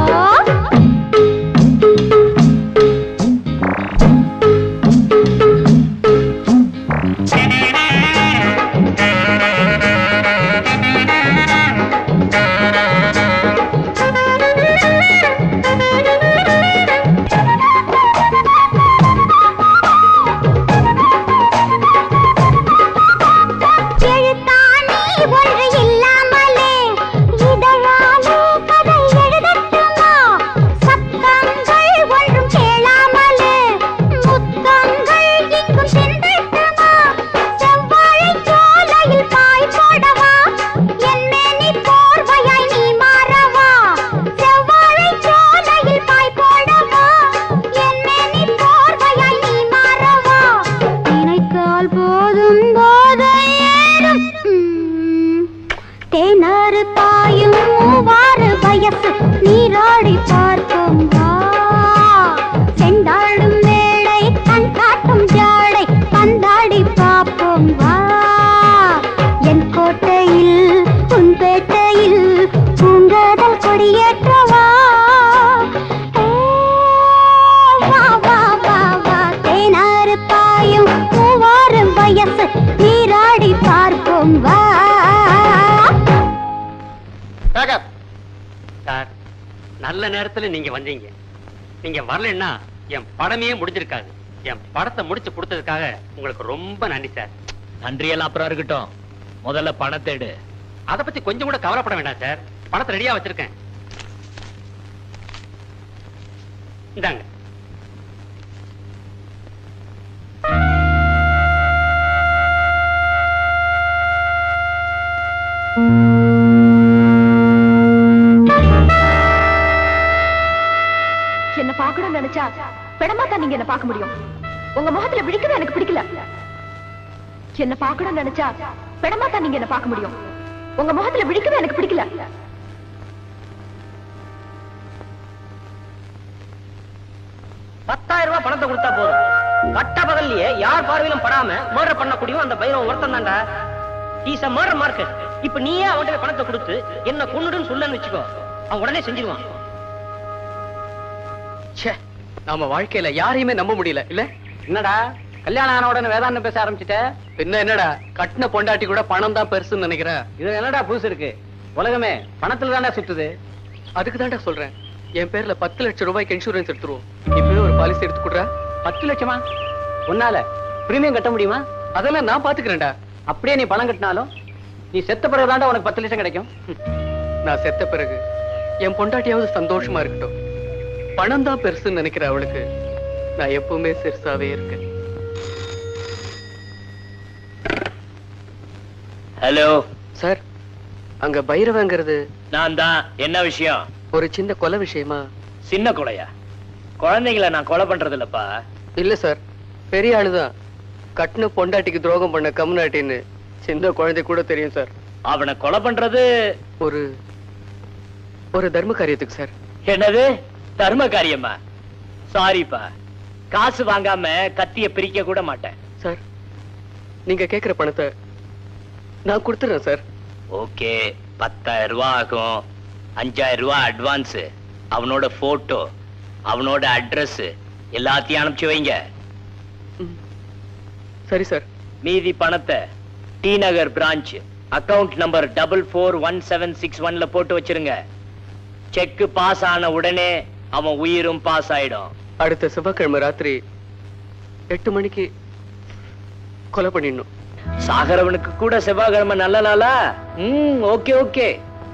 நல்ல நேரத்துல நீங்க வந்தீங்க. நீங்க வரலன்னா என் படமே முடிஞ்சிருக்காது. என் படத்தை முடிச்சு கொடுத்ததுக்காக உங்களுக்கு ரொம்ப நன்றி சார். நன்றியெல்லாம் அப்புறம் இருக்கட்டும், முதல்ல பணத்தை எடு. அதை பத்தி கொஞ்சம் கூட கவலைப்பட வேண்டாம் சார். படத்தை ரெடியா வச்சிருக்கேன். இந்தாங்க. என்ன பார்க்கணும்னு நினைச்சா பெடமா தான் நீங்க என்ன பார்க்க முடியும். உங்க முகத்துல விழிக்கிறது எனக்கு பிடிக்கல. என்ன பார்க்கணும்னு நினைச்சா பெடமா தான் நீங்க என்ன பார்க்க முடியும். உங்க முகத்துல விழிக்கிறது எனக்கு பிடிக்கல. ₹10,000 பணத்தை கொடுத்தா போதும். கட்ட பகல்லையே யார் பார்வையிலும் படாம மர்டர் பண்ணக்கூடியும் அந்த பையன் ஒருத்தன் தான்டா. Is a murder market. இப்ப நீயே அவன்கிட்ட பணத்தை கொடுத்து என்ன கொன்னுடுன்னு சொல்லன்னு வச்சுக்கோ, அவன் உடனே செஞ்சிருவான். நாம வாழ்க்கையில யாரையுமே நம்ப முடியல இல்ல. என்னடா கல்யாணம் ஆன உடனே வேதாந்தம் பேச ஆரம்பிச்சுட்ட? பின்ன என்னடா, கட்டின பொண்டாட்டி கூட பணம் தான் பெருசுன்னு நினைக்கிறேன். இது என்னடா புதுசு இருக்கு? உலகமே பணத்துல தானே சுத்துது. அதுக்கு தான்டா சொல்றேன், என் பேர்ல 10 லட்சம் ரூபாய்க்கு இன்சூரன்ஸ் எடுத்துருவோம். இப்பவே ஒரு பாலிசி எடுத்து கொடுறா. 10 லட்சமா? உன்னால பிரீமியம் கட்ட முடியுமா? அதெல்லாம் நான் பாத்துக்கிறேன்டா. அப்படியே நீ பணம் கட்டினாலும் நீ செத்த பிறகுதான்டா உனக்கு 10 லட்சம் கிடைக்கும். நான் செத்த பிறகு என் பொண்டாட்டியாவது சந்தோஷமா இருக்கட்டும். பணம் தான் பெருசுன்னு நினைக்கிற அவளுக்கு நான் எப்பவுமே சிறுசாவே இருக்கேன். ஹலோ சார், அங்க பைரவங்கிறது நான் தான். என்ன விஷயம்? ஒரு சின்ன கொலை விஷயமா? சின்ன கொலையா? குழந்தைங்களை நான் கொலை பண்றது இல்லப்பா. இல்ல சார், பெரிய ஆளுதான். கட்டின பொண்டாட்டிக்கு துரோகம் பண்ண கம்நாட்டின்னு சின்ன குழந்தை கூட தெரியும் சார். அவனை கொலை பண்றது ஒரு தர்ம காரியத்துக்கு சார். என்னது தர்ம காரியமா? சாரிப்பா, காசு வாங்காம கத்திய பிரிக்க கூட மாட்டேன். சார், நீங்க கேக்குற பணத்தை நான் கொடுத்துறேன் சார். ஓகே, 10,000 ரூபாய் ஆகும். 5,000 ரூபாய் அட்வான்ஸ், அவனோட போட்டோ, அவனோட அட்ரஸ் எல்லாத்தையும் அனுப்பிச்சு வைங்க. சரி சார். மீதி பணத்தை T Nagar branch account number 441761ல போட்டு வச்சிருங்க. செக் பாஸ் ஆன உடனே அவன் உயிரும் பாஸ் ஆயிடும். அடுத்த செவ்வாய்க்கிழமை ராத்திரி 8 மணிக்கு கொலை பண்ணிடணும். சாகரவனுக்கு கூட செவ்வாய்க்கிழமை நல்ல நாளா? Okay okay.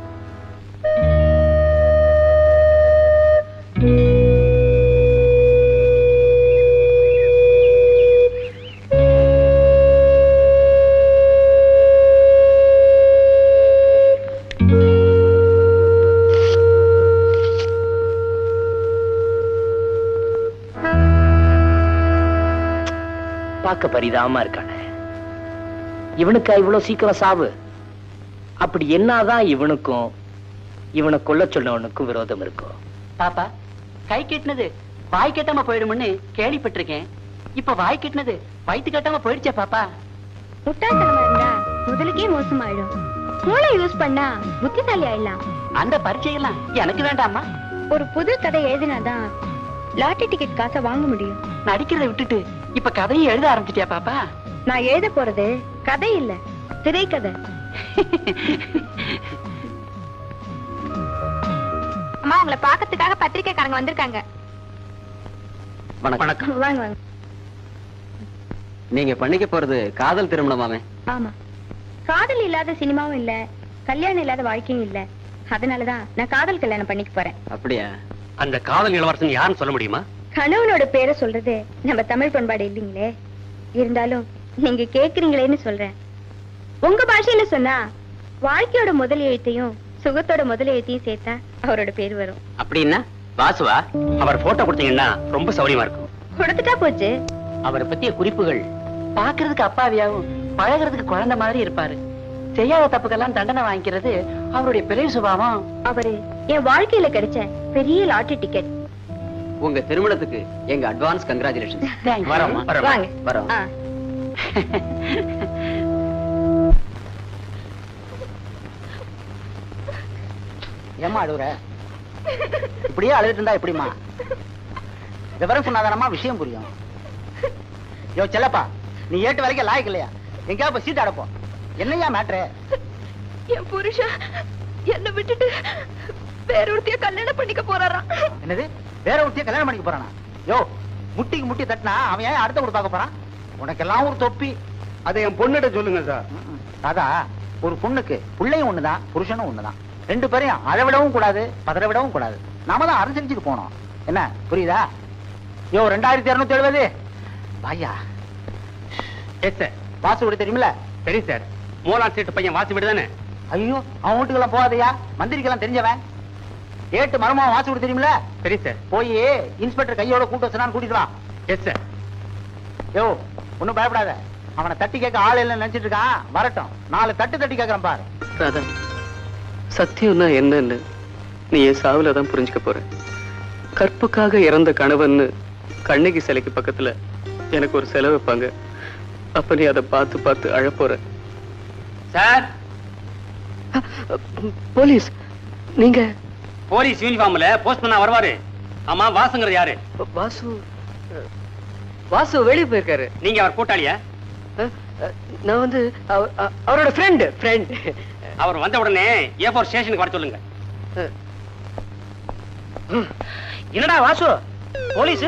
பார்க்க பரிதாபமா இருக்கானே. இவனுக்கா இவ்வளவு சீக்கிரம் சாவு? அப்படி என்னதான் இவனுக்கும் இவனை கொல்ல சொன்னவனுக்கும் விரோதம் இருக்கும்? பாப்பா, கை கெட்டினது வாய் கெட்டாம போயிடும்னு கேள்விப்பட்டிருக்கேன். இப்ப வாய் கெட்டினது வயிற்று கட்டாம போயிடுச்சா பாப்பா? முட்டாள்தனமா இருந்தா முதலுக்கே மோசமாயிடும். மூளை யூஸ் பண்ணா புத்திசாலி ஆயிடலாம். அந்த பரீட்சையெல்லாம் எனக்கு வேண்டாமா? ஒரு புது கதை எழுதினாதான் லாட்டரி டிக்கெட் காசை வாங்க முடியும். நடிக்கிறத விட்டுட்டு இப்ப கதையை எழுத ஆரம்பிச்சிட்டியா பாப்பா? நான் எழுத போறது கதை இல்ல, திரைக்கதை. அம்மா, உங்களை பாக்கிறதுக்காக பத்திரிக்கைக்காரங்க வந்திருக்காங்க. வணக்கம். வாங்க வாங்க. நீங்க பண்ணிக்க போறது காதல் திருமணமாமே? ஆமா, காதல் இல்லாத சினிமாவும் இல்ல, கல்யாணம் இல்லாத வாழ்க்கையும் இல்ல. அதனாலதான் நான் காதல் கல்யாணம் பண்ணிக்க போறேன். அப்படியா? அந்த காதல் இளவரசன் யாருன்னு சொல்ல முடியுமா? கணவனோட பேரை சொல்றது நம்ம தமிழ் பண்பாடு இல்லைங்களே. இருந்தாலும் நீங்க கேக்குறீங்களேன்னு சொல்றேன். உங்க பாஷையில சொன்னா வாழ்க்கையோட முதல் எழுத்தையும் சுகத்தோட முதல் எழுத்தையும் சேர்த்தா அவரோட பேர் வரும். அப்படின்னா வாசுவா? அவர் போட்டோ கொடுத்தீங்கன்னா ரொம்ப சௌரியமா இருக்கும். கொடுத்துட்டா போச்சு. அவரை பத்திய குறிப்புகள் பாக்குறதுக்கு அப்பாவியாவும் பழகிறதுக்கு குழந்தை மாதிரி இருப்பாரு. செய்யாத தப்புக்கெல்லாம் தண்டனை வாங்கிக்கிறது அவருடைய பெரிய சுபாவம். அவரு என் வாழ்க்கையில கிடைச்ச பெரிய லாட்டரி டிக்கெட். உங்க திருமணத்துக்கு எங்க அட்வான்ஸ் கங்க்ராச்சுலேஷன். வாங்க. வரோம். ஏமா அழுகுற? இப்படியே அழுதுட்டு இருந்தா எப்படிமா? விவரம் சொன்னாதானமா விஷயம் புரியும். யோ செல்லப்பா, நீ ஏட்டு வரைக்கும் லாய்க்கு இல்லையா? எங்கேயாவது சீட்டு அடப்போம். என்னையா மேட்ரு? என் புருஷன் என்ன விட்டுட்டு வேற ஒருத்தைய கல்யாணம் பண்ணிக்க போறாராம். என்னது? வேற ஒருத்தைய கல்யாணம் பண்ணிக்க போறானா? யோ, முட்டிக்கு முட்டி தட்டினா அவன் ஏன் அடுத்த கூட பார்க்க போறான்? உனக்கெல்லாம் ஒரு தொப்பி. அதை என் பொண்ணிட்ட சொல்லுங்க சார். தாதா, ஒரு பொண்ணுக்கு பிள்ளையும் ஒண்ணுதான், புருஷனும் ஒண்ணுதான். ரெண்டு பேரையும் அழவிடவும் கூடாது, பதற விடவும் கூடாது. நாம தான் அனுசரிச்சுட்டு போனோம். என்ன புரியுதா? யோ 2270 வாயா. Yes sir. வாசு வீடு தெரியுமில்ல? சரி சார். மூணாம் சீட்டு பையன் வாசி வீடு தானே? ஐயோ, அவன் வீட்டுக்கெல்லாம் போகாதையா, மந்திரிக்கெல்லாம் தெரிஞ்சவன். ஏட்டு மருமா வாசு வீடு தெரியுமில்ல? சரி சார். போய் இன்ஸ்பெக்டர் கையோட கூட்டு வச்சுனான்னு கூட்டிட்டு வா. Yes sir. யோ, ஒன்னும் பயப்படாத. அவனை தட்டி கேட்க ஆள் இல்லைன்னு நினைச்சிட்டு இருக்கான். வரட்டும், 4 தட்டி கேட்கறேன் பாரு. ராதா, சத்தியம்னா என்னன்னு நீ என் சாவுல தான் புரிஞ்சுக்க போற. கற்புக்காக இறந்த கணவன்னு கண்ணகி சிலைக்கு பக்கத்துல எனக்கு ஒரு செலவு வைப்பாங்க. அப்ப நீ அதை பார்த்து பார்த்து அழப்போற. Sir, police. நீங்க போலீஸ் யூனிஃபார்ம்ல போஸ்ட்மேனா வருவாரு. ஆமா, வாசுங்கிறது யாரு? வாசு வெளியே போயிருக்காரு. நீங்க அவர் கூட்டாளியா? நான் வந்து அவரோட ஃப்ரெண்ட். அவர் வந்த உடனே A4 ஸ்டேஷனுக்கு வர சொல்லுங்க. என்னடா வாசு, போலீஸ்?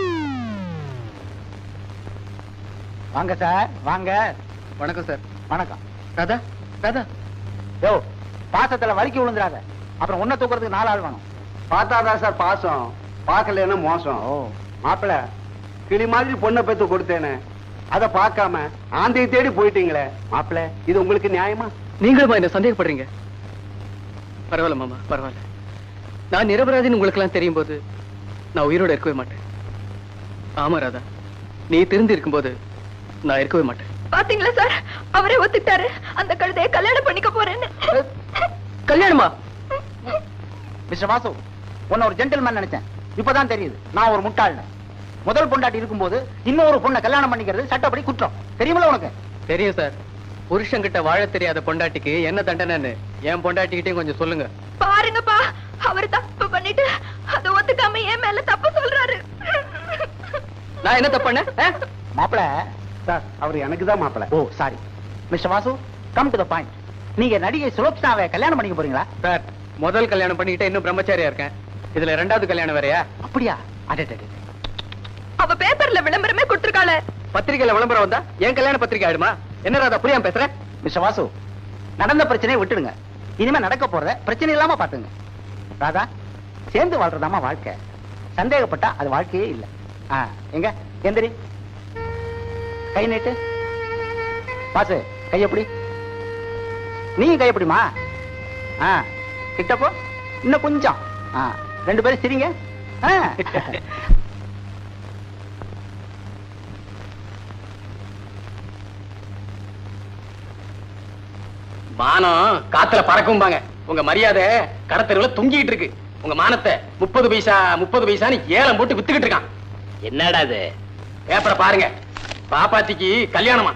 வாங்க சார், வாங்க. வணக்கம் சார். வணக்கம். ராதா, ராதா. யோ, பாசத்துல வலிக்கு விழுந்துடாத. அப்புறம் உன்னை தூக்குறதுக்கு 4 ஆள் வேணும். பார்த்தாதான் சார் பாசம், பார்க்கலன்னா மோசம். மாப்பிள்ள, கிளி மாதிரி பொண்ணை பெத்து கொடுத்தேனே, அதை பார்க்காம ஆந்தையை தேடி போயிட்டீங்களே. மாப்பிள்ள, இது உங்களுக்கு நியாயமா? நீங்களும் என்ன சந்தேகப்படுறீங்க? பரவாயில்ல மாமா, பரவாயில்ல. நான் நிரபராதின்னு உங்களுக்கு எல்லாம் தெரியும் போது நான் உயிரோட இருக்கவே மாட்டேன். ஆமா ராதா, நீ திருந்தி இருக்கும்போது நான் இருக்கவே மாட்டேன். பாத்தீங்களா சார், அவரே ஒத்துட்டாரு அந்த கழுதையை கல்யாணம் பண்ணிக்க போறேன்னு. கல்யாணமா? மிஸ்டர் வாசு, உன்னை ஒரு ஜென்டில்மேன் நினைச்சேன். இப்பதான் தெரியுது நான் ஒரு முட்டாள்னு. முதல் பொண்டாட்டி இருக்கும்போது இன்னொரு பொண்ணை கல்யாணம் பண்ணிக்கிறது சட்டப்படி குற்றம். தெரியுமில்ல உனக்கு? தெரியும் சார். புருஷன் கிட்ட வாழ தெரியாத பொண்டாட்டிக்கு என்ன தண்டனைன்னு என் பொண்டாட்டிக்கிட்டையும் கொஞ்சம் சொல்லுங்க. பாருங்கப்பா, அவர் தப்பு பண்ணிட்டு அதை ஒத்துக்காம என் மேல தப்பு சொல்றாரு. நான் என்ன தப்பு பண்ணேன்? மாப்பிள சார், அவர் எனக்கு தான் மாப்பிள்ள. Oh sorry. Mister Vasu, come to the point. நீங்க நடிகை சுலோச்சனாவை கல்யாணம் பண்ணிக்க போறீங்களா? சார், முதல் கல்யாணம் பண்ணிக்கிட்டே இன்னும் பிரம்மச்சாரியா இருக்கேன். இதுல 2வது கல்யாணம் வேறயா? அப்படியா? அடே. அவ பேப்பர்ல விளம்பரமே கொடுத்திருக்காளே. பத்திரிகையில விளம்பரம் வந்தா என் கல்யாண பத்திரிகை ஆயிடுமா? என்ன ராதா புரியாம பேசுற? மிஸ்டர் வாசு, நடந்த பிரச்சனையை விட்டுடுங்க. இனிமே நடக்க போறத பிரச்சனை இல்லாம பாத்துங்க. ராதா, சேர்ந்து வாழ்றதாமா வாழ்க்கை. சந்தேகப்பட்டா அது வாழ்க்கையே இல்ல. எங்க எந்திரி, கை நீட்டு. வாசு, கையப்படி. நீயும் கையப்படிமா. கிட்டப்போ இன்னும் கொஞ்சம். ரெண்டு பேரும் சிரிங்க. மானம் காத்துல பறக்கும்பாங்க. உங்க மரியாதை கடத்தெருவுல தொங்கிட்டு இருக்கு. உங்க மானத்தை 30 பைசான்னு ஏலம் போட்டு வித்துக்கிட்டு இருக்கான். என்னடா இது? பேப்பரை பாருங்க. பாப்பாத்திக்கு கல்யாணமா.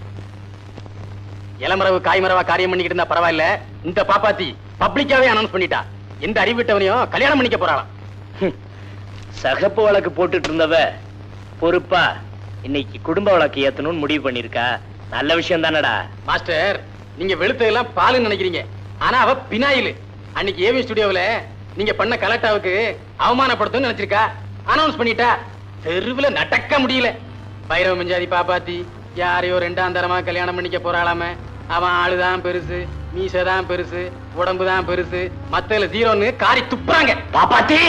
இளமரவு காய்மரவா காரியம் பண்ணிக்கிட்டு இருந்தா பரவாயில்ல, இந்த பாப்பாத்தி பப்ளிக்காவே அனௌன்ஸ் பண்ணிட்டா எந்த அறிவிட்டவனையும் கல்யாணம் பண்ணிக்க போறாளாம். சகப்பு வழக்கு போட்டுட்டு இருந்தவ பொறுப்பா இன்னைக்கு குடும்ப வழக்கு ஏத்தணும்னு முடிவு பண்ணிருக்கா. நல்ல விஷயம் தானடா. மாஸ்டர், நீங்க வெளுத்ததெல்லாம் பாலுன்னு நினைக்கிறீங்க, ஆனா அவ பினாயில். அன்னைக்கு ஏவி ஸ்டுடியோவில் நீங்க பண்ண கலெக்டாவுக்கு அவமானப்படுத்தும் நினைச்சிருக்கா. அனௌன்ஸ் பண்ணிட்டா. தெருவுல நடக்க முடியல. பைரவ மஞ்சாதி பாப்பாத்தி யாரையோ 2ஆம் தரமா கல்யாணம் பண்ணிக்க போறாளாம. அவன் ஆளுதான் பெருசு, மீசதான் பெருசு, உடம்புதான் பெருசு, மத்தல 0ன்னு காரி துப்புறாங்க. பாப்பாத்தி,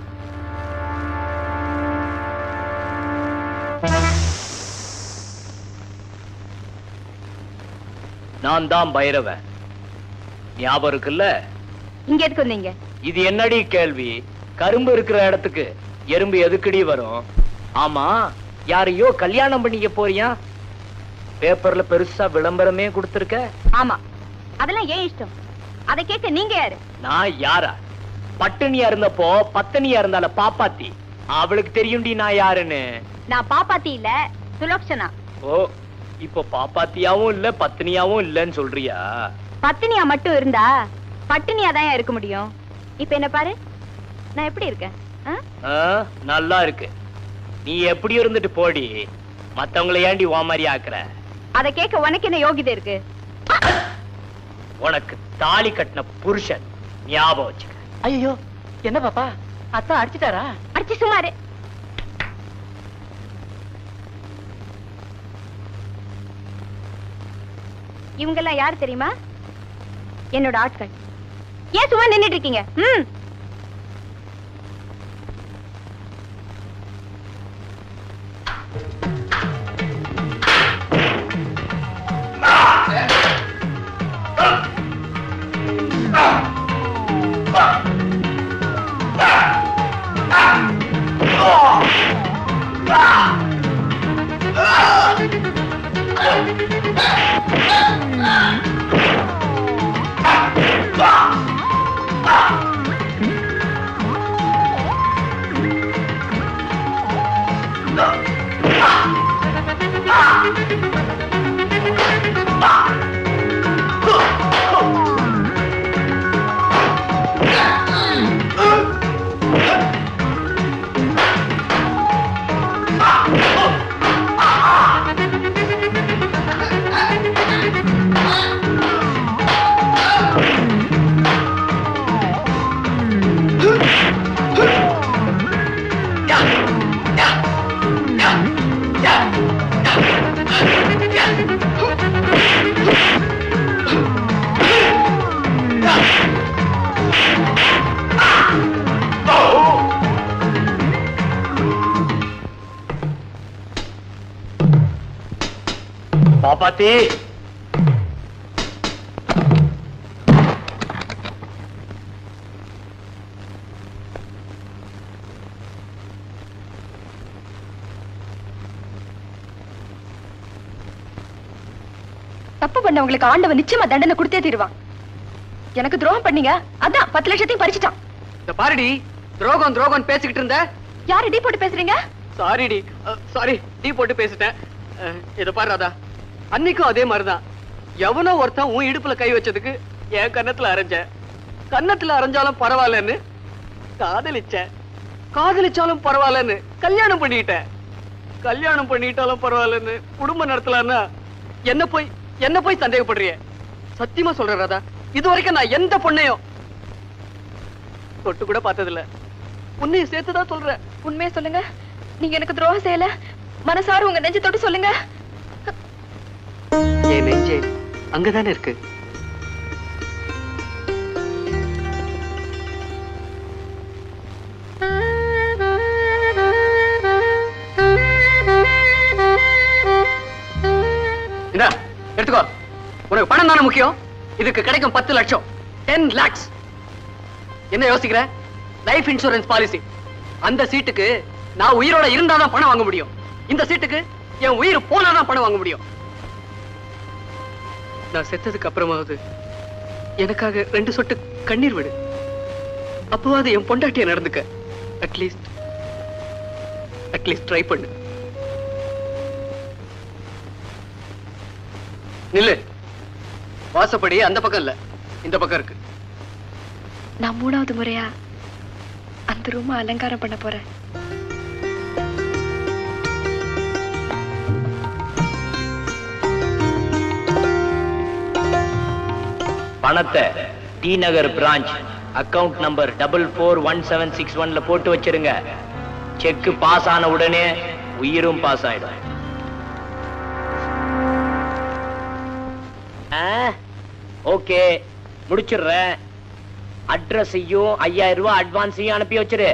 நான் தான் பைரவன். ஞாபகம் இருக்குல்ல? இங்க எதுக்கு வந்தீங்க? இது என்னடி கேள்வி? கரும்பு இருக்கிற இடத்துக்கு எறும்பு எதுக்கடி வரும்? ஆமா, யாரையோ கல்யாணம் பண்ணிக்க போறியா? பேப்பர்ல பெருசா விளம்பரமே கொடுத்திருக்க. ஆமா, அதெல்லாம் ஏன் இஷ்டம். அதை கேட்க நீங்க யாரு? நான் யாரா? பட்டினியா இருந்தப்போ பத்தினியா இருந்தால பாப்பாத்தி, அவளுக்கு தெரியும்டி நான் யாருன்னு. நான் பாப்பாத்தி இல்ல, சுலோக்ஷனா. ஓ, இப்போ பாப்பாத்தியாவும் இல்ல பத்தினியாவும் இல்லன்னு சொல்றியா? பத்தினியா மட்டும் இருந்தா பட்டினியா தான் இருக்க முடியும். இப்ப என்ன பாரு, நான் எப்படி இருக்கேன்? நல்லா இருக்கு. நீ எப்படி இருந்துட்டு போடி, மத்தவங்களை ஏண்டி ஓ மாதிரி ஆக்குற? அதை கேட்க உனக்கு என்ன யோகிதை இருக்கு? உனக்கு தாலி கட்டின புருஷன் ஞாபகம் வச்சுக்க. ஐயோ, என்ன பாப்பா, அத்தா அடிச்சிட்டாரா? அடிச்சு சுமாரு. இவங்கெல்லாம் யாரு தெரியுமா? என்னோட ஆட்கள். ஏன் சும்மா நின்னுட்டு இருக்கீங்க? பாப்பாத்தி, தப்பு பண்ணவங்களுக்கு ஆண்டவன் நிச்சயமா தண்டனை கொடுத்தே தீருவான். எனக்கு துரோகம் பண்ணீங்க, அதான் 10 லட்சத்தையும் பறிச்சிட்டான். இந்த பாருடி, துரோகம் துரோகம் பேசிக்கிட்டு இருந்த. யாரு டீ போட்டு பேசுறீங்க? சாரிடி, சாரி, டீ போட்டு பேசிட்டேன். இத பாரு ராதா, அன்னைக்கும் அதே மாதிரிதான். எவனோ ஒருத்தன் உன் இடுப்புல கை வச்சதுக்கு என் கன்னத்துல அரைஞ்ச. கன்னத்துல அரைஞ்சாலும் பரவாயில்லன்னு காதலிச்சேன். காதலிச்சாலும் பரவாயில்லன்னு கல்யாணம் பண்ணிட்டேன். கல்யாணம் பண்ணிட்டாலும் பரவாயில்லன்னு குடும்பம் நடத்தலான்னா என்ன போய் சந்தேகப்படுறிய? சத்தியமா சொல்றேன் ராதா, இது வரைக்கும் நான் எந்த பொண்ணையும் தொட்டு கூட பார்த்ததில்ல. உன்னையும் சேர்த்துதான் சொல்றேன். உண்மையை சொல்லுங்க, நீங்க எனக்கு துரோகம் செய்யல. மனசார உங்க நெஞ்ச தொட்டு சொல்லுங்க. என் நெஞ்சே அங்கதானே இருக்கு. எடுத்துக்கோ. உனக்கு பணம் தானே முக்கியம். இதுக்கு கிடைக்கும் 10 லட்சம், 10 lakhs. என்ன யோசிக்கிற? Life insurance policy. அந்த சீட்டுக்கு நான் உயிரோட இருந்தாதான் பணம் வாங்க முடியும். இந்த சீட்டுக்கு என் உயிர் போனாதான் பணம் வாங்க முடியும். நான் செத்ததுக்கு அப்புறமாவது எனக்காக 2 சொட்டு கண்ணீர் விடு. அப்போவாது என் பொண்டாட்டிய நடந்துக்க. அட்லீஸ்ட் ட்ரை பண்ணு. நில்லு. வாசப்படி அந்த பக்கம் இல்ல, இந்த பக்கம் இருக்கு. நான் 3வது முறையா அந்த ரூம் அலங்காரம் பண்ண போறேன். பணத்தை T Nagar branch account number 441761ல போட்டு வச்சிருங்க. செக் பாஸ் ஆன உடனே உயிரும் பாஸ் ஆயிடும். ஓகே, முடிச்சிடுறேன். அட்ரஸையும் 5000 ரூபாய் அட்வான்ஸையும் அனுப்பி வச்சிரு.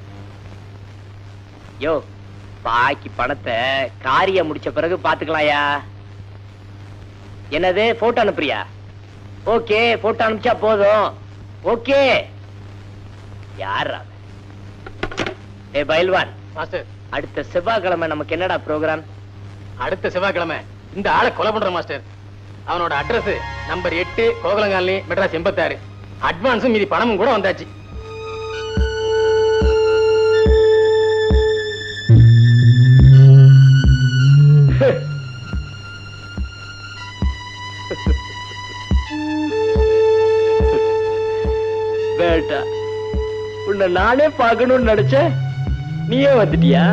யோ, பாக்கி பணத்தை காரியம் முடிச்ச பிறகு பாத்துக்கலாயா. என்னது, போட்டோ அனுப்புறியா? ஓகே, போட்டோ அனுப்பிச்சா போதும். ஓகே. யாரா? ஏ பைல்வான் மாஸ்டர், அடுத்த செவ்வாய்க்கிழமை நமக்கு என்னடா ப்ரோக்ராம்? அடுத்த செவ்வாய்க்கிழமை இந்த ஆளை கொலை பண்ற மாஸ்டர். அவனோட அட்ரஸ் நம்பர் 8 கோகுலங்காலனி, மெட்ராஸ் 86. அட்வான்ஸும் மீதி பணமும் கூட வந்தாச்சு. வேட்டா, உன்னை நானே பார்க்கணும்னு நினைச்சேன், நீயே வந்துட்டியா?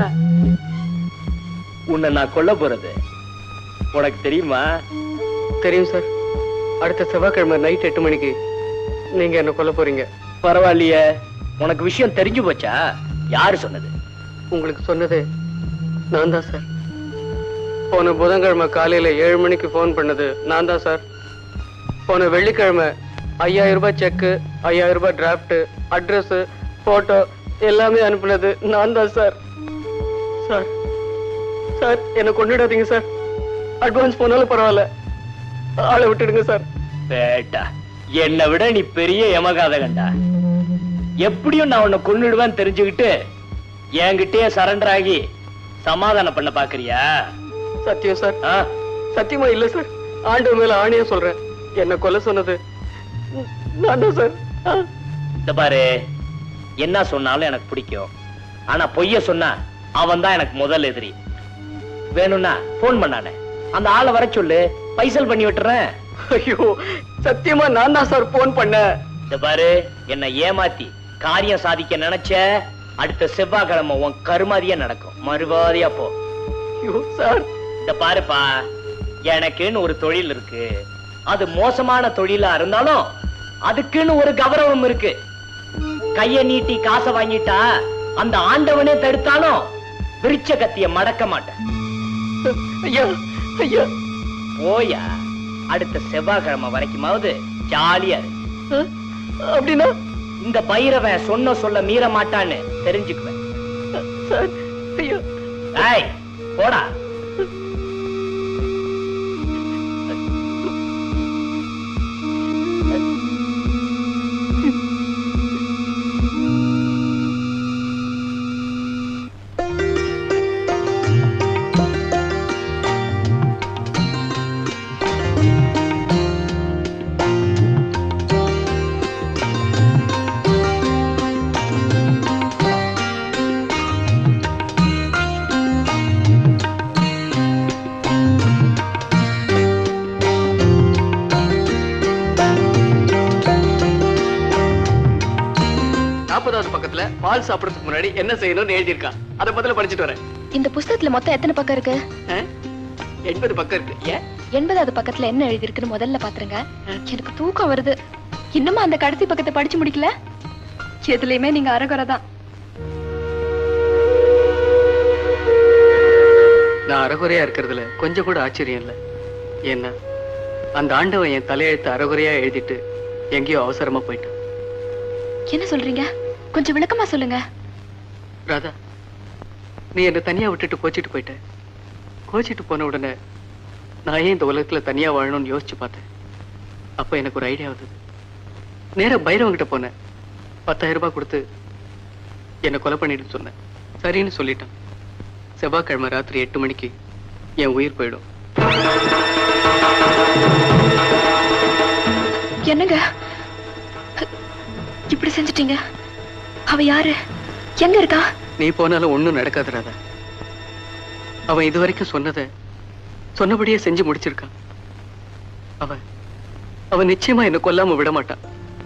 உன்னை நான் கொல்ல போறது உனக்கு தெரியுமா? தெரியும் சார். அடுத்த செவ்வாய்க்கிழமை நைட் 8 மணிக்கு நீங்க என்ன கொல்ல போறீங்க. பரவாயில்லையே, உனக்கு விஷயம் தெரிஞ்சு போச்சா? யாரு சொன்னது? உங்களுக்கு சொன்னது நான் தான் சார். போன புதன்கிழமை காலையில 7 மணிக்கு போன் பண்ணது நான் தான் சார். போன வெள்ளிக்கிழமை 5000 ரூபாய் செக்கு, 5000 ரூபாய் டிராப்ட், அட்ரஸ், போட்டோ எல்லாமே அனுப்புனது நான் தான் சார். சார் சார், என்ன கொண்டுடாதீங்க சார். அட்வான்ஸ் போனாலும் பரவாயில்ல, ஆளை விட்டுடுங்க சார். பேட்டா, என்னை விட நீ பெரிய யமகாத கண்டா. எப்படியும் நான் உன்னை கொன்னுடுவேன் தெரிஞ்சுக்கிட்டு என்கிட்டயே சரண்டர் ஆகி சமாதானம் பண்ண பாக்குறியா? சத்தியம் சார். சத்தியமா இல்ல சார். ஆண்டவர் மேல ஆணையா சொல்றேன், என்ன கொல்ல சொன்னது நான் தான் சார். இந்த பாரு, என்ன சொன்னாலும் எனக்கு பிடிக்கும். ஆனா பொய்ய சொன்னா அவன் தான் எனக்கு முதல் எதிரி. வேணும்னா போன் பண்ணானே, அந்த ஆளை வர சொல்லு, பைசல் பண்ணி விட்டுறேன். ஐயோ, சத்தியமா நான் தான் சார் போன் பண்ண. இந்த பாரு, என்ன ஏமாத்தி காரியம் சாதிக்க நினைச்ச, அடுத்த செவ்வாய்க்கிழமை உன் கருமாதியா நடக்கும். மறுவாதியா போ. சார், இந்த பாருப்பா, எனக்குன்னு ஒரு தொழில் இருக்கு. அது மோசமான தொழிலா இருந்தாலும் அதுக்குன்னு ஒரு கௌரவம் இருக்கு. கைய நீட்டி காசை வாங்கிட்டா அந்த ஆண்டவனே தடுத்தாலும் விரிச்ச கத்திய மடக்க மாட்டேன். ஐயா ஐயா, போயா. அடுத்த செவ்வாய்க்கிழமை வரைக்குமாவது ஜாலியா இரு. அப்படின்னா இந்த பைரவன் சொன்ன சொல்ல மீற மாட்டான்னு தெரிஞ்சுக்குவேன். ஏய், போடா. பக்கத்துல பால் சாப்பிடுறதுக்கு முன்னாடி என்ன செய்யணும்னு எழுதியிருக்கா. அத பத்தில படிச்சுட்டு வரேன். இந்த புத்தகத்துல மொத்தம் எத்தனை பக்கம் இருக்கு? 80 பக்கம் இருக்கு. ஏன் 80வது பக்கத்துல என்ன எழுதி இருக்குன்னு முதல்ல பாத்துருங்க. எனக்கு தூக்கம் வருது. இன்னுமா அந்த கடைசி பக்கத்தை படிச்சு முடிக்கல? எதுலயுமே நீங்க அரகுறதான். நான் அரகுறையா இருக்கிறதுல கொஞ்சம் கூட ஆச்சரியம் இல்ல. ஏன்னா அந்த ஆண்டவன் என் தலையெழுத்து அறகுறையா எழுதிட்டு எங்கேயோ அவசரமா போயிட்டான். என்ன சொல்றீங்க? கொஞ்சம் விளக்கமா சொல்லுங்க. ராதா, நீ என்னை தனியா விட்டுட்டு கோச்சிட்டு போயிட்ட. கோச்சிட்டு போன உடனே நான் ஏன் இந்த உலகத்துல தனியா வாழணும்னு யோசிச்சு பார்த்தேன். அப்ப எனக்கு ஒரு ஐடியா வந்தது. நேரா பைரவங்கிட்ட போனேன். 10,000 ரூபாய் கொடுத்து என்னை கொலை பண்ணிட்டு சொன்னேன். சரின்னு சொல்லிட்டான். செவ்வாய்க்கிழமை ராத்திரி 8 மணிக்கு என் உயிர் போயிடும். என்னங்க இப்படி செஞ்சிட்டீங்க? அவ யாரு? எங்க இருக்கா? நீ போனாலும் ஒண்ணும் நடக்காது ராதா. அவன் இதுவரைக்கும் சொன்னபடியே செஞ்சு முடிச்சிருக்கான். அவன் நிச்சயமா என்ன கொல்லாம விட மாட்டான்.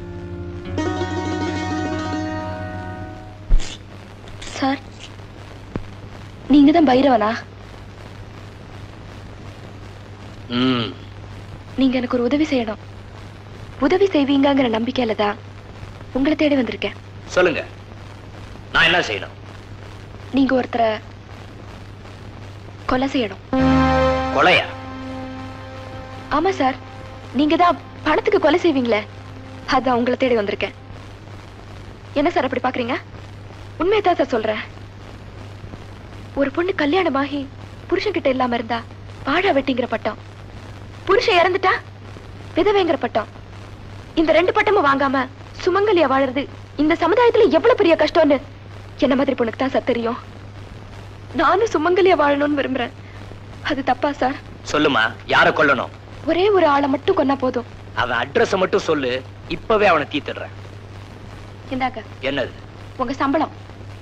சார், நீங்க தான் பைரவனா? நீங்க எனக்கு ஒரு உதவி செய்யணும். உதவி செய்வீங்கங்கிற நம்பிக்கையில தான் உங்களை தேடி வந்திருக்கேன். சொல்லுங்க, நான் என்ன செய்யணும்? நீங்க ஒருத்தரை கொலை செய்யணும். கொலையா? ஆமா சார், நீங்க தான் பணத்துக்கு கொலை செய்வீங்களே, அதான் உங்களை தேடி வந்திருக்கேன். என்ன சார் அப்படி பாக்குறீங்க? உண்மையதான் சார் சொல்றேன். ஒரு பொண்ணு கல்யாணமாகி புருஷன் கிட்ட இல்லாம இருந்தா பாழா வெட்டிங்கிற பட்டம், புருஷன் இறந்துட்டா விதவைங்கிற பட்டம். இந்த 2 பட்டமும் வாங்காம சுமங்கலியா வாழறது இந்த சமுதாயத்துல எவ்வளவு பெரிய கஷ்டம்னு என்ன மாதிரி பொண்ணுக்கு தான் சார் தெரியும். நானும் சுமங்கலியா வாழணும்னு விரும்புறேன். அது தப்பா சார்? சொல்லுமா, யார கொல்லணும்? ஒரே ஒரு ஆளை மட்டும் கொன்னா போதும். அவன் அட்ரஸ் மட்டும் சொல்லு, இப்பவே அவனை தீத்துடுறேன். இந்தாங்க. என்னது? உங்க சம்பளம்.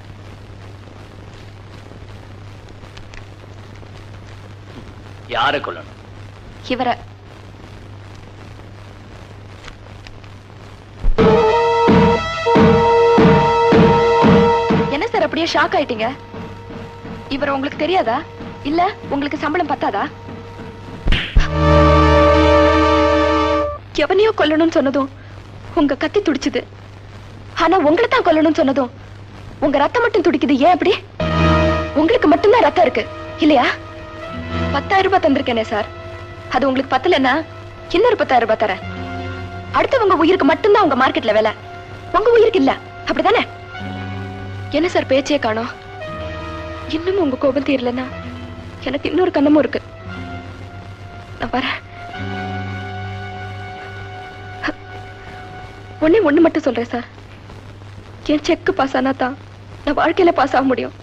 யார கொல்லணும்? இவரை. என்ன சார் அப்படியே ஷாக் ஆயிட்டீங்க? இவர் உங்களுக்கு தெரியாதா? இல்ல உங்களுக்கு சம்பளம் பத்தாதா? எவனையோ கொல்லணும்னு சொன்னதும் உங்க கத்தி துடிச்சுது. ஆனா உங்களை தான் கொல்லணும்னு சொன்னதும் உங்க ரத்தம் மட்டும் துடிக்குது. ஏன் அப்படி? உங்களுக்கு மட்டும்தான் ரத்தம் இருக்கு இல்லையா? 10,000 ரூபாய் தந்திருக்கேனே சார், அது உங்களுக்கு பத்தலன்னா இன்னொரு 10,000 ரூபாய் தரேன். அடுத்தவங்க உயிருக்கு மட்டும்தான் உங்க மார்க்கெட்ல வேலை, உங்க உயிருக்கு இல்ல. அப்படிதானே? என்ன சார் பேச்சே காணோம்? இன்னும் உங்க கோபம் தீரலன்னா எனக்கு இன்னொரு கண்ணமும் இருக்கு. நான் வரேன். ஒண்ணு மட்டும் சொல்றேன் சார், என் செக் பாஸ் ஆனா தான் நான் வாழ்க்கையில பாஸ் ஆக முடியும்.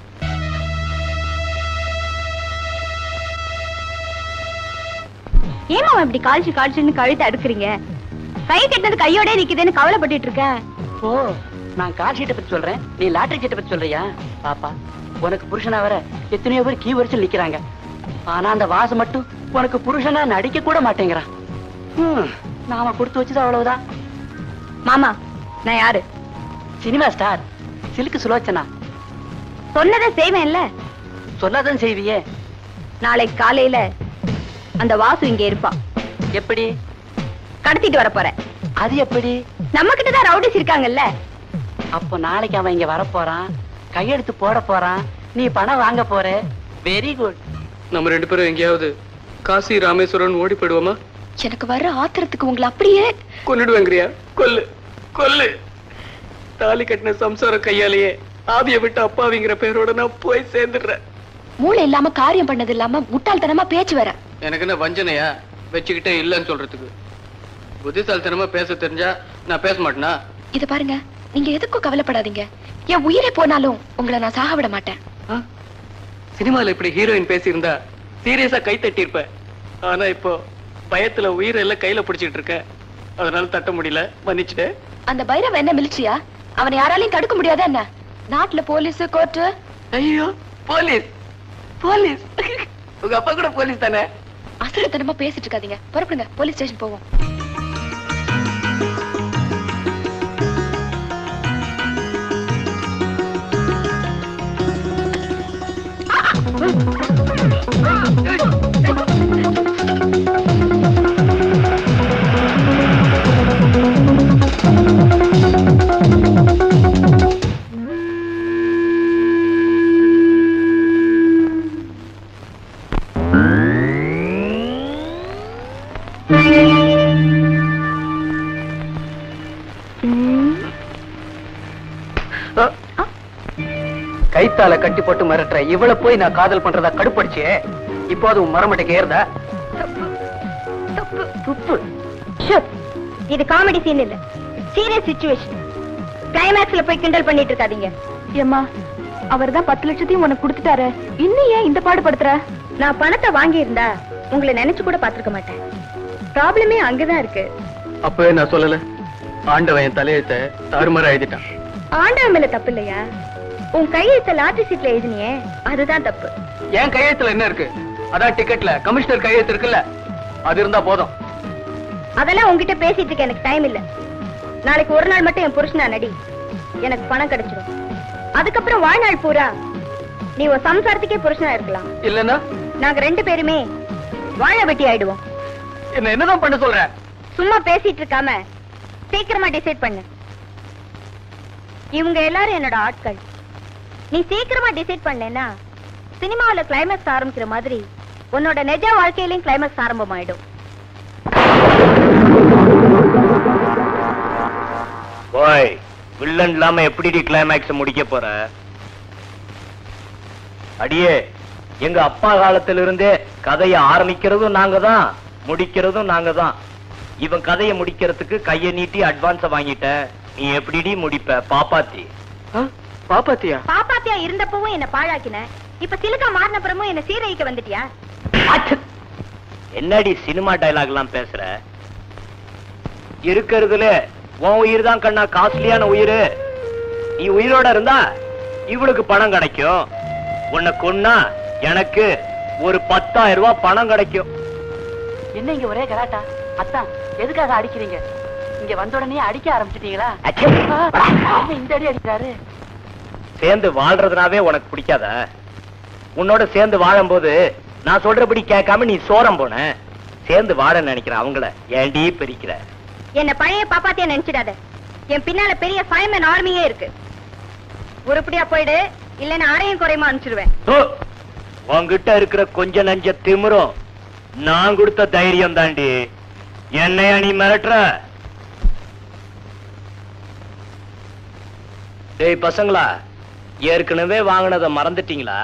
ஏமா இப்படி காய்ச்சுன்னு கழுத்தை அடுக்குறீங்க? கை கட்டினது கையோட நிக்குதுன்னு கவலைப்பட்டு இருக்கேன். ஓ, நான் கார் ஷீட்டை பத்தி சொல்றேன், நீ லாட்டரி சீட்டை பத்தி சொல்றியா? பாப்பா, உனக்கு புருஷனா வர எத்தனையோ பேர் கீ வரிசையில் நிக்கிறாங்க. ஆனா அந்த வாசு மட்டும் உனக்கு புருஷனா நடிக்க கூட மாட்டேங்கிறான். நாம கொடுத்து வச்சது அவ்வளவுதான். மாமா, நான் யாரு? சினிமா ஸ்டார் சிலுக்கு சுலோச்சனா. சொன்னதை செய்வேன்ல. சொன்னதான் செய்வியே. நாளைக்கு காலையில அந்த வாசு இங்க இருப்பான். எப்படி? கடத்திட்டு வர போறேன். அது எப்படி? நம்ம கிட்ட தான் ரவுடிஸ் இருக்காங்கல்ல. அப்போ நாளைக்கு அவன் இங்க வர போறான், கையெழுத்து போட போறான், நீ பணம் வாங்க போற. Very good. நம்ம 2 பேரும் எங்கேயாவது காசி ராமேஸ்வரன் ஓடி போயிடுவோமா? எனக்கு வர்ற ஆத்திரத்துக்கு உங்களை அப்படியே கொன்னுடுவேங்கிறியா? கொல்லு கொல்லு. தாலி கட்டின சம்சார கையாலேயே ஆவிய விட்டு அப்பாவிங்கிற பேரோட நான் போய் சேர்ந்துடுறேன். மூளை இல்லாம காரியம் பண்ணது இல்லாம முட்டாள்தனமா பேச்சு வர. எனக்கு என்ன வஞ்சனையா வச்சுக்கிட்டே இல்லன்னு சொல்றதுக்கு? புத்திசாலித்தனமா பேச தெரிஞ்சா நான் பேச மாட்டேனா? இது பாருங்க, நீங்க எதுக்கும் கவலைப்படாதீங்க. என் உயிரே போனாலும் உங்களை நான் சாக விட மாட்டேன். சினிமால இப்படி ஹீரோயின் பேசியிருந்தா சீரியஸா கை தட்டி இருப்பேன். ஆனா இப்போ பயத்துல உயிரெல்லாம் கையில பிடிச்சிட்டு இருக்க, அதனால தட்ட முடியல, மன்னிச்சுட்டு. அந்த பைரவ என்ன மிலிட்ரியா? அவனை யாராலையும் தடுக்க முடியாதா என்ன? நாட்டுல போலீஸ் கோர்ட்டு. ஐயோ, போலீஸ் போலீஸ். உங்க அப்பா கூட போலீஸ் தானே? அசரத்தனமா பேசிட்டு இருக்காதீங்க, புறப்படுங்க, போலீஸ் ஸ்டேஷன் போவோம். கைத்தால கட்டி போட்டு மிரட்டுற இவளை போய் நான் காதல் பண்றதா கடுப்படிச்சே. இப்போ அது உன் மரமட்டைக்கு ஏறுதா? இது காமெடி சீன் இல்ல, சீரியஸ் சிச்சுவேஷன். கிளைமேக்ஸ்ல போய் கிண்டல் பண்ணிட்டு இருக்காதீங்க. ஏம்மா, அவர்தான் 10 லட்சத்தையும் உனக்கு கொடுத்துட்டாரு, இன்னும் ஏன் இந்த பாடுபடுத்துற? நான் பணத்தை வாங்கி இருந்தா உங்களை நினைச்சு கூட பாத்துருக்க மாட்டேன். ப்ராப்ளமே அங்கதான் இருக்கு. அப்பவே நான் சொல்லல, ஆண்டவன் என் தலையெழுத்த தாறுமாறா எழுதிட்டான். ஆண்டவன் மேல தப்பு இல்லையா? உன் கையெழுத்த லாட்டரி சீட்ல எழுதினியே, அதுதான் தப்பு. என் கையெழுத்துல என்ன இருக்கு? அதான் டிக்கெட்ல கமிஷனர் கையெழுத்து இருக்குல்ல, அது இருந்தா போதும். அதெல்லாம் உங்ககிட்ட பேசிட்டு இருக்க எனக்கு டைம் இல்ல. நாளைக்கு ஒரு நாள் மட்டும் என் புருஷனா நடி, எனக்கு பணம் கிடைச்சிடும். அதுக்கப்புறம் வாழ்நாள் பூரா நீ ஒரு சம்சாரத்துக்கே புருஷனா இருக்கலாம். இல்லன்னா நாங்க 2 பேருமே வாழ வெட்டி ஆயிடுவோம். என்ன என்னதான் பண்ண சொல்ற? சும்மா பேசிட்டு இருக்காம சீக்கிரமா டிசைட் பண்ணு. இவங்க எல்லாரும் என்னோட ஆட்கள். நீ சீக்கிரமா டிசைட் பண்ணேன்னா சினிமாவில கிளைமேக்ஸ் ஆரம்பிக்கிற மாதிரி உன்னோட நிஜ வாழ்க்கையிலும் கிளைமேக்ஸ் ஆரம்பமாயிடும். ஓய், வில்லன் இல்லாம எப்படி கிளைமேக்ஸ் முடிக்க போற? அடியே, எங்க அப்பா காலத்துல இருந்தே கதையை ஆரம்பிக்கிறதும் நாங்க தான், முடிக்கிறதும் நாங்க தான். இவன் கதையை முடிக்கிறதுக்கு கையை நீட்டி அட்வான்ஸ வாங்கிட்ட, நீ எப்படி முடிப்ப? பாப்பாத்தி. பாப்பாத்தியா? பாப்பாத்தியா இருந்தப்பவும் என்ன பாழாக்கின, இப்ப சிலுக்கா மாறினப்புறமும் என்ன சீரழிக்க வந்துட்டியா? என்னடி சினிமா டயலாக் எல்லாம் பேசுற? இருக்கிறதுல உன் உயிர் தான் கண்ணா காஸ்ட்லியான உயிர். நீ உயிரோட இருந்தா இவளுக்கு பணம் கிடைக்கும், உன்னை கொன்னா எனக்கு ஒரு 10,000 ரூபாய் பணம் கிடைக்கும். என்ன இங்க ஒரே கலாட்டா? அத்தான், எதுக்காக அடிக்கிறீங்க? இங்க வந்த உடனே அடிக்க ஆரம்பிச்சிட்டீங்களா? இந்த அடி அடிக்கிறாரு. சேர்ந்து வாழ்றதுனாவே உனக்கு பிடிக்காத? உன்னோட சேர்ந்து வாழும்போது நான் சொல்றபடி கேட்காம நீ சோரம் போன. சேர்ந்து வாழ நினைக்கிற அவங்கள ஏண்டி பிரிக்கிற? என்ன பழைய பாப்பாத்தியா நினைச்சிடாத. என் பின்னால பெரிய ஃபைர்மேன் ஆர்மியே இருக்கு. உருப்படியா போயிடு, இல்லன்னா அரையும் குறையுமா அனுப்பிச்சிருவேன். உன்கிட்ட இருக்கிற கொஞ்ச நஞ்ச திமிரும் நான் கொடுத்த தைரியம் தாண்டி. என்னையா நீ மிரட்டுற? டேய் பசங்களா, ஏற்கனவே வாங்கினதை மறந்துட்டீங்களா?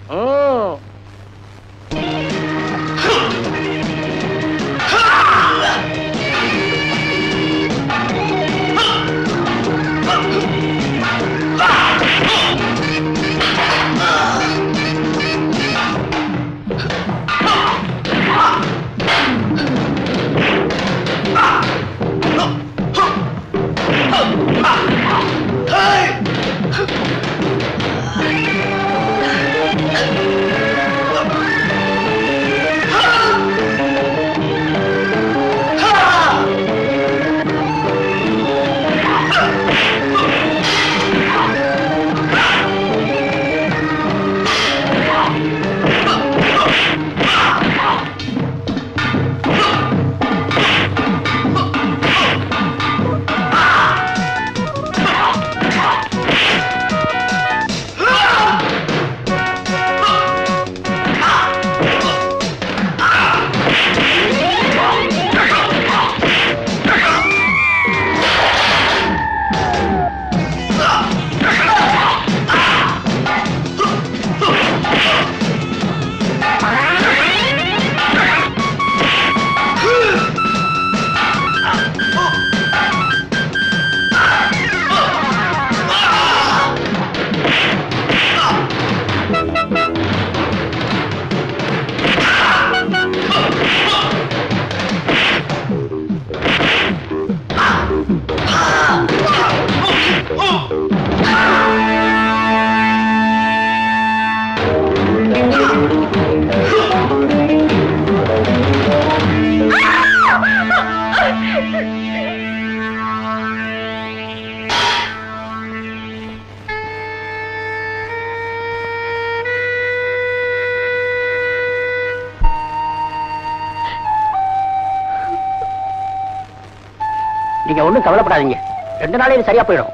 நீங்க ஒண்ணும் கவலைப்படாதீங்க, 2 நாளையில சரியா போயிடும்.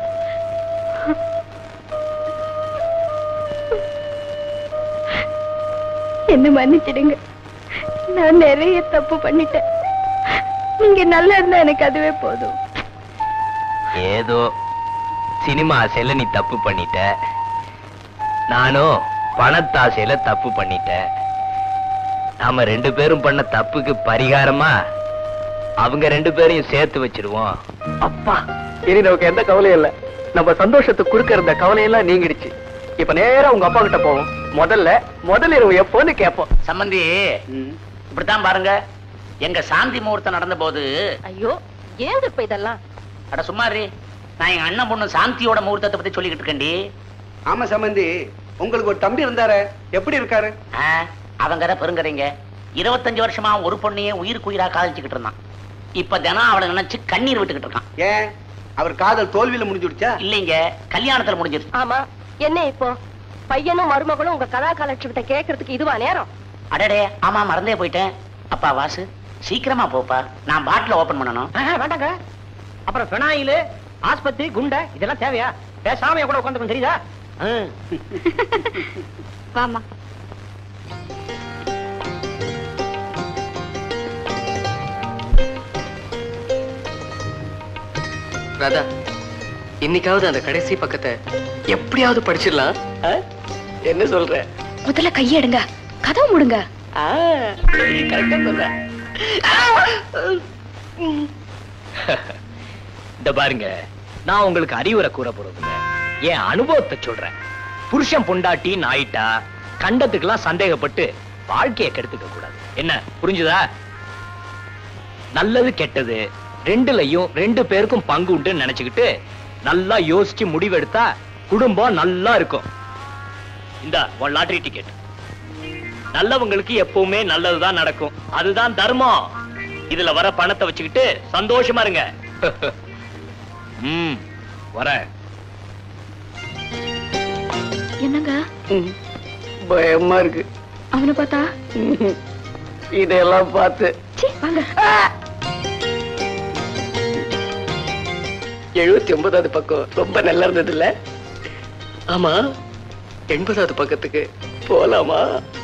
என்ன மன்னிச்சிடுங்க, நான் நிறைய தப்பு பண்ணிட்டேன். நீங்க நல்லா இருந்தா எனக்கு அதுவே போதும். ஏதோ சினிமா செல்ல நீ தப்பு பண்ணிட்ட, நானும் பணத்தாசையில தப்பு பண்ணிட்டேன். நாம 2 பேரும் பண்ண தப்புக்கு பரிகாரமா அவங்க 2 பேரையும் சேர்த்து வச்சிருவோம். அப்பா, இனி நமக்கு எந்த கவலையும் இல்ல. நம்ம சந்தோஷத்துக்கு குறுக்க இருந்த கவலையெல்லாம் நீங்கிடுச்சு. இப்ப நேரா உங்க அப்பா கிட்ட போவோம். முதல் இரவு எப்போன்னு கேட்போம். சம்பந்தி, இப்படித்தான் பாருங்க, எங்க சாந்தி முகூர்த்தம் நடந்த போது. ஐயோ, ஏங்க இப்ப இதெல்லாம்? அட சும்மாரி, நான் எங்க அண்ணன் பொண்ணு சாந்தியோட முகூர்த்தத்தை பத்தி சொல்லிக்கிட்டு இருக்கேன்டி. ஆமா சம்பந்தி, உங்களுக்கு ஒரு தம்பி இருந்தாரு, எப்படி இருக்காரு? அவங்க தான் பெருங்கதைங்க. 25 வருஷமா ஒரு பொண்ணையே உயிருக்கு உயிரா காதலிச்சுக்கிட்டு இருந்தான். இப்ப தினம் அவளை நினைச்சு கண்ணீர் விட்டுக்கிட்டு இருக்கான். ஏன், அவர் காதல் தோல்வியில முடிஞ்சுடுச்சா? இல்லைங்க, கல்யாணத்துல முடிஞ்சிருச்சு. ஆமா, என்ன இப்போ பையனும் மருமகளும் உங்க கதா காலட்சேபத்தை கேட்கறதுக்கு இதுவா நேரம்? அடடே, ஆமா மறந்தே போயிட்டேன். அப்பா வாசு, சீக்கிரமா போப்பா, நான் பாட்டில ஓபன் பண்ணணும். வேண்டாங்க, அப்புறம் பெனாயில், ஆஸ்பத்திரி, குண்டை இதெல்லாம் தேவையா? பேசாம கூட உட்காந்து தெரியுதா? வாமா. ராதா, இன்னைக்காவது அந்த கடைசி பக்கத்தை எப்படியாவது படிச்சிடலாம். என்ன சொல்ற? முதல்ல கையெடுங்க, கதவு மூடுங்க. கரெக்டா சொல்ற. இந்த பாருங்க, நான் உங்களுக்கு அறிவுரை கூற போறதில்ல, என் அனுபவத்தை சொல்றேன். புருஷன் பொண்டாட்டி நாயிட்டா கண்டத்துக்கெல்லாம் சந்தேகப்பட்டு வாழ்க்கையை கெடுத்துக்க கூடாது. என்ன புரிஞ்சுதா? நல்லது கெட்டது 2லயும் 2 பேருக்கும் பங்கு உண்டு நினைச்சுக்கிட்டு நல்லா யோசிச்சு முடிவெடுத்தா குடும்பம் நல்லா இருக்கும். இந்த உன் லாட்டரி டிக்கெட். நல்லவங்களுக்கு எப்பவுமே நல்லதுதான் நடக்கும், அதுதான் தர்மம். இதுல வர பணத்தை வச்சுக்கிட்டு சந்தோஷமா இருங்க. வர. என்னங்க பயமா இருக்கு அவனை பார்த்தா? இதெல்லாம் பார்த்து வாங்க. 79வது பக்கம் ரொம்ப நல்லா இருந்தது இல்ல? ஆமா, 80வது பக்கத்துக்கு போலாமா?